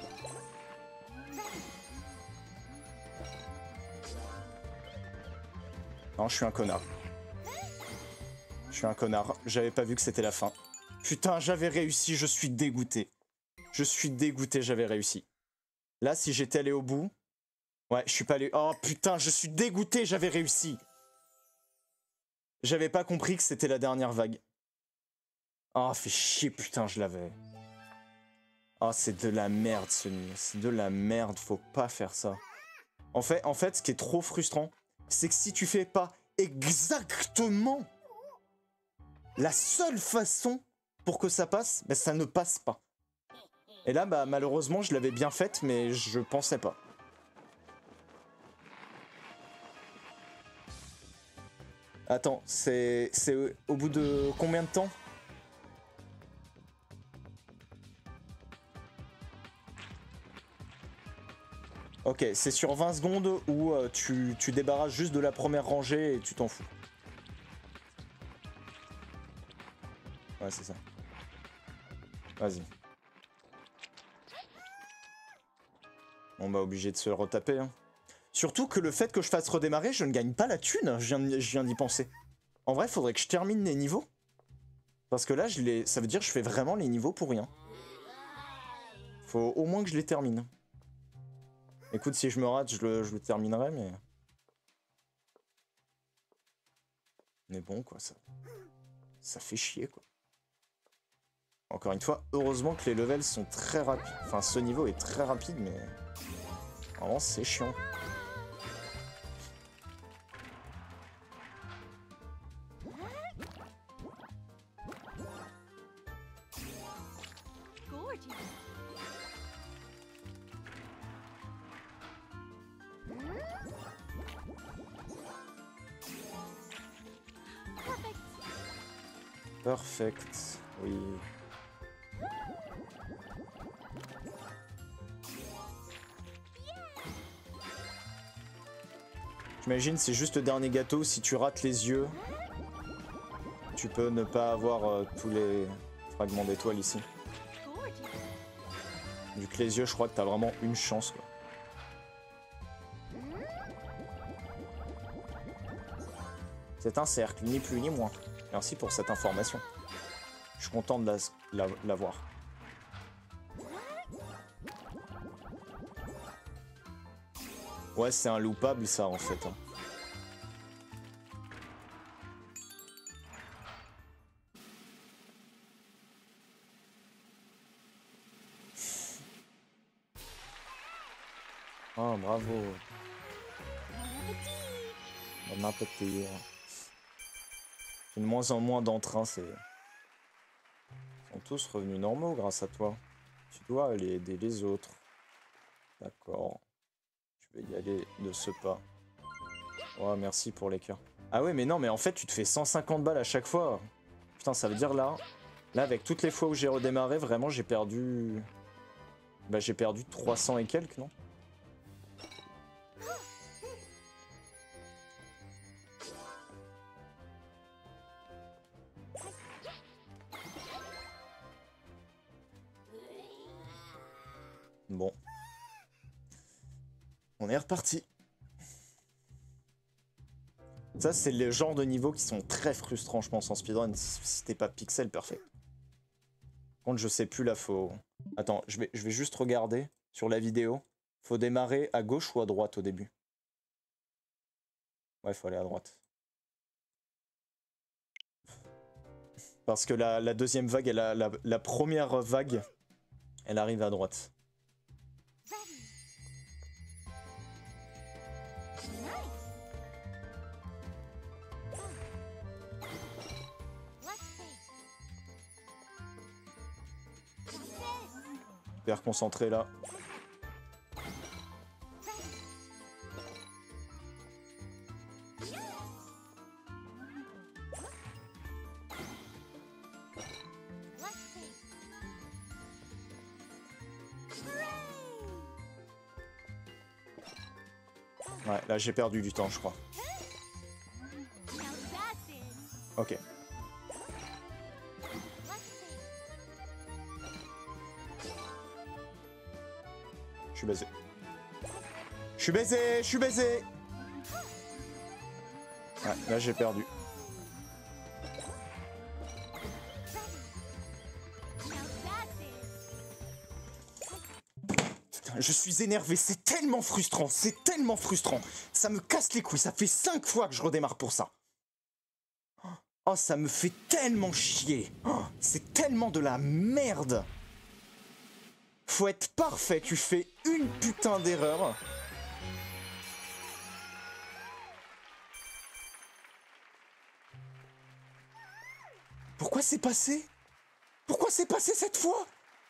Non, je suis un connard. Je suis un connard. J'avais pas vu que c'était la fin. Putain, j'avais réussi, je suis dégoûté. Je suis dégoûté, j'avais réussi. Là, si j'étais allé au bout... Ouais, je suis pas allé... Oh putain, je suis dégoûté, j'avais réussi. J'avais pas compris que c'était la dernière vague. Oh, fait chier, putain, je l'avais. Oh, c'est de la merde, ce niveau. C'est de la merde, faut pas faire ça. En fait, en fait, ce qui est trop frustrant, c'est que si tu fais pas exactement la seule façon pour que ça passe, ben ça ne passe pas. Et là, bah, malheureusement, je l'avais bien faite, mais je pensais pas. Attends, c'est c'est au bout de combien de temps ? Ok, c'est sur vingt secondes où euh, tu, tu débarrasses juste de la première rangée et tu t'en fous. Ouais, c'est ça. Vas-y. On va obligé de se retaper. Hein. Surtout que le fait que je fasse redémarrer, je ne gagne pas la thune. Je viens, je viens d'y penser. En vrai, il faudrait que je termine les niveaux. Parce que là, je les, ça veut dire que je fais vraiment les niveaux pour rien. Faut au moins que je les termine. Écoute, si je me rate, je le, je le terminerai, mais... Mais bon, quoi, ça... Ça fait chier, quoi. Encore une fois, heureusement que les levels sont très rapides. Enfin, ce niveau est très rapide, mais... Vraiment, c'est chiant. Perfect, oui. J'imagine c'est juste le dernier gâteau, si tu rates les yeux, tu peux ne pas avoir euh, tous les fragments d'étoiles ici. Vu que les yeux, je crois que t'as vraiment une chance, quoi. C'est un cercle, ni plus ni moins. Merci pour cette information. Je suis content de l'avoir. Ouais, c'est un loupable, ça, en fait. Hein. Oh, bravo. Bon appétit. De moins en moins d'entrain, c'est... Ils sont tous revenus normaux grâce à toi. Tu dois aller aider les autres. D'accord. Je vais y aller de ce pas. Oh, merci pour les cœurs. Ah ouais, mais non, mais en fait, tu te fais cent cinquante balles à chaque fois. Putain, ça veut dire là... Là, avec toutes les fois où j'ai redémarré, vraiment, j'ai perdu... Bah, j'ai perdu trois cents et quelques, non? Bon. On est reparti. Ça, c'est le genre de niveaux qui sont très frustrants, je pense, en speedrun, si t'es pas pixel perfect. Par contre, je sais plus, là, faut... Attends, je vais, je vais juste regarder sur la vidéo. Faut démarrer à gauche ou à droite au début? Ouais, faut aller à droite. Parce que la, la deuxième vague, elle a, la, la première vague, elle arrive à droite. Hyper concentré là. Ouais, là j'ai perdu du temps, je crois. Ok. Je suis baisé. Je suis baisé, je suis baisé. Ouais, là j'ai perdu. Putain, je suis énervé, c'est tellement frustrant, c'est tellement frustrant. Ça me casse les couilles, ça fait cinq fois que je redémarre pour ça. Oh, ça me fait tellement chier. Oh, c'est tellement de la merde. Faut être parfait, tu fais une putain d'erreur. Pourquoi c'est passé? Pourquoi c'est passé cette fois?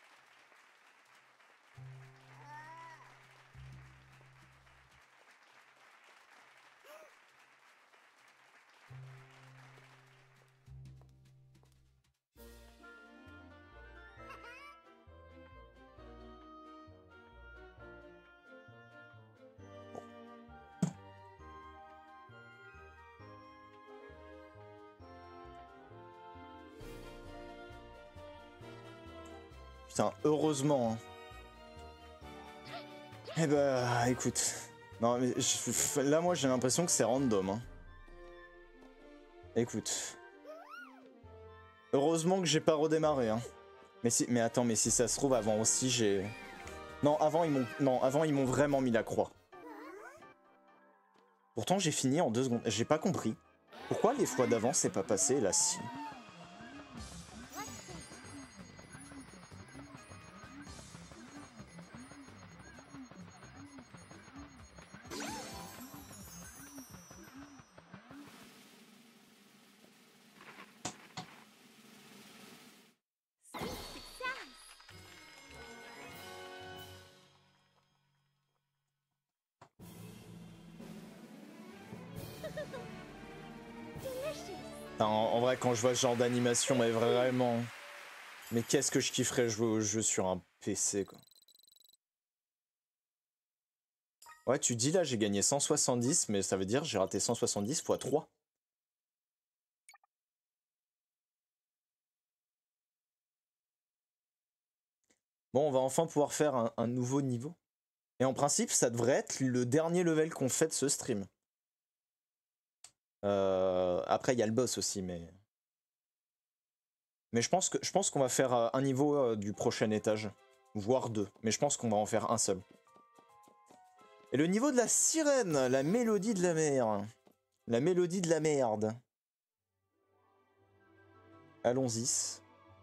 Putain, heureusement. Hein. Eh bah, écoute. Non, mais je, là, moi, j'ai l'impression que c'est random. Hein. Écoute. Heureusement que j'ai pas redémarré. Hein. Mais si, mais attends, mais si ça se trouve, avant aussi, j'ai... Non, avant, ils m'ont... Non, avant, ils m'ont vraiment mis la croix. Pourtant, j'ai fini en deux secondes. J'ai pas compris. Pourquoi les fois d'avant, c'est pas passé, là, si... En, en vrai, quand je vois ce genre d'animation, mais vraiment... Mais qu'est-ce que je kifferais jouer au jeu sur un P C, quoi. Ouais, tu dis là, j'ai gagné cent soixante-dix, mais ça veut dire j'ai raté cent soixante-dix fois trois. Bon, on va enfin pouvoir faire un, un nouveau niveau. Et en principe, ça devrait être le dernier level qu'on fait de ce stream. Euh, après, il y a le boss aussi, mais... Mais je pense que je pense qu'on va faire un niveau euh, du prochain étage. Voire deux. Mais je pense qu'on va en faire un seul. Et le niveau de la sirène, la mélodie de la mer. La mélodie de la merde. Allons-y.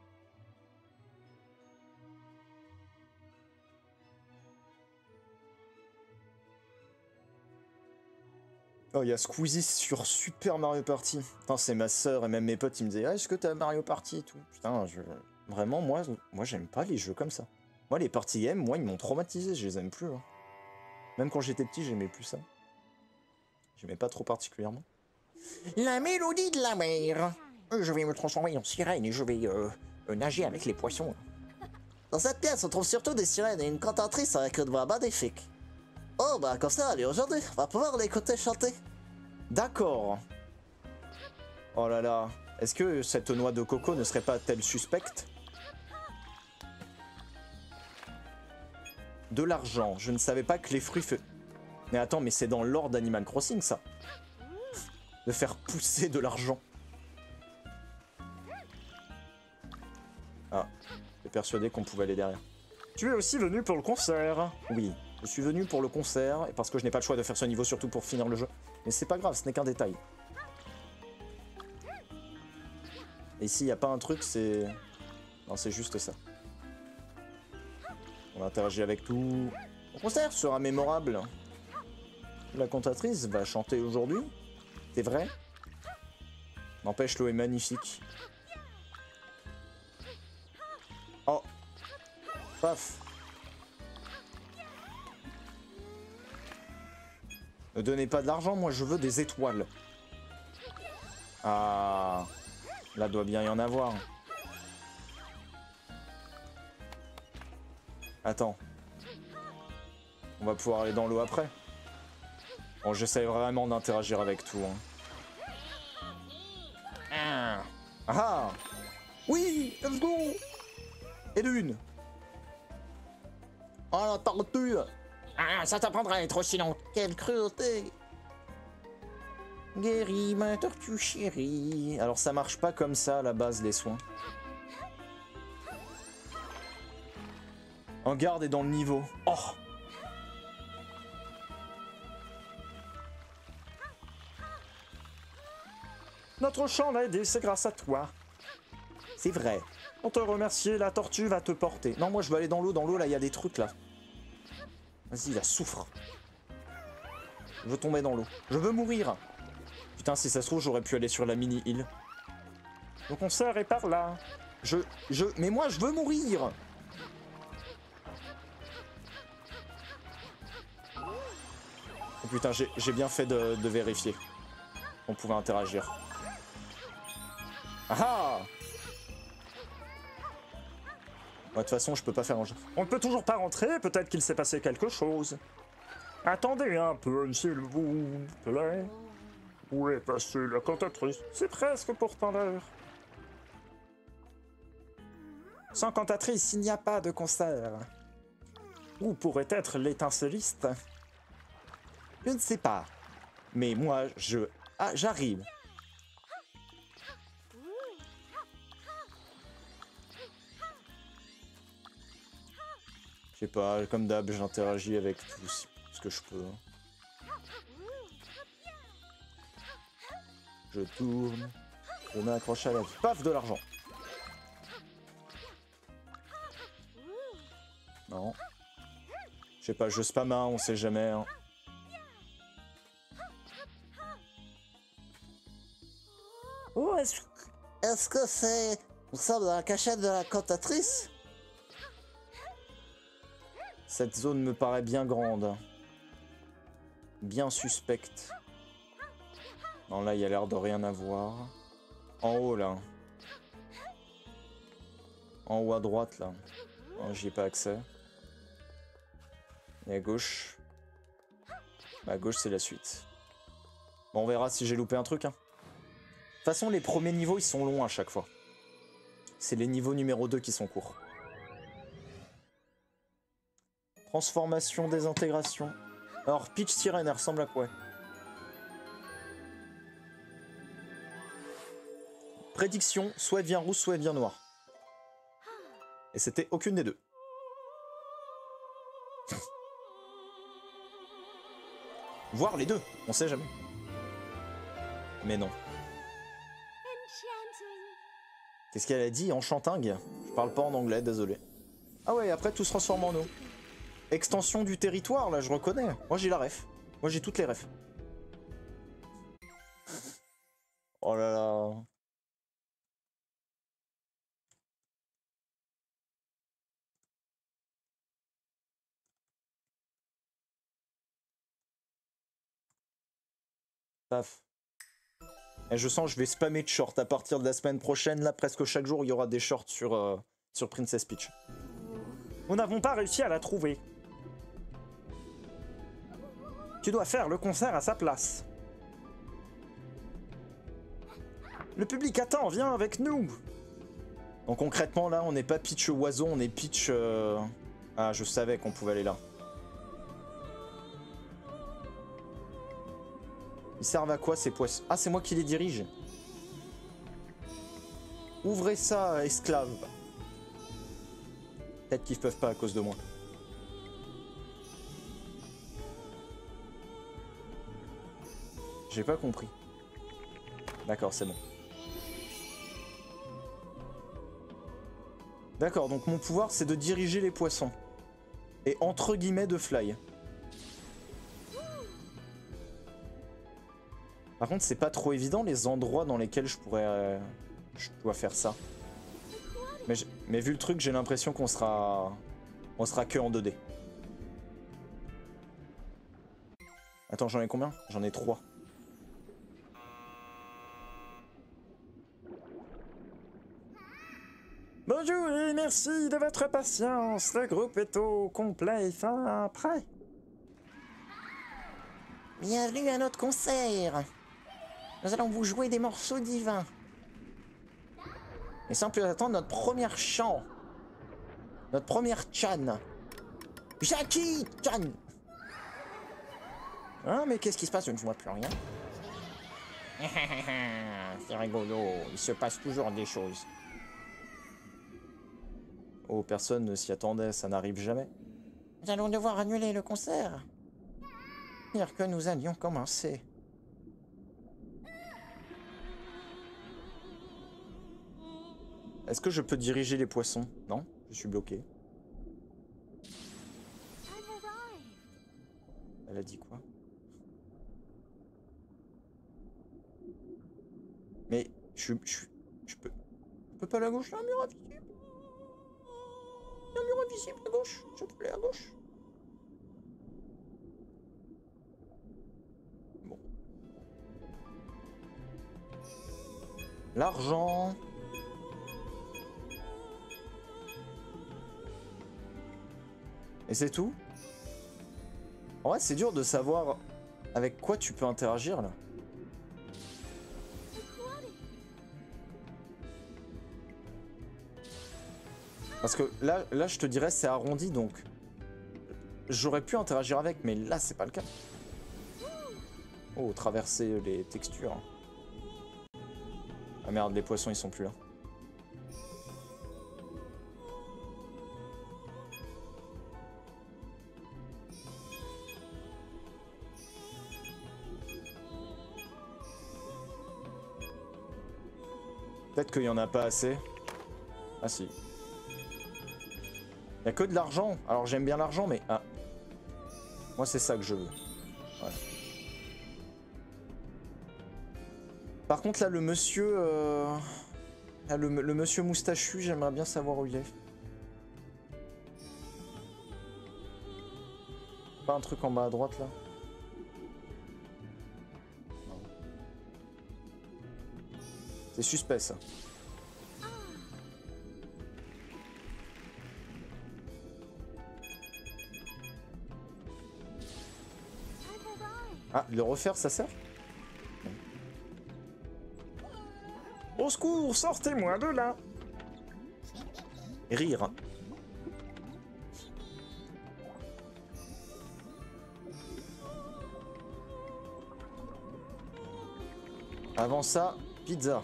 Oh, il y a Squeezie sur Super Mario Party. Putain, c'est ma sœur et même mes potes, ils me disaient ah, est-ce que t'as Mario Party et tout. Putain, je... vraiment, moi, moi j'aime pas les jeux comme ça. Moi, les party games, moi, ils m'ont traumatisé, je les aime plus. Hein. Même quand j'étais petit, j'aimais plus ça. J'aimais pas trop particulièrement. La mélodie de la mer. Je vais me transformer en sirène et je vais euh, Euh, nager avec les poissons. Dans cette pièce, on trouve surtout des sirènes et une cantatrice avec une voix magnifique. Oh, bah comme ça, allez, aujourd'hui, on va pouvoir l'écouter chanter. D'accord. Oh là là. Est-ce que cette noix de coco ne serait pas telle suspecte? De l'argent. Je ne savais pas que les fruits... Fe... Mais attends, mais c'est dans l'ordre d'Animal Crossing, ça. De faire pousser de l'argent. Ah. J'étais persuadé qu'on pouvait aller derrière. Tu es aussi venu pour le concert. Oui. Je suis venu pour le concert, et parce que je n'ai pas le choix de faire ce niveau, surtout pour finir le jeu. Mais c'est pas grave, ce n'est qu'un détail. Et ici, il n'y a pas un truc, c'est... Non, c'est juste ça. On interagit avec tout. Le concert sera mémorable. La cantatrice va chanter aujourd'hui. C'est vrai. N'empêche, l'eau est magnifique. Oh. Paf. Ne donnez pas de l'argent, moi je veux des étoiles. Ah. Là, doit bien y en avoir. Attends. On va pouvoir aller dans l'eau après. Bon, j'essaye vraiment d'interagir avec tout. Hein. Ah. Ah. Oui, let's go. Et de une. Oh la tortue. Ah, ça t'apprendra à être aussi lente. Quelle cruauté. Guéris ma tortue chérie. Alors ça marche pas comme ça à la base, les soins. En garde et dans le niveau. Oh. Notre champ l'a aidé, c'est grâce à toi. C'est vrai. On te remercie, la tortue va te porter. Non, moi je veux aller dans l'eau. Dans l'eau, là, il y a des trucs, là. Vas-y, là, souffre. Je veux tomber dans l'eau. Je veux mourir. Putain, si ça se trouve, j'aurais pu aller sur la mini-île. Le concert est par là. Je... je... Mais moi, je veux mourir. Oh putain, j'ai bien fait de, de vérifier. On pouvait interagir. Ah ah! De toute façon, je peux pas faire un jeu. On ne peut toujours pas rentrer, peut-être qu'il s'est passé quelque chose. Attendez un peu, s'il vous plaît. Où est passée la cantatrice? C'est presque pourtant l'heure. Sans cantatrice, il n'y a pas de concert. Où pourrait être l'étincelliste? Je ne sais pas. Mais moi, je... Ah, j'arrive. Je sais pas, comme d'hab, j'interagis avec tout ce que je peux. Je tourne. Je m'accroche à la vie. Paf, de l'argent. Non. Je sais pas, je spam un, on sait jamais. Hein. Oh, est-ce est-ce que c'est... Nous sommes dans la cachette de la cantatrice? Cette zone me paraît bien grande. Bien suspecte. Non, là, il y a l'air de rien avoir. En haut, là. En haut à droite, là. Non, j'y ai pas accès. Et à gauche. Bah, à gauche, c'est la suite. Bon, on verra si j'ai loupé un truc. Hein. De toute façon, les premiers niveaux, ils sont longs à chaque fois. C'est les niveaux numéro deux qui sont courts. Transformation, désintégration. Alors, Peach Sirène, elle ressemble à quoi? Prédiction, soit elle devient rouge, soit elle devient noire. Et c'était aucune des deux. Voir les deux, on sait jamais. Mais non. Qu'est-ce qu'elle a dit? Enchantingue? Je parle pas en anglais, désolé. Ah ouais, après tout se transforme en eau. Extension du territoire, là, je reconnais. Moi, j'ai la ref. Moi, j'ai toutes les refs. Oh là là. Paf. Et je sens que je vais spammer de shorts à partir de la semaine prochaine. Là, presque chaque jour, il y aura des shorts sur, euh, sur Princess Peach. Nous n'avons pas réussi à la trouver. Tu dois faire le concert à sa place. Le public attend, viens avec nous. Donc concrètement, là, on n'est pas Peach oiseau, on est Peach... Euh... Ah, je savais qu'on pouvait aller là. Ils servent à quoi ces poissons? Ah, c'est moi qui les dirige. Ouvrez ça, esclave. Peut-être qu'ils peuvent pas à cause de moi. J'ai pas compris. D'accord, c'est bon. D'accord, donc mon pouvoir c'est de diriger les poissons. Et entre guillemets de fly. Par contre, c'est pas trop évident les endroits dans lesquels je pourrais... Euh, je dois faire ça. Mais, mais vu le truc, j'ai l'impression qu'on sera... On sera que en deux D. Attends, j'en ai combien? J'en ai trois. Bonjour et merci de votre patience. Le groupe est au complet et fin prêt. Bienvenue à notre concert. Nous allons vous jouer des morceaux divins. Et sans plus attendre, notre première chant. Notre première Chan. Jackie Chan. Ah, mais qu'est-ce qui se passe? Je ne vois plus rien. C'est rigolo. Il se passe toujours des choses. Oh, personne ne s'y attendait, ça n'arrive jamais. Nous allons devoir annuler le concert. Dire que nous allions commencer. Est-ce que je peux diriger les poissons? Non, je suis bloqué. Elle a dit quoi? Mais je, je, je peux... Je peux pas aller à gauche, il y a un mur invisible. Il y a un mur invisible à gauche. Je peux aller à gauche. Bon. L'argent. Et c'est tout? En vrai, c'est dur de savoir avec quoi tu peux interagir là. Parce que là, là je te dirais c'est arrondi donc j'aurais pu interagir avec, mais là c'est pas le cas. Oh, traverser les textures. Ah merde, les poissons ils sont plus là. Peut-être qu'il y en a pas assez. Ah si. Il n'y a que de l'argent. Alors j'aime bien l'argent, mais... Ah. Moi c'est ça que je veux. Voilà. Par contre là le monsieur... Euh... Là, le, le monsieur moustachu, j'aimerais bien savoir où il est. Pas un truc en bas à droite là? Non. C'est suspect ça. Ah, le refaire, ça sert? Au secours, sortez-moi de là. Rire. Avant ça, pizza.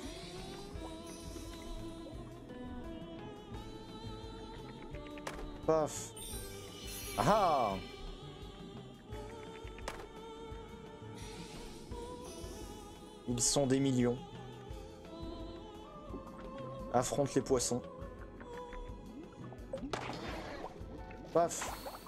Paf. Ah! Ils sont des millions. Affronte les poissons. Paf.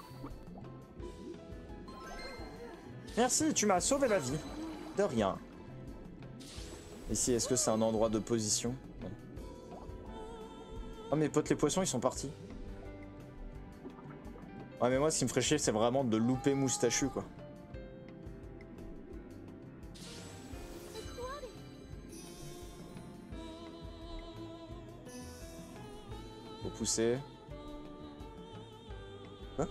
Merci, tu m'as sauvé la vie. De rien. Ici, est-ce que c'est un endroit de position? Non. Ah, mes potes, les poissons, ils sont partis. Ouais, mais moi, ce qui me ferait chier, c'est vraiment de louper moustachu, quoi. pousser. Quoi?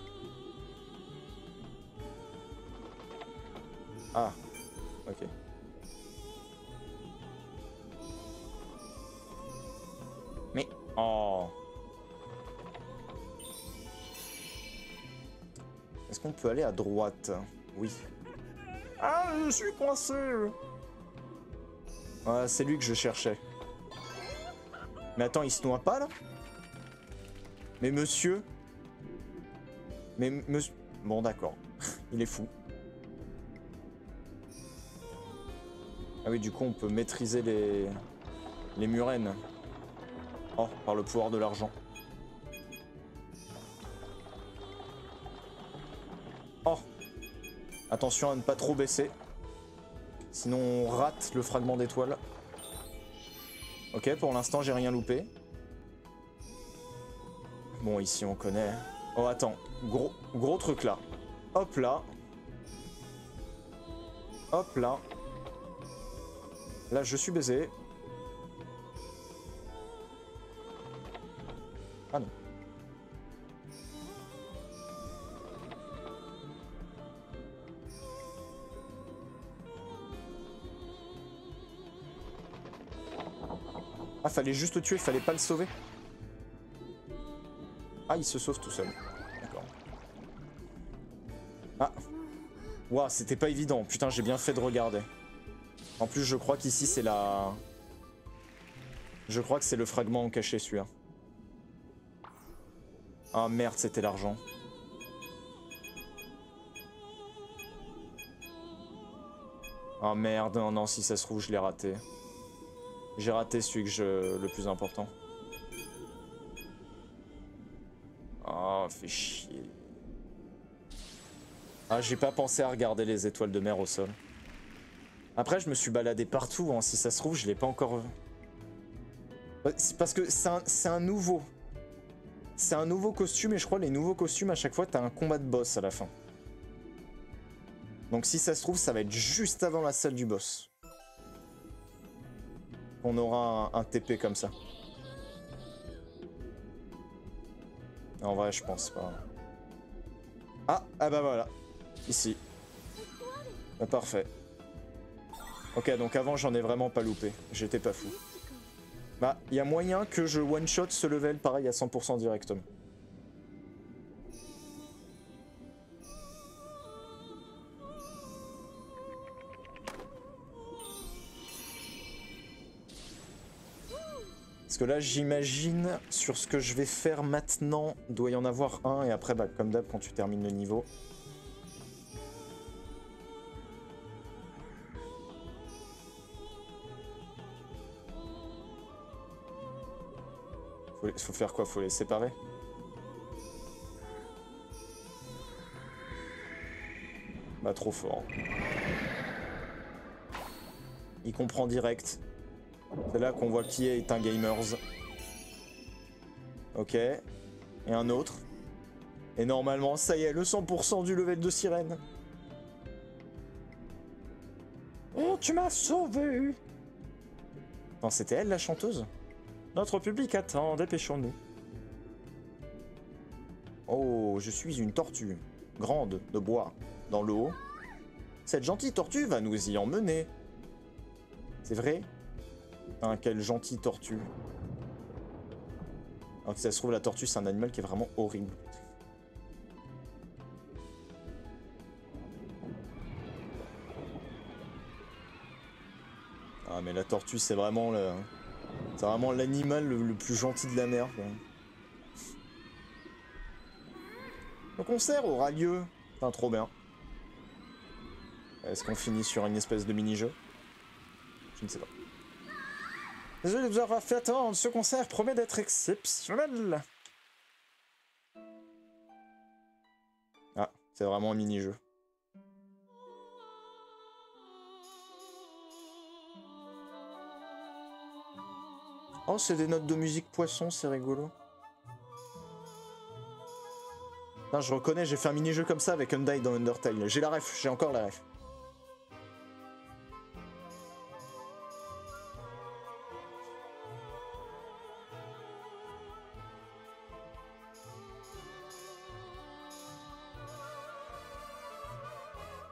Ah, ok. Mais... Oh. Est-ce qu'on peut aller à droite? Oui. Ah, je suis coincé. Ouais, c'est lui que je cherchais. Mais attends, il se noie pas là? Mais monsieur? Mais monsieur... Bon d'accord. Il est fou. Ah oui, du coup on peut maîtriser les... les murennes. Oh, par le pouvoir de l'argent. Oh! Attention à ne pas trop baisser. Sinon on rate le fragment d'étoile. Ok, pour l'instant j'ai rien loupé. Bon, ici on connaît. Oh attends, gros, gros truc là. Hop là. Hop là. Là je suis baisé. Ah non. Ah, fallait juste le tuer, fallait pas le sauver. Ah, il se sauve tout seul. D'accord. Ah. Ouah, c'était pas évident. Putain, j'ai bien fait de regarder. En plus, je crois qu'ici, c'est la... Je crois que c'est le fragment caché, celui-là. Ah merde, c'était l'argent. Ah merde, non, non, si ça se trouve, je l'ai raté. J'ai raté celui que je... le plus important. Ah, fait chier. Ah, j'ai pas pensé à regarder les étoiles de mer au sol. Après, je me suis baladé partout, hein. Si ça se trouve, je l'ai pas encore... C'est parce que c'est un, c'est un nouveau. C'est un nouveau costume, et je crois les nouveaux costumes, à chaque fois, t'as un combat de boss à la fin. Donc si ça se trouve, ça va être juste avant la salle du boss. On aura un, un T P comme ça. En vrai, je pense pas. Ah, ah bah voilà. Ici. Bah, parfait. Ok, donc avant, j'en ai vraiment pas loupé. J'étais pas fou. Bah, il y a moyen que je one-shot ce level pareil à cent pour cent directement. Parce que là, j'imagine, sur ce que je vais faire maintenant, doit y en avoir un, et après, bah, comme d'hab, quand tu termines le niveau. Faut, faut faire quoi? Faut les séparer? Bah, trop fort. Il comprend direct. C'est là qu'on voit qui est un gamers. Ok. Et un autre. Et normalement, ça y est, le cent pour cent du level de sirène. Oh, tu m'as sauvé! Non, c'était elle la chanteuse? Notre public attend, dépêchons-nous. Oh, je suis une tortue. Grande, de bois, dans l'eau. Cette gentille tortue va nous y emmener. C'est vrai? Hein, quelle gentille tortue. Alors que ça se trouve, la tortue, c'est un animal qui est vraiment horrible. Ah, mais la tortue, c'est vraiment le... C'est vraiment l'animal le, le plus gentil de la mer, quoi. Le concert aura lieu. Putain, trop bien. Est-ce qu'on finit sur une espèce de mini-jeu? Je ne sais pas. Désolé de vous avoir fait attendre, ce concert promet d'être exceptionnel. Ah, c'est vraiment un mini-jeu. Oh, c'est des notes de musique poisson, c'est rigolo. Non, je reconnais, j'ai fait un mini-jeu comme ça avec Undyne dans Undertale. J'ai la ref, j'ai encore la ref.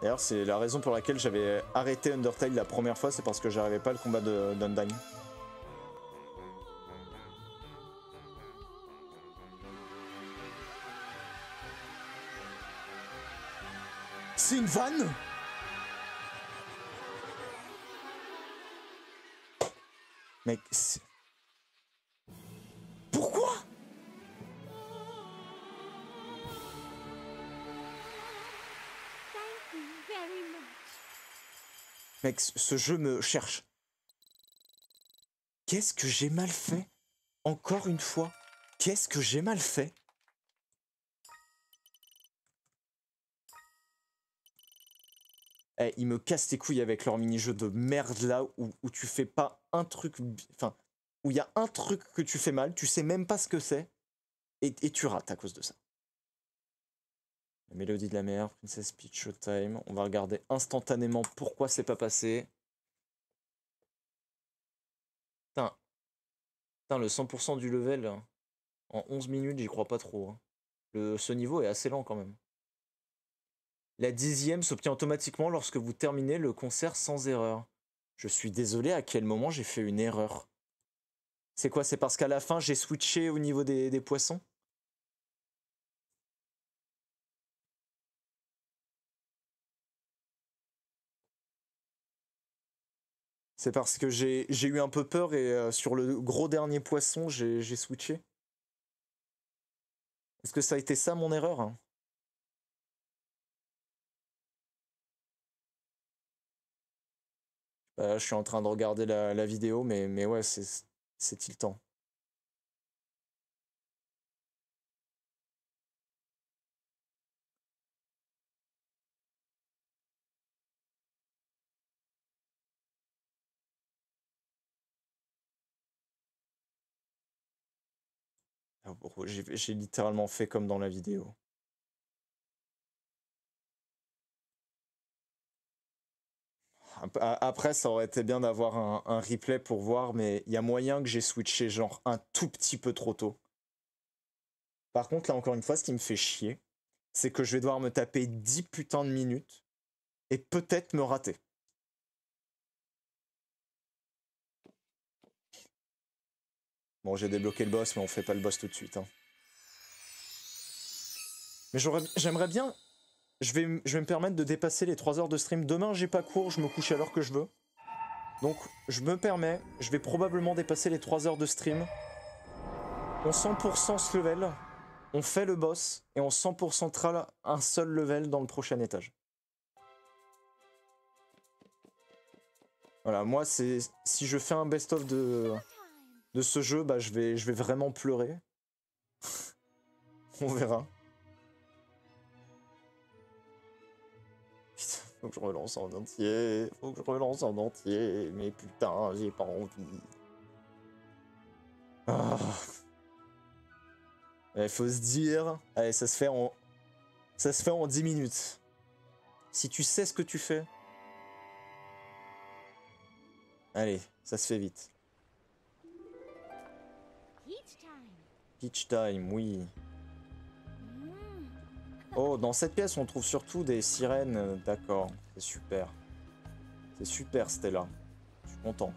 D'ailleurs, c'est la raison pour laquelle j'avais arrêté Undertale la première fois, c'est parce que j'arrivais pas le combat de d'Undyne. C'est une vanne? Mec, c'est... Pourquoi? Mec, ce jeu me cherche. Qu'est-ce que j'ai mal fait? Encore une fois, qu'est-ce que j'ai mal fait? Eh, ils me cassent les couilles avec leur mini-jeu de merde là où, où tu fais pas un truc... Enfin, où il y a un truc que tu fais mal, tu sais même pas ce que c'est, et, et tu rates à cause de ça. La mélodie de la mer, Princess Peach Showtime. On va regarder instantanément pourquoi c'est pas passé. Putain. Putain, le cent pour cent du level en onze minutes, j'y crois pas trop. Hein. Le, ce niveau est assez lent quand même. La dixième s'obtient automatiquement lorsque vous terminez le concert sans erreur. Je suis désolé, à quel moment j'ai fait une erreur? C'est quoi? C'est parce qu'à la fin j'ai switché au niveau des, des poissons? C'est parce que j'ai eu un peu peur et euh, sur le gros dernier poisson, j'ai switché. Est-ce que ça a été ça mon erreur? Hein? euh, Je suis en train de regarder la, la vidéo, mais, mais ouais, c'est tiltant. J'ai littéralement fait comme dans la vidéo. Après, ça aurait été bien d'avoir un, un replay pour voir, mais il y a moyen que j'ai switché genre un tout petit peu trop tôt. Par contre, là, encore une fois, ce qui me fait chier, c'est que je vais devoir me taper dix putains de minutes et peut-être me rater. Bon, j'ai débloqué le boss, mais on fait pas le boss tout de suite. Hein. Mais j'aimerais bien... Je vais, je vais me permettre de dépasser les trois heures de stream. Demain, j'ai pas cours, je me couche à l'heure que je veux. Donc, je me permets, je vais probablement dépasser les trois heures de stream. On cent pour cent ce level, on fait le boss, et on cent pour centra un seul level dans le prochain étage. Voilà, moi, c'est si je fais un best-of de, de ce jeu, bah, je vais, je vais vraiment pleurer. On verra. Faut que je relance en entier, faut que je relance en entier, mais putain, j'ai pas envie. Ah. Il faut se dire, allez, ça se fait en, ça se fait en dix minutes. Si tu sais ce que tu fais, allez, ça se fait vite. Peach time, oui. Oh, dans cette pièce, on trouve surtout des sirènes. D'accord, c'est super. C'est super, Stella. Je suis content.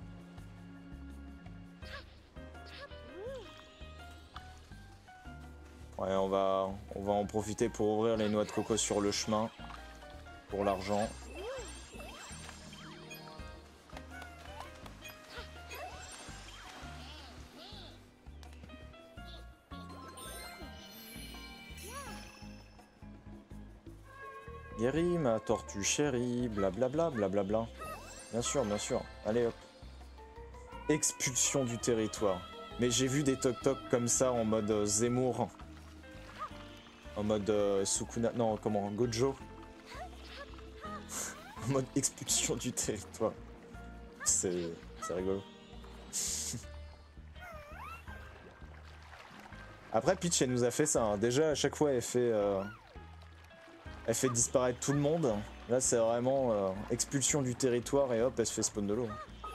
Ouais, on va, on va en profiter pour ouvrir les noix de coco sur le chemin. Pour l'argent. Guéris ma tortue chérie, blablabla, blablabla. Bien sûr, bien sûr. Allez hop. Expulsion du territoire. Mais j'ai vu des toc-toc comme ça en mode euh, Zemmour. En mode euh, Sukuna... Non, comment? Gojo. En mode expulsion du territoire. C'est... c'est rigolo. Après, Peach, elle nous a fait ça. Hein. Déjà, à chaque fois, elle fait... Euh... Elle fait disparaître tout le monde. Là, c'est vraiment euh, expulsion du territoire et hop, elle se fait spawn de l'eau.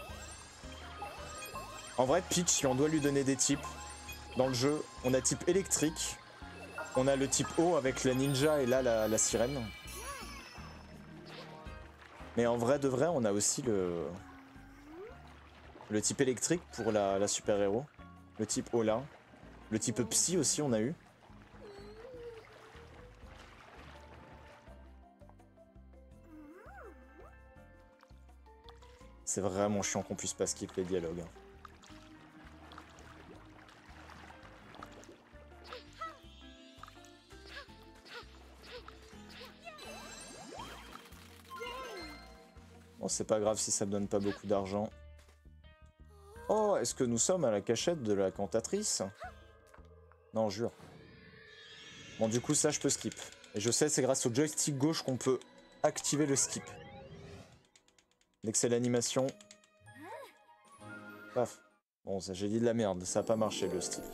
En vrai, Peach, si on doit lui donner des types, dans le jeu, on a type électrique, on a le type eau avec la ninja et là, la, la sirène. Mais en vrai de vrai, on a aussi le... Le type électrique pour la, la super-héros. Le type Ola. Le type Psy aussi, on a eu. C'est vraiment chiant qu'on puisse pas skip les dialogues. Hein. Bon, c'est pas grave si ça me donne pas beaucoup d'argent. Oh, est-ce que nous sommes à la cachette de la cantatrice? Non, jure. Bon, du coup, ça, je peux skip. Et je sais, c'est grâce au joystick gauche qu'on peut activer le skip. Dès que c'est l'animation... Paf. Bon, ça, j'ai dit de la merde, ça a pas marché, le stick.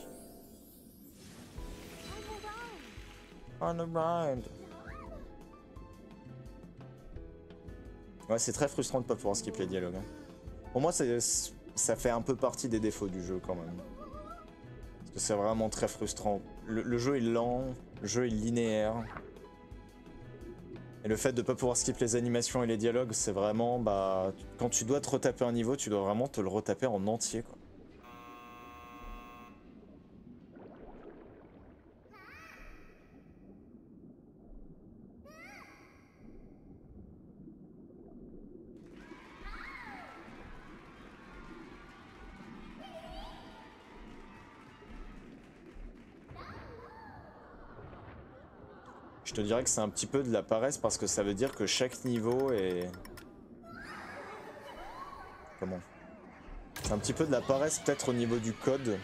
On a ride. Ouais, c'est très frustrant de pas pouvoir skip les dialogues. Hein. Pour moi, c'est... ça fait un peu partie des défauts du jeu quand même. Parce que c'est vraiment très frustrant. Le, le jeu est lent, le jeu est linéaire. Et le fait de ne pas pouvoir skip les animations et les dialogues, c'est vraiment, bah... Quand tu dois te retaper un niveau, tu dois vraiment te le retaper en entier, quoi. Je te dirais que c'est un petit peu de la paresse parce que ça veut dire que chaque niveau est... Comment? C'est un petit peu de la paresse peut-être au niveau du code.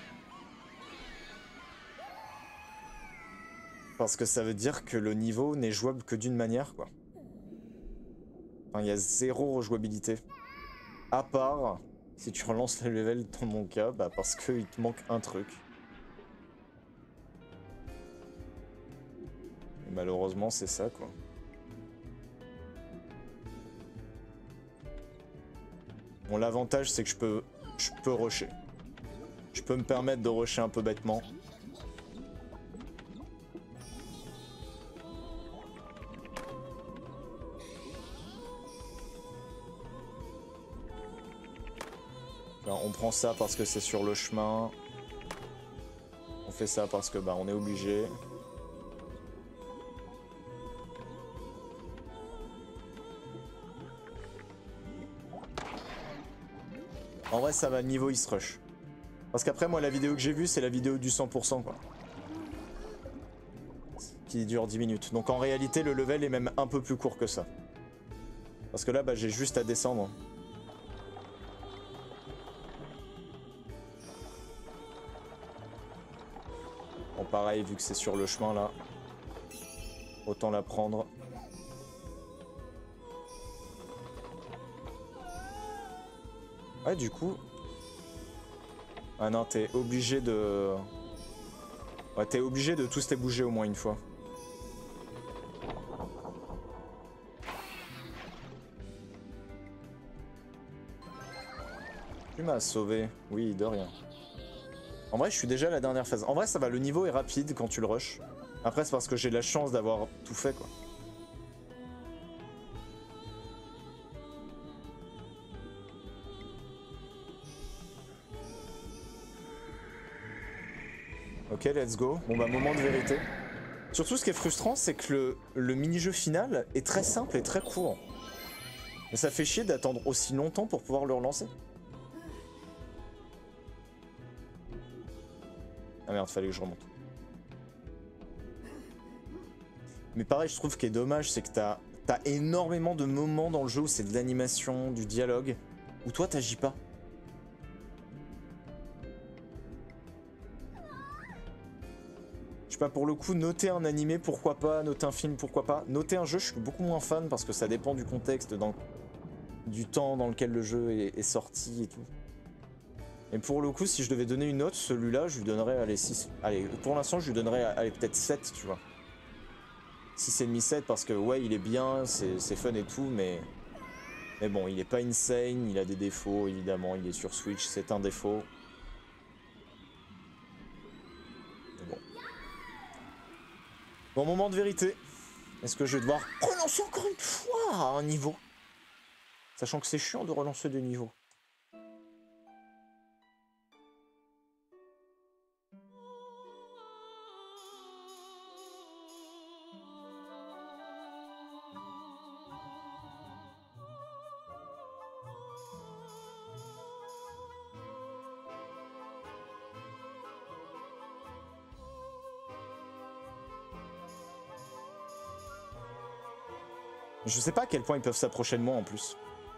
Parce que ça veut dire que le niveau n'est jouable que d'une manière, quoi. Enfin, il y a zéro rejouabilité. À part si tu relances le level dans mon cas, bah parce qu'il te manque un truc. Malheureusement, c'est ça, quoi. Bon, l'avantage, c'est que je peux... Je peux rusher. Je peux me permettre de rusher un peu bêtement. Alors, on prend ça parce que c'est sur le chemin. On fait ça parce que, bah, on est obligé. En vrai, ça va, le niveau il se rush. Parce qu'après, moi, la vidéo que j'ai vue, c'est la vidéo du cent pour cent, quoi. Qui dure dix minutes. Donc en réalité, le level est même un peu plus court que ça. Parce que là, bah, j'ai juste à descendre. Bon, pareil, vu que c'est sur le chemin, là. Autant la prendre. Ouais, du coup... Ah non, t'es obligé de... Ouais, t'es obligé de tous les bouger au moins une fois. Tu m'as sauvé. Oui, de rien. En vrai, je suis déjà à la dernière phase. En vrai, ça va, le niveau est rapide quand tu le rushes. Après, c'est parce que j'ai la chance d'avoir tout fait, quoi. Ok, let's go. Bon bah, moment de vérité. Surtout, ce qui est frustrant, c'est que le, le mini-jeu final est très simple et très court. Mais ça fait chier d'attendre aussi longtemps pour pouvoir le relancer. Ah merde, fallait que je remonte. Mais pareil, je trouve ce qui est dommage, c'est que t'as t'as énormément de moments dans le jeu où c'est de l'animation, du dialogue, où toi t'agis pas. Je sais pas, pour le coup, noter un animé, pourquoi pas, noter un film, pourquoi pas. Noter un jeu, je suis beaucoup moins fan parce que ça dépend du contexte, dans, du temps dans lequel le jeu est, est sorti et tout. Et pour le coup, si je devais donner une note, celui-là, je lui donnerais, allez, six. Allez, pour l'instant, je lui donnerais, allez, peut-être sept, tu vois. six et demi, sept, parce que, ouais, il est bien, c'est fun et tout, mais... Mais bon, il est pas insane, il a des défauts, évidemment, il est sur Switch, c'est un défaut. Mais bon. Bon, moment de vérité. Est-ce que je vais devoir relancer encore une fois un niveau? Sachant que c'est chiant de relancer des niveaux. Je sais pas à quel point ils peuvent s'approcher de moi en plus.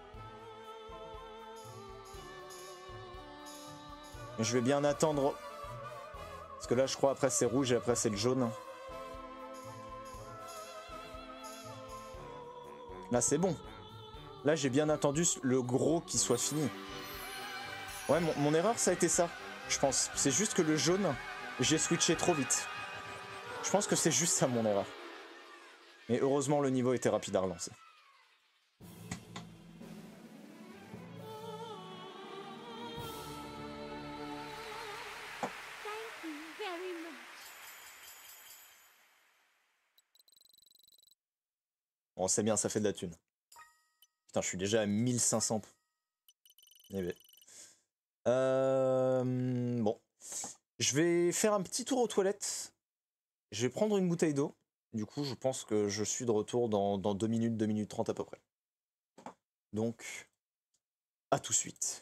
Mais je vais bien attendre. Parce que là je crois après c'est rouge et après c'est le jaune. Là c'est bon. Là j'ai bien attendu le gros qui soit fini. Ouais mon, mon erreur ça a été ça. Je pense. C'est juste que le jaune, j'ai switché trop vite. Je pense que c'est juste ça mon erreur. Mais heureusement, le niveau était rapide à relancer. Bon, c'est bien, ça fait de la thune. Putain, je suis déjà à mille cinq cents. Eh ben. Euh... Bon. Je vais faire un petit tour aux toilettes. Je vais prendre une bouteille d'eau. Du coup, je pense que je suis de retour dans, dans deux minutes, deux minutes trente à peu près. Donc, à tout de suite.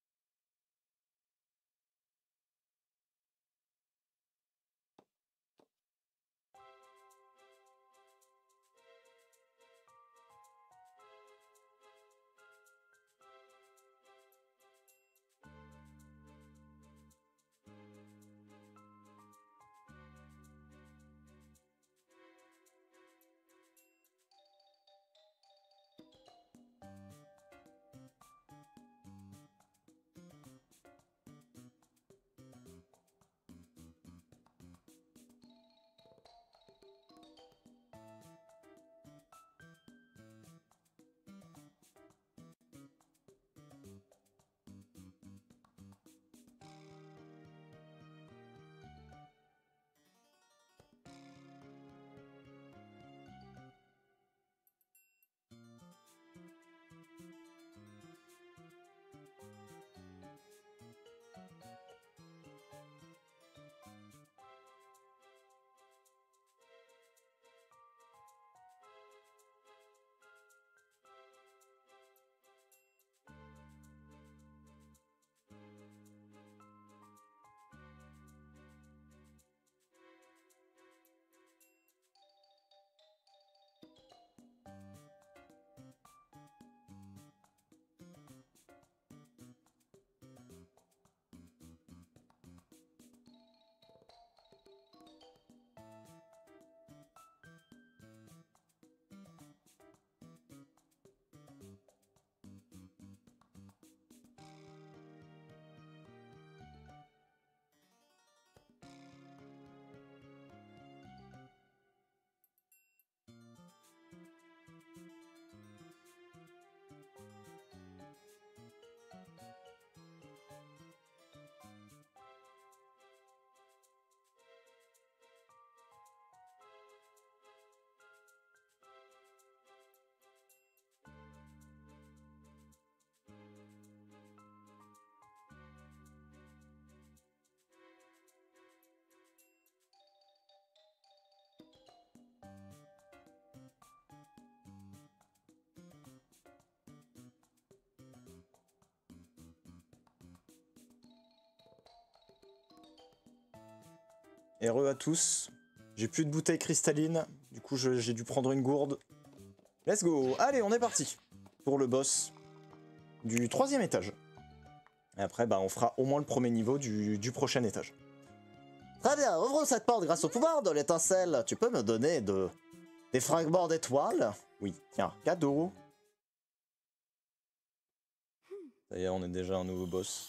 R E à tous. J'ai plus de bouteilles cristallines. Du coup, j'ai dû prendre une gourde. Let's go. Allez, on est parti. Pour le boss du troisième étage. Et après, bah, on fera au moins le premier niveau du, du prochain étage. Très bien, ouvrons cette porte grâce au pouvoir de l'étincelle. Tu peux me donner de... des fragments d'étoiles? Oui, tiens, cadeau. Ça y est, on est déjà un nouveau boss.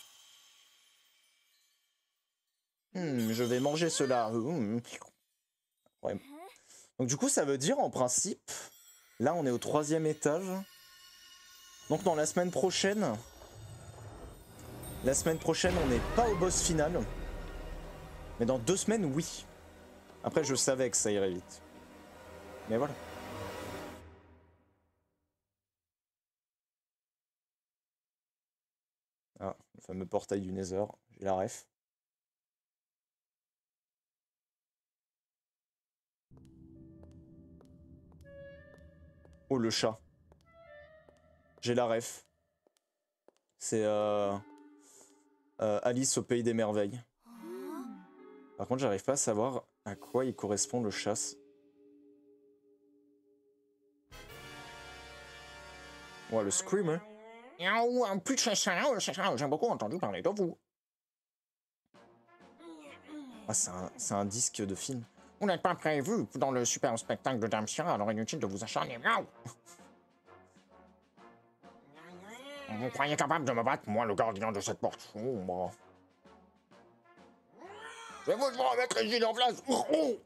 Hmm, je vais manger cela. Mmh. Ouais. Donc du coup, ça veut dire, en principe, là, on est au troisième étage. Donc dans la semaine prochaine... La semaine prochaine, on n'est pas au boss final. Mais dans deux semaines, oui. Après, je savais que ça irait vite. Mais voilà. Ah, le fameux portail du Nether, j'ai la ref. Oh, le chat. J'ai la ref. C'est euh, euh, Alice au pays des merveilles. Par contre, j'arrive pas à savoir à quoi il correspond le chat. Ouais, le Screamer. Miaou, plus de chasseur, j'ai beaucoup entendu parler de vous. Ah, c'est un, c'est un disque de film. Vous n'êtes pas prévu dans le super spectacle de Dame Syrah, alors inutile de vous acharner. Miaou. Vous croyez capable de me battre, moi, le gardien de cette porte sombre? Je vais vous remettre les gilets en place. Oh.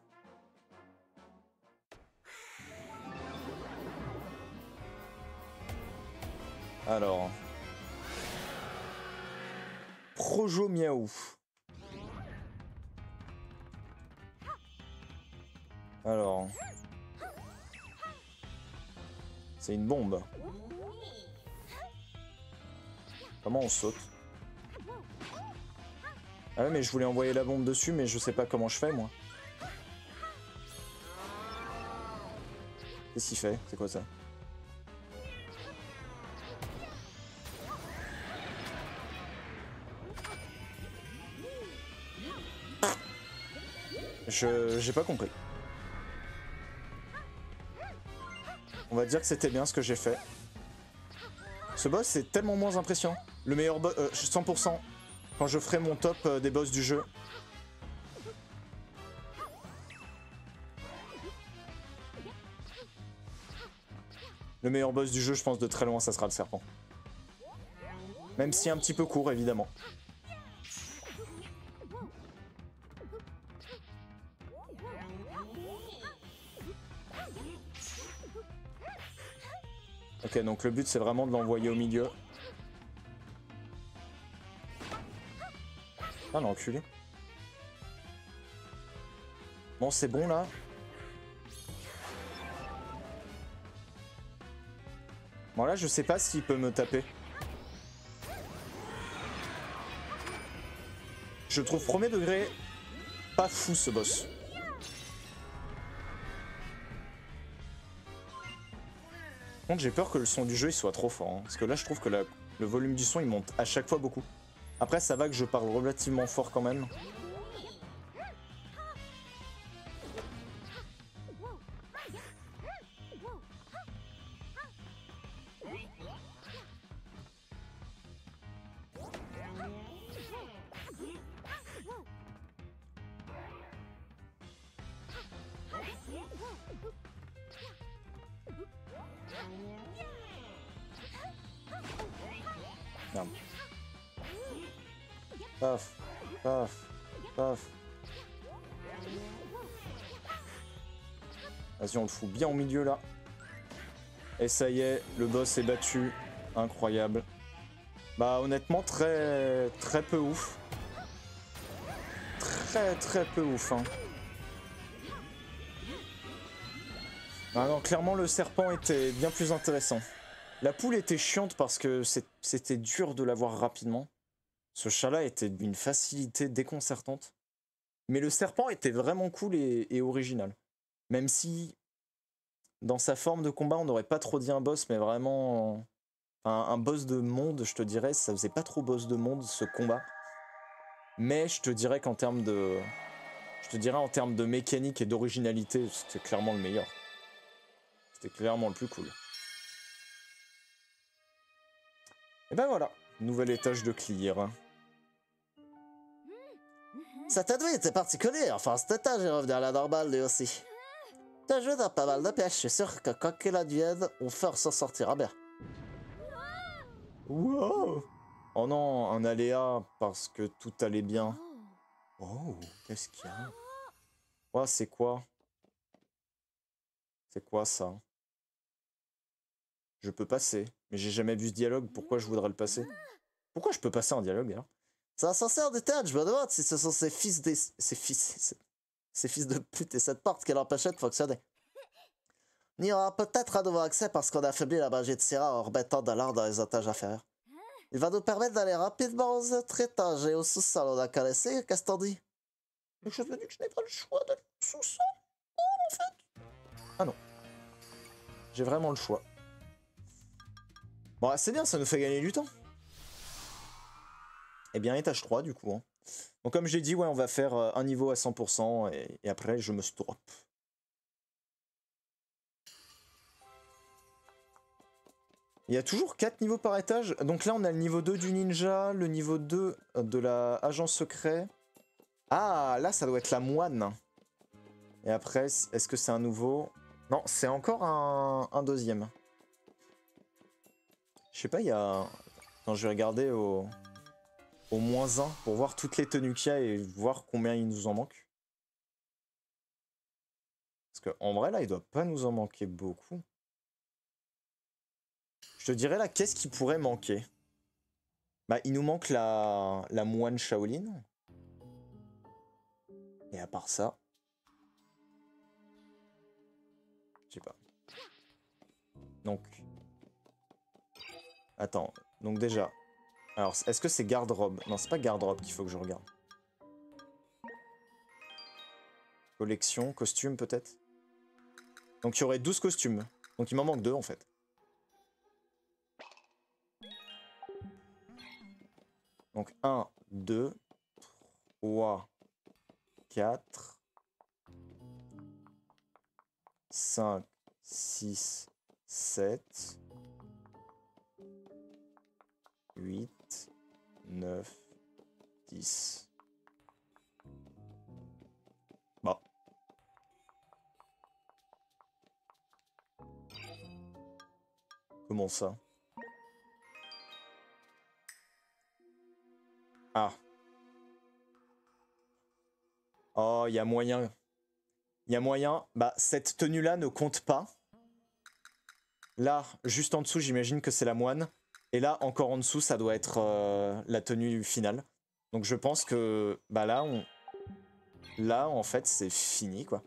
Alors. Projo Miaou. Alors. C'est une bombe. Comment on saute? Ah ouais, mais je voulais envoyer la bombe dessus, mais je sais pas comment je fais, moi. Qu'est-ce qu'il fait? C'est quoi ça? Je... j'ai pas compris. On va dire que c'était bien ce que j'ai fait. Ce boss c'est tellement moins impressionnant. Le meilleur boss, euh, cent pour cent, quand je ferai mon top euh, des boss du jeu. Le meilleur boss du jeu, je pense de très loin, ça sera le serpent. Même si un petit peu court, évidemment. Ok, donc le but c'est vraiment de l'envoyer au milieu. Ah l'enculé. Bon c'est bon là. Bon là je sais pas s'il peut me taper. Je trouve premier degré pas fou ce boss. Par contre j'ai peur que le son du jeu il soit trop fort, hein, parce que là je trouve que la, le volume du son il monte à chaque fois beaucoup. Après ça va que je parle relativement fort quand même. Merde. Paf, paf, paf. Vas-y, on le fout bien au milieu là. Et ça y est, le boss est battu. Incroyable. Bah honnêtement, très très peu ouf. Très très peu ouf. Hein. Ah non, clairement le serpent était bien plus intéressant. La poule était chiante parce que c'était dur de l'avoir rapidement. Ce chat-là était d'une facilité déconcertante. Mais le serpent était vraiment cool et, et original. Même si, dans sa forme de combat, on n'aurait pas trop dit un boss, mais vraiment... Un, un boss de monde, je te dirais, ça faisait pas trop boss de monde, ce combat. Mais je te dirais qu'en termes de... Je te dirais en termes de mécanique et d'originalité, c'était clairement le meilleur. C'était clairement le plus cool. Et ben voilà, nouvel étage de clear. Cette nuit était particulière, enfin cet étage est revenu à la normale lui aussi. T'as joué dans pas mal de pièges, je suis sûr que quoi qu'il advienne, on fait s'en sortira bien. Wow! Oh non, un aléa parce que tout allait bien. Oh, qu'est-ce qu'il y a? Ouais, c'est quoi? C'est quoi ça? Je peux passer, mais j'ai jamais vu ce dialogue, pourquoi je voudrais le passer? Pourquoi je peux passer un dialogue alors? C'est un censeur du théâtre, je me demande si ce sont ces fils des... ces fils... ces fils de pute et cette porte qui l'empêchait de fonctionner. Il y aura peut-être un nouveau accès parce qu'on a affaibli la magie de Syrah en remettant de l'ordre dans les otages inférieurs. Il va nous permettre d'aller rapidement aux autres étages et au sous-sol. On a qu'à laisser, qu'est-ce que t'en dis? Mais je te dis que je n'ai pas le choix d'aller au sous-sol. Oh, en fait. Ah non. J'ai vraiment le choix. Bon, c'est bien, ça nous fait gagner du temps. Eh bien, étage trois, du coup. Hein. Donc, comme je l'ai dit, ouais, on va faire euh, un niveau à cent pour cent et, et après, je me stop. Il y a toujours quatre niveaux par étage. Donc là, on a le niveau deux du ninja, le niveau deux de la agent secret. Ah, là, ça doit être la moine. Et après, est-ce que c'est un nouveau? Non, c'est encore un, un deuxième. Je sais pas, il y a... Attends, je vais regarder au... au moins un pour voir toutes les tenues qu'il y a et voir combien il nous en manque. Parce qu'en vrai, là, il doit pas nous en manquer beaucoup. Je te dirais là, qu'est-ce qui pourrait manquer? Bah, il nous manque la, la moine Shaolin. Et à part ça... Je sais pas. Donc... Attends, donc déjà... Alors, est-ce que c'est garde-robe? Non, c'est pas garde-robe qu'il faut que je regarde. Collection, costume peut-être? Donc il y aurait douze costumes. Donc il m'en manque deux en fait. Donc un, deux, trois, quatre, cinq, six, sept, huit, neuf, dix. Bah. Comment ça? Ah. Oh, il y a moyen. Il y a moyen. Bah, cette tenue-là ne compte pas. Là, juste en dessous, j'imagine que c'est la moine. Et là, encore en dessous, ça doit être euh, la tenue finale. Donc je pense que... Bah là, on... Là, en fait, c'est fini, quoi.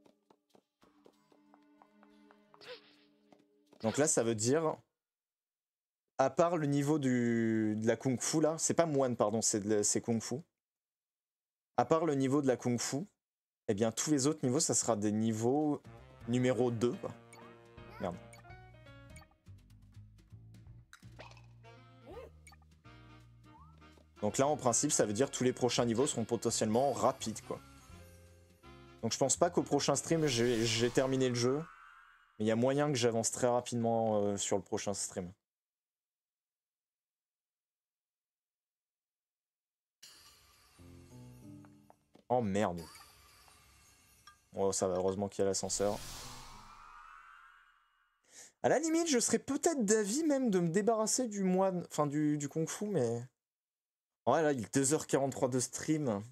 Donc là, ça veut dire... À part le niveau du, de la Kung Fu, là... C'est pas moine, pardon, c'est Kung Fu. À part le niveau de la Kung Fu, eh bien, tous les autres niveaux, ça sera des niveaux numéro deux, quoi. Merde. Donc là, en principe, ça veut dire que tous les prochains niveaux seront potentiellement rapides, quoi. Donc je pense pas qu'au prochain stream, j'ai terminé le jeu. Mais il y a moyen que j'avance très rapidement euh, sur le prochain stream. Oh merde. Oh ça va, heureusement qu'il y a l'ascenseur. À la limite, je serais peut-être d'avis même de me débarrasser du moine, enfin du, du Kung Fu, mais... Ouais, là, il est deux heures quarante-trois de stream.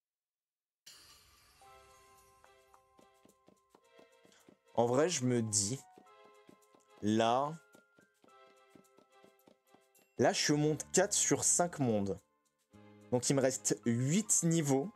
En vrai, je me dis... Là... Là, je suis au monde quatre sur cinq mondes. Donc, il me reste huit niveaux.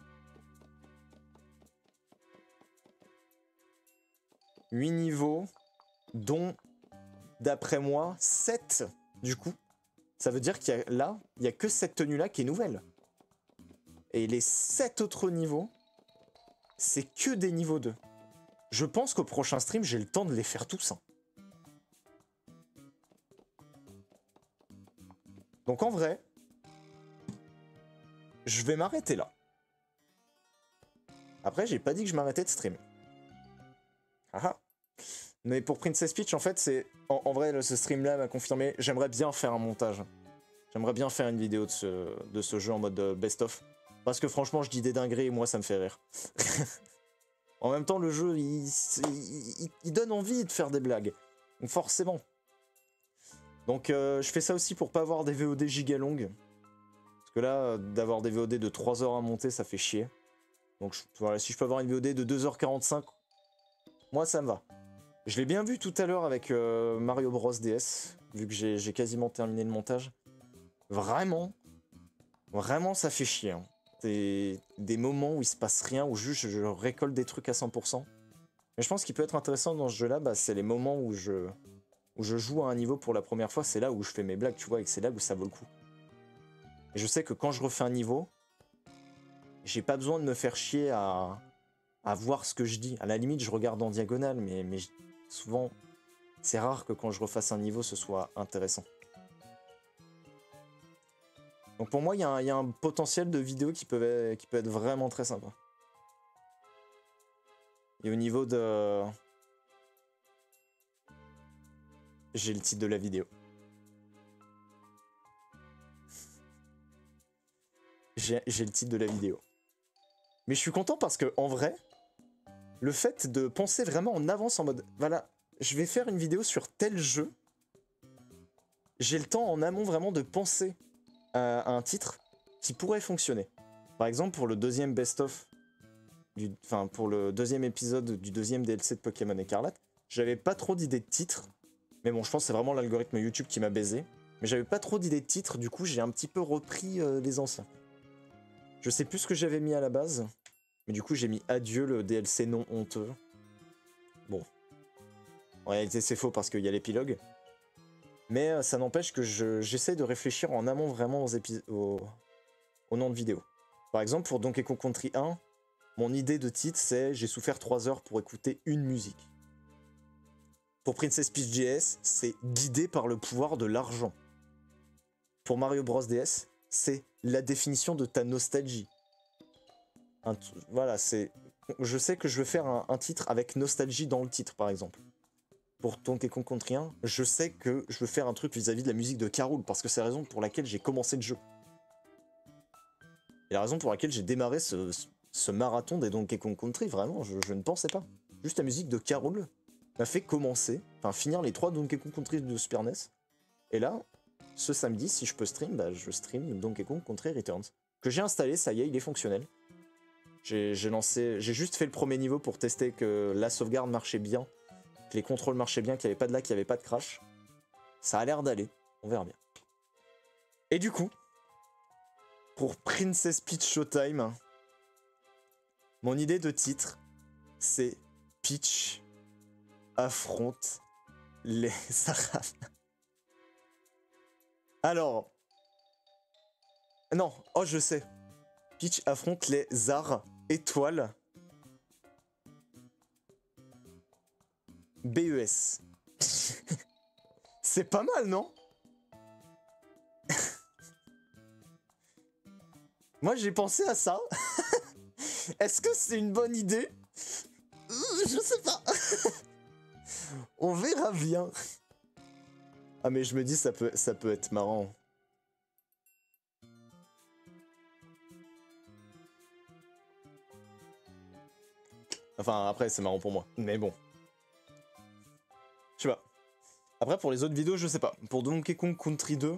huit niveaux, dont, d'après moi, sept, du coup. Ça veut dire qu'il y a là, il n'y a que cette tenue-là qui est nouvelle. Et les sept autres niveaux, c'est que des niveaux deux. Je pense qu'au prochain stream, j'ai le temps de les faire tous. Hein. Donc en vrai, je vais m'arrêter là. Après, j'ai pas dit que je m'arrêtais de stream. Ah ah. Mais pour Princess Peach, en fait, c'est... En, en vrai, ce stream-là m'a confirmé, j'aimerais bien faire un montage. J'aimerais bien faire une vidéo de ce, de ce jeu en mode best-of. Parce que franchement, je dis des dingueries et moi, ça me fait rire. En même temps, le jeu, il, il, il donne envie de faire des blagues. Donc forcément. Donc euh, je fais ça aussi pour pas avoir des V O D giga longues. Parce que là, d'avoir des V O D de trois heures à monter, ça fait chier. Donc je, voilà, si je peux avoir une V O D de deux heures quarante-cinq, moi, ça me va. Je l'ai bien vu tout à l'heure avec euh, Mario Bros D S, vu que j'ai quasiment terminé le montage. Vraiment, vraiment, ça fait chier. Hein. Des, des moments où il se passe rien, où juste je récolte des trucs à cent pour cent. Mais je pense qu'il peut être intéressant dans ce jeu-là, bah, c'est les moments où je, où je joue à un niveau pour la première fois, c'est là où je fais mes blagues, tu vois, et c'est là où ça vaut le coup. Et je sais que quand je refais un niveau, j'ai pas besoin de me faire chier à, à voir ce que je dis. À la limite, je regarde en diagonale, mais, mais souvent, c'est rare que quand je refasse un niveau, ce soit intéressant. Donc pour moi, il y, y a un potentiel de vidéos qui peut être, qui peut être vraiment très sympa. Et au niveau de... J'ai le titre de la vidéo. J'ai le titre de la vidéo. Mais je suis content parce que, en vrai, le fait de penser vraiment en avance en mode, voilà, je vais faire une vidéo sur tel jeu, j'ai le temps en amont vraiment de penser à, à un titre qui pourrait fonctionner. Par exemple, pour le deuxième best-of, enfin, pour le deuxième épisode du deuxième D L C de Pokémon Écarlate, j'avais pas trop d'idées de titres. Mais bon, je pense que c'est vraiment l'algorithme YouTube qui m'a baisé. Mais j'avais pas trop d'idées de titres, du coup, j'ai un petit peu repris euh, les anciens. Je sais plus ce que j'avais mis à la base, mais du coup j'ai mis Adieu le D L C non honteux. Bon. En réalité c'est faux parce qu'il y a l'épilogue. Mais euh, ça n'empêche que j'essaie de réfléchir en amont vraiment aux, aux, aux noms de vidéos. Par exemple pour Donkey Kong Country un, mon idée de titre c'est j'ai souffert trois heures pour écouter une musique. Pour Princess Peach D S, c'est guidé par le pouvoir de l'argent. Pour Mario Bros D S, c'est la définition de ta nostalgie. Un voilà, c'est. Je sais que je veux faire un, un titre avec nostalgie dans le titre, par exemple. Pour Donkey Kong Country un, je sais que je veux faire un truc vis-à-vis de la musique de K. Rool, parce que c'est la raison pour laquelle j'ai commencé le jeu. Et la raison pour laquelle j'ai démarré ce, ce marathon des Donkey Kong Country, vraiment, je, je ne pensais pas. Juste la musique de K. Rool m'a fait commencer, enfin finir les trois Donkey Kong Country de Super N E S. Et là, ce samedi, si je peux stream, bah, je stream Donkey Kong Country Returns. Que j'ai installé, ça y est, il est fonctionnel. J'ai lancé, j'ai juste fait le premier niveau pour tester que la sauvegarde marchait bien, que les contrôles marchaient bien, qu'il n'y avait pas de lag, qu'il n'y avait pas de crash. Ça a l'air d'aller, on verra bien. Et du coup, pour Princess Peach Showtime, mon idée de titre, c'est Peach affronte les Arabes. Alors... Non, oh je sais. Peach affronte les Zar étoiles B E S. C'est pas mal, non? Moi j'ai pensé à ça. Est-ce que c'est une bonne idée? Je sais pas. On verra bien. Ah mais je me dis ça peut, ça peut être marrant. Enfin après c'est marrant pour moi, mais bon. Je sais pas. Après pour les autres vidéos je sais pas. Pour Donkey Kong Country deux...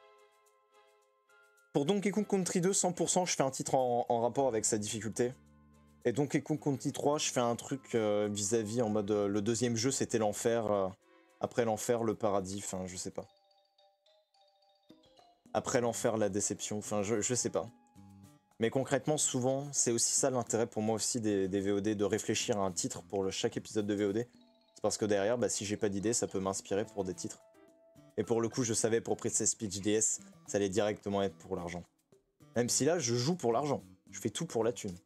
Pour Donkey Kong Country deux, cent pour cent je fais un titre en, en rapport avec sa difficulté. Et Donkey Kong Country trois, je fais un truc euh, vis-à-vis en mode... Euh, le deuxième jeu c'était l'enfer... Euh, après l'enfer, le paradis, enfin je sais pas. Après l'enfer, la déception, enfin je, je sais pas. Mais concrètement, souvent, c'est aussi ça l'intérêt pour moi aussi des, des V O D, de réfléchir à un titre pour le, chaque épisode de V O D. C'est parce que derrière, bah, si j'ai pas d'idée, ça peut m'inspirer pour des titres. Et pour le coup, je savais pour Princess Peach D S, ça allait directement être pour l'argent. Même si là, je joue pour l'argent. Je fais tout pour la thune.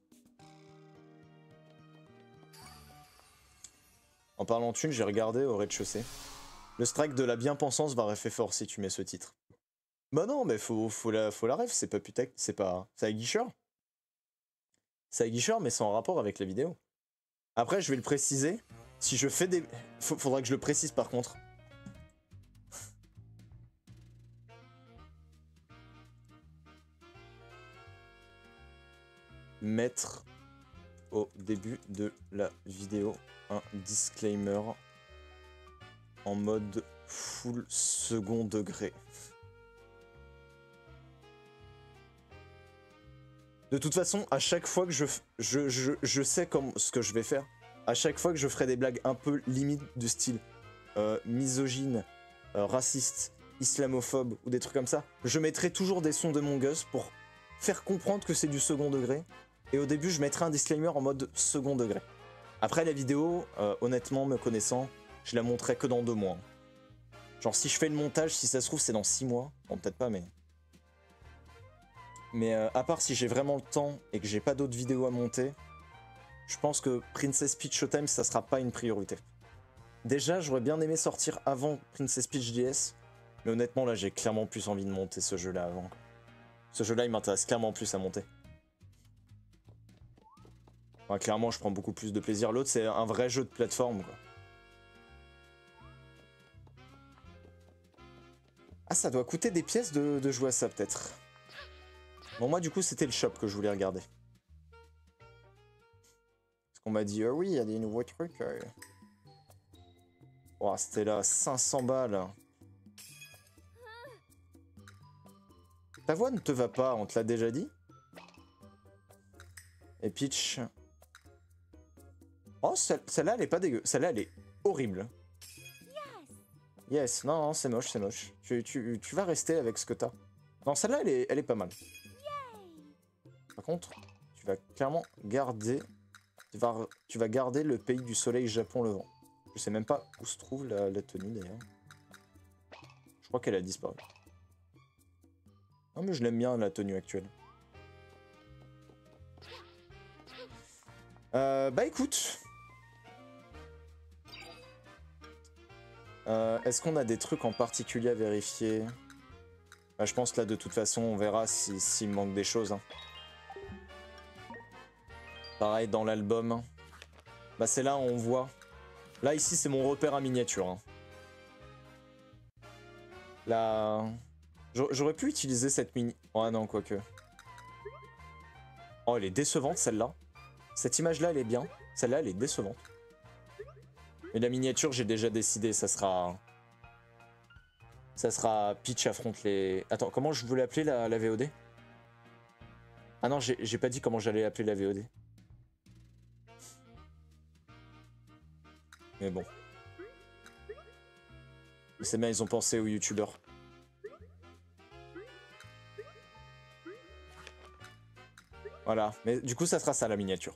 En parlant de thune, j'ai regardé au rez-de-chaussée. Le strike de la bien-pensance va rêver fort si tu mets ce titre. Bah non, mais faut, faut, la, faut la rêve, c'est pas putec, c'est pas... C'est aguicheur. C'est aguicheur, mais c'est en rapport avec la vidéo. Après, je vais le préciser. Si je fais des... Faudra que je le précise par contre. Mettre au début de la vidéo un disclaimer en mode full second degré. De toute façon, à chaque fois que je, je, je, je sais comme ce que je vais faire, à chaque fois que je ferai des blagues un peu limite de style euh, misogyne, euh, raciste, islamophobe ou des trucs comme ça, je mettrai toujours des sons de mon Gus pour faire comprendre que c'est du second degré. Et au début, je mettrai un disclaimer en mode second degré. Après la vidéo, euh, honnêtement, me connaissant, je la montrerai que dans deux mois. Genre si je fais le montage, si ça se trouve, c'est dans six mois. Bon, peut-être pas, mais... Mais euh, à part si j'ai vraiment le temps et que j'ai pas d'autres vidéos à monter, je pense que Princess Peach Showtime, ça sera pas une priorité. Déjà, j'aurais bien aimé sortir avant Princess Peach D S, mais honnêtement, là, j'ai clairement plus envie de monter ce jeu-là avant. Ce jeu-là, il m'intéresse clairement plus à monter. Enfin, clairement, je prends beaucoup plus de plaisir. L'autre, c'est un vrai jeu de plateforme, quoi. Ah, ça doit coûter des pièces de, de jouer à ça, peut-être. Bon, moi, du coup, c'était le shop que je voulais regarder. Parce qu'on m'a dit, ah oui, il y a des nouveaux trucs. Euh... Oh, c'était là, cinq cents balles. Ta voix ne te va pas, on te l'a déjà dit. Et Peach. Oh, celle-là, elle est pas dégueu. Celle-là, elle est horrible. Yes, non, non, c'est moche, c'est moche. Tu, tu, tu vas rester avec ce que t'as. Non, celle-là, elle est, elle est pas mal. Par contre, tu vas clairement garder... Tu vas, tu vas garder le pays du soleil Japon levant. Je sais même pas où se trouve la, la tenue, d'ailleurs. Je crois qu'elle a disparu. Non, mais je l'aime bien, la tenue actuelle. Euh, bah écoute... Euh, Est-ce qu'on a des trucs en particulier à vérifier? Bah, je pense que là, de toute façon, on verra s'il si, si manque des choses. Hein. Pareil, dans l'album. Bah, c'est là où on voit. Là, ici, c'est mon repère à miniature. Hein. Là... J'aurais pu utiliser cette mini... Oh non, quoique. Oh, elle est décevante, celle-là. Cette image-là, elle est bien. Celle-là, elle est décevante. Mais la miniature, j'ai déjà décidé, ça sera... Ça sera Peach affronte les... Attends, comment je voulais appeler la, la V O D? Ah non, j'ai pas dit comment j'allais appeler la V O D. Mais bon. C'est bien, ils ont pensé aux youtubeurs. Voilà, mais du coup, ça sera ça, la miniature.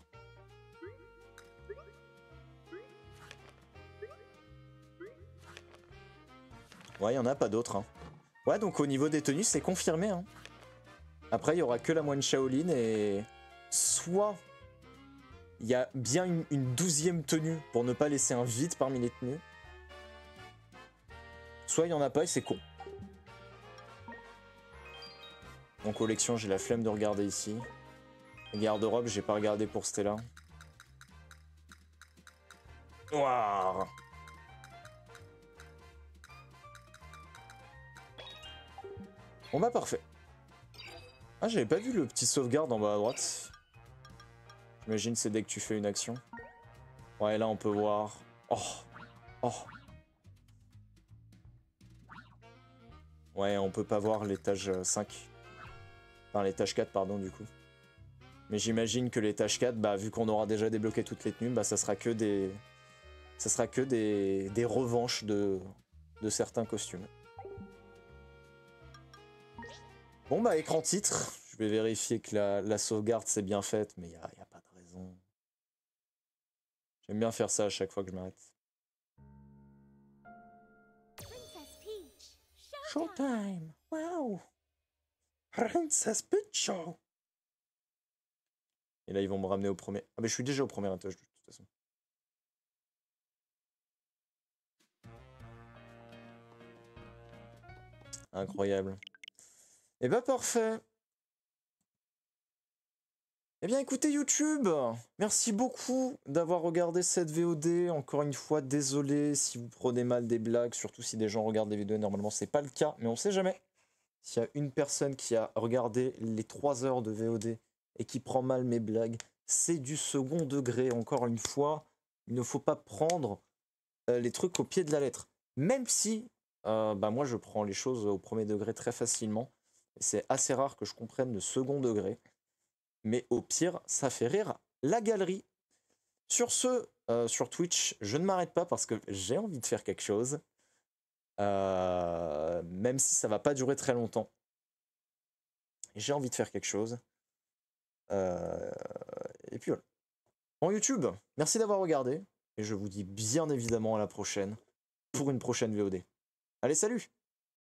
Ouais, il n'y en a pas d'autres. Hein. Ouais, donc au niveau des tenues, c'est confirmé. Hein. Après, il n'y aura que la moine Shaolin et... Soit il y a bien une, une douzième tenue pour ne pas laisser un vide parmi les tenues. Soit il n'y en a pas et c'est con. En collection, j'ai la flemme de regarder ici. Garde-robe, j'ai pas regardé pour Stella. Waouh. Bon bah parfait. Ah, j'avais pas vu le petit sauvegarde en bas à droite. J'imagine c'est dès que tu fais une action. Ouais, là on peut voir... Oh. Oh. Ouais, on peut pas voir l'étage cinq. Enfin, l'étage quatre, pardon, du coup. Mais j'imagine que l'étage quatre, bah, vu qu'on aura déjà débloqué toutes les tenues, bah, ça sera que des... Ça sera que des, des revanches de... de certains costumes. Bon bah écran titre, je vais vérifier que la, la sauvegarde c'est bien faite, mais il n'y a, y a pas de raison. J'aime bien faire ça à chaque fois que je m'arrête. Showtime! Wow! Princess Peach Show! Et là ils vont me ramener au premier... Ah mais je suis déjà au premier étage de toute façon. Incroyable. Et bah parfait. Eh bien écoutez YouTube, merci beaucoup d'avoir regardé cette V O D. Encore une fois, désolé si vous prenez mal des blagues, surtout si des gens regardent des vidéos. Normalement c'est pas le cas, mais on sait jamais. S'il y a une personne qui a regardé les trois heures de V O D et qui prend mal mes blagues, c'est du second degré. Encore une fois, il ne faut pas prendre euh, les trucs au pied de la lettre. Même si euh, bah moi je prends les choses au premier degré très facilement. C'est assez rare que je comprenne le second degré. Mais au pire, ça fait rire la galerie. Sur ce, euh, sur Twitch, je ne m'arrête pas parce que j'ai envie de faire quelque chose. Euh, même si ça va pas durer très longtemps. J'ai envie de faire quelque chose. Euh, et puis voilà. Bon YouTube, merci d'avoir regardé. Et je vous dis bien évidemment à la prochaine pour une prochaine V O D. Allez, salut!